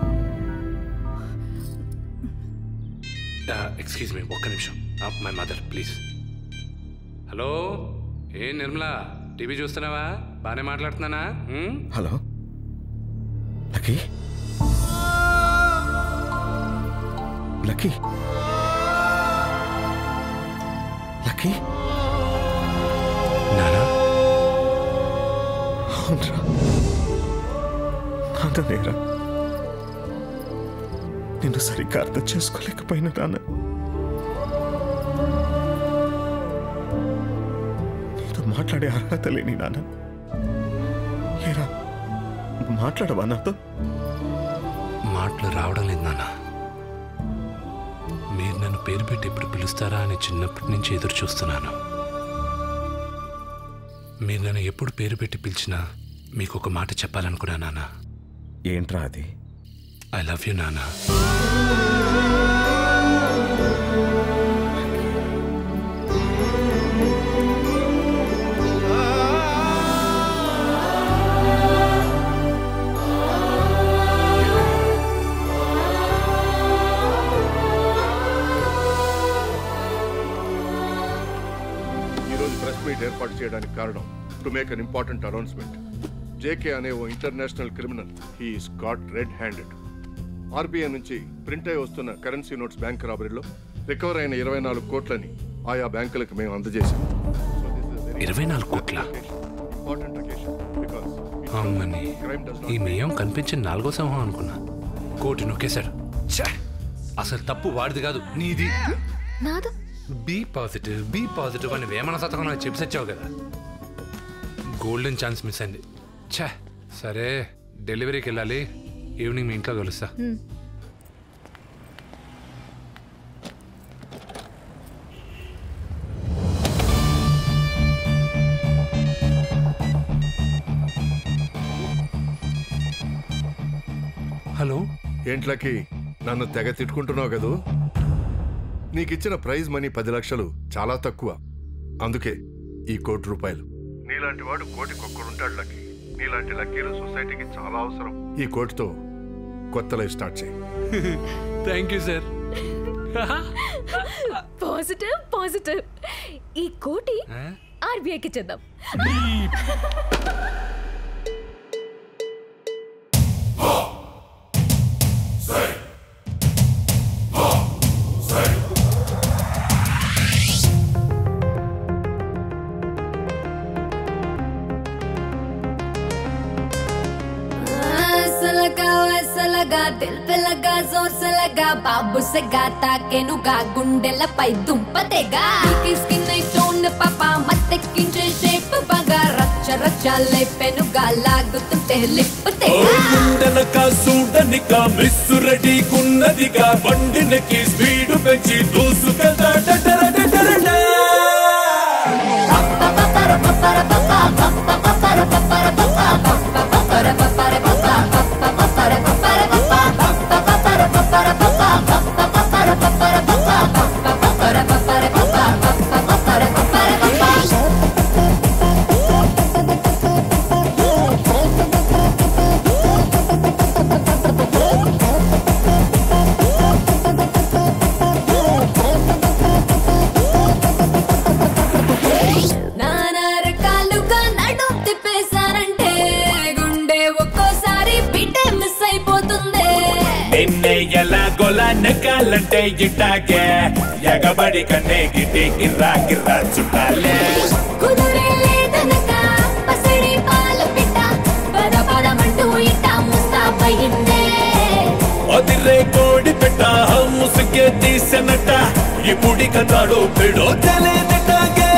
ఎక్స్క్యూజ్ మీ, ఒక్క నిమిషం. My mother please. హలో, ఏ నిర్మలా, టీవీ చూస్తున్నావా? బాగానే మాట్లాడుతున్నానా? Hello Lucky. లక్కీ లక్కీ నానా. అవునరా, నాన్ననేరా. నిన్ను సరిగ్గా అర్థం చేసుకోలేకపోయినా నాన్న. నీతో మాట్లాడే అర్హత లేని నాన్న. ఏరా, మాట్లాడవా నాతో? మాటలు రావడం లేదు నాన్న. మీరు నన్ను పేరు పెట్టి ఎప్పుడు పిలుస్తారా అని చిన్నప్పటి నుంచి ఎదురు చూస్తున్నాను. మీరు నన్ను ఎప్పుడు పేరు పెట్టి పిలిచినా మీకు ఒక మాట చెప్పాలనుకున్నా నాన్న. ఏంట్రా అది? ఐ లవ్ యూ నాన్న. ఏర్పాటు చేయడానికి కారణం to make an important announcement. JK అనే ఓ international criminal, he is caught red handed. RBI నుంచి ప్రింట్ అయి వస్తున్న కరెన్సీ నోట్స్ బ్యాంక్ రాబరీలో రికవర్ అయిన 24 కోట్లని ఆయా బ్యాంకులకు మేము అందజేశాం. 24 కోట్ల? అమ్మని, ఈ మేయం కనిపించిన 4వ సింహం అనుకున్నా. కోటి నొక్కేశాడు. అసలు తప్పు వాడిది కాదు, నీది. బీ పాజిటివ్ అని వేమన శతకం నాకు చెప్పి వచ్చావు కదా. గోల్డెన్ ఛాన్స్ మిస్ అయింది. ఛా, సరే డెలివరీకి వెళ్ళాలి. ఈవినింగ్ మీ ఇంట్లో కలుస్తా. హలో. ఏంట్లకి నన్ను తెగ తిట్టుకుంటున్నావు కదూ? నీకిచ్చిన ప్రైజ్ మనీ 10 లక్షలు చాలా తక్కువ. అందుకే ఈ ₹1,00,00,000. నీలాంటి వాడు కోటికొక్కడుంటాడు లక్కీ. నీలాంటి లక్కీలు సొసైటీకి చాలా అవసరం. ఈ కోటితో కొత్త లైఫ్ స్టార్ట్ చేయి. Thank you sir. పాజిటివ్. ఈ కోటి ఆర్బీఐకి చేద్దాం. दिल पे लगा जोर से लगा बाबू से गाता के नुगा गुंडेलपై దుంపదేగా స్కిన్ టోన్ పాపా మత్తెక్కించే షేప్ బాగా రచ్చ రచ్చ లేపెనుగా లాగుతుంటే లిప్ తెగా గుండెనక సూడనిక మిస్ రెడీ కున్నదిగా బండినకి స్పీడ్ పెంచి దూసుకెళ్తా డడర డడర ఎన్నాళ్ళంటే ఇట్టాగే ఎగబడి కన్నే గిట్టి గిర్రా గిర్రా చుట్టాలే కుదురే లేదనక పసిడి పాల పిట్ట పద పదమంటూ ఇట్ట ముస్తాబయిందే అదిరే కోడి పెట్ట ముసుగే తీసనట ఇప్పుడి కథాడు పెడో తెలియనటాగే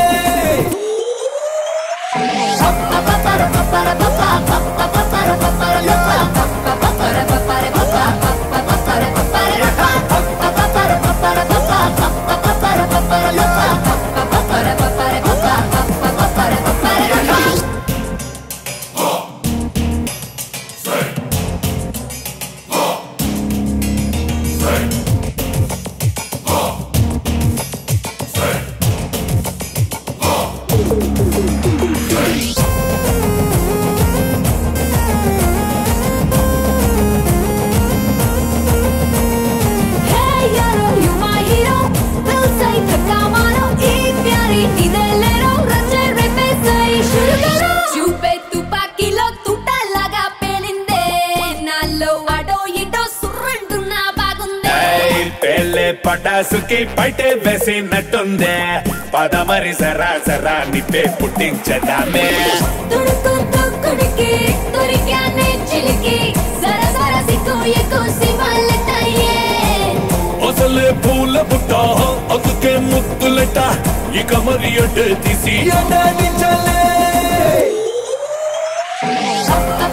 పటాసుకి బయటే వేసినట్టుందే పదమరి సరా సరా నిప్పే పుట్టించదామే అసలే పూల పుట్ట అందుకే ముద్దులట ఇక మరి అడ్డు తీసి అడానించలే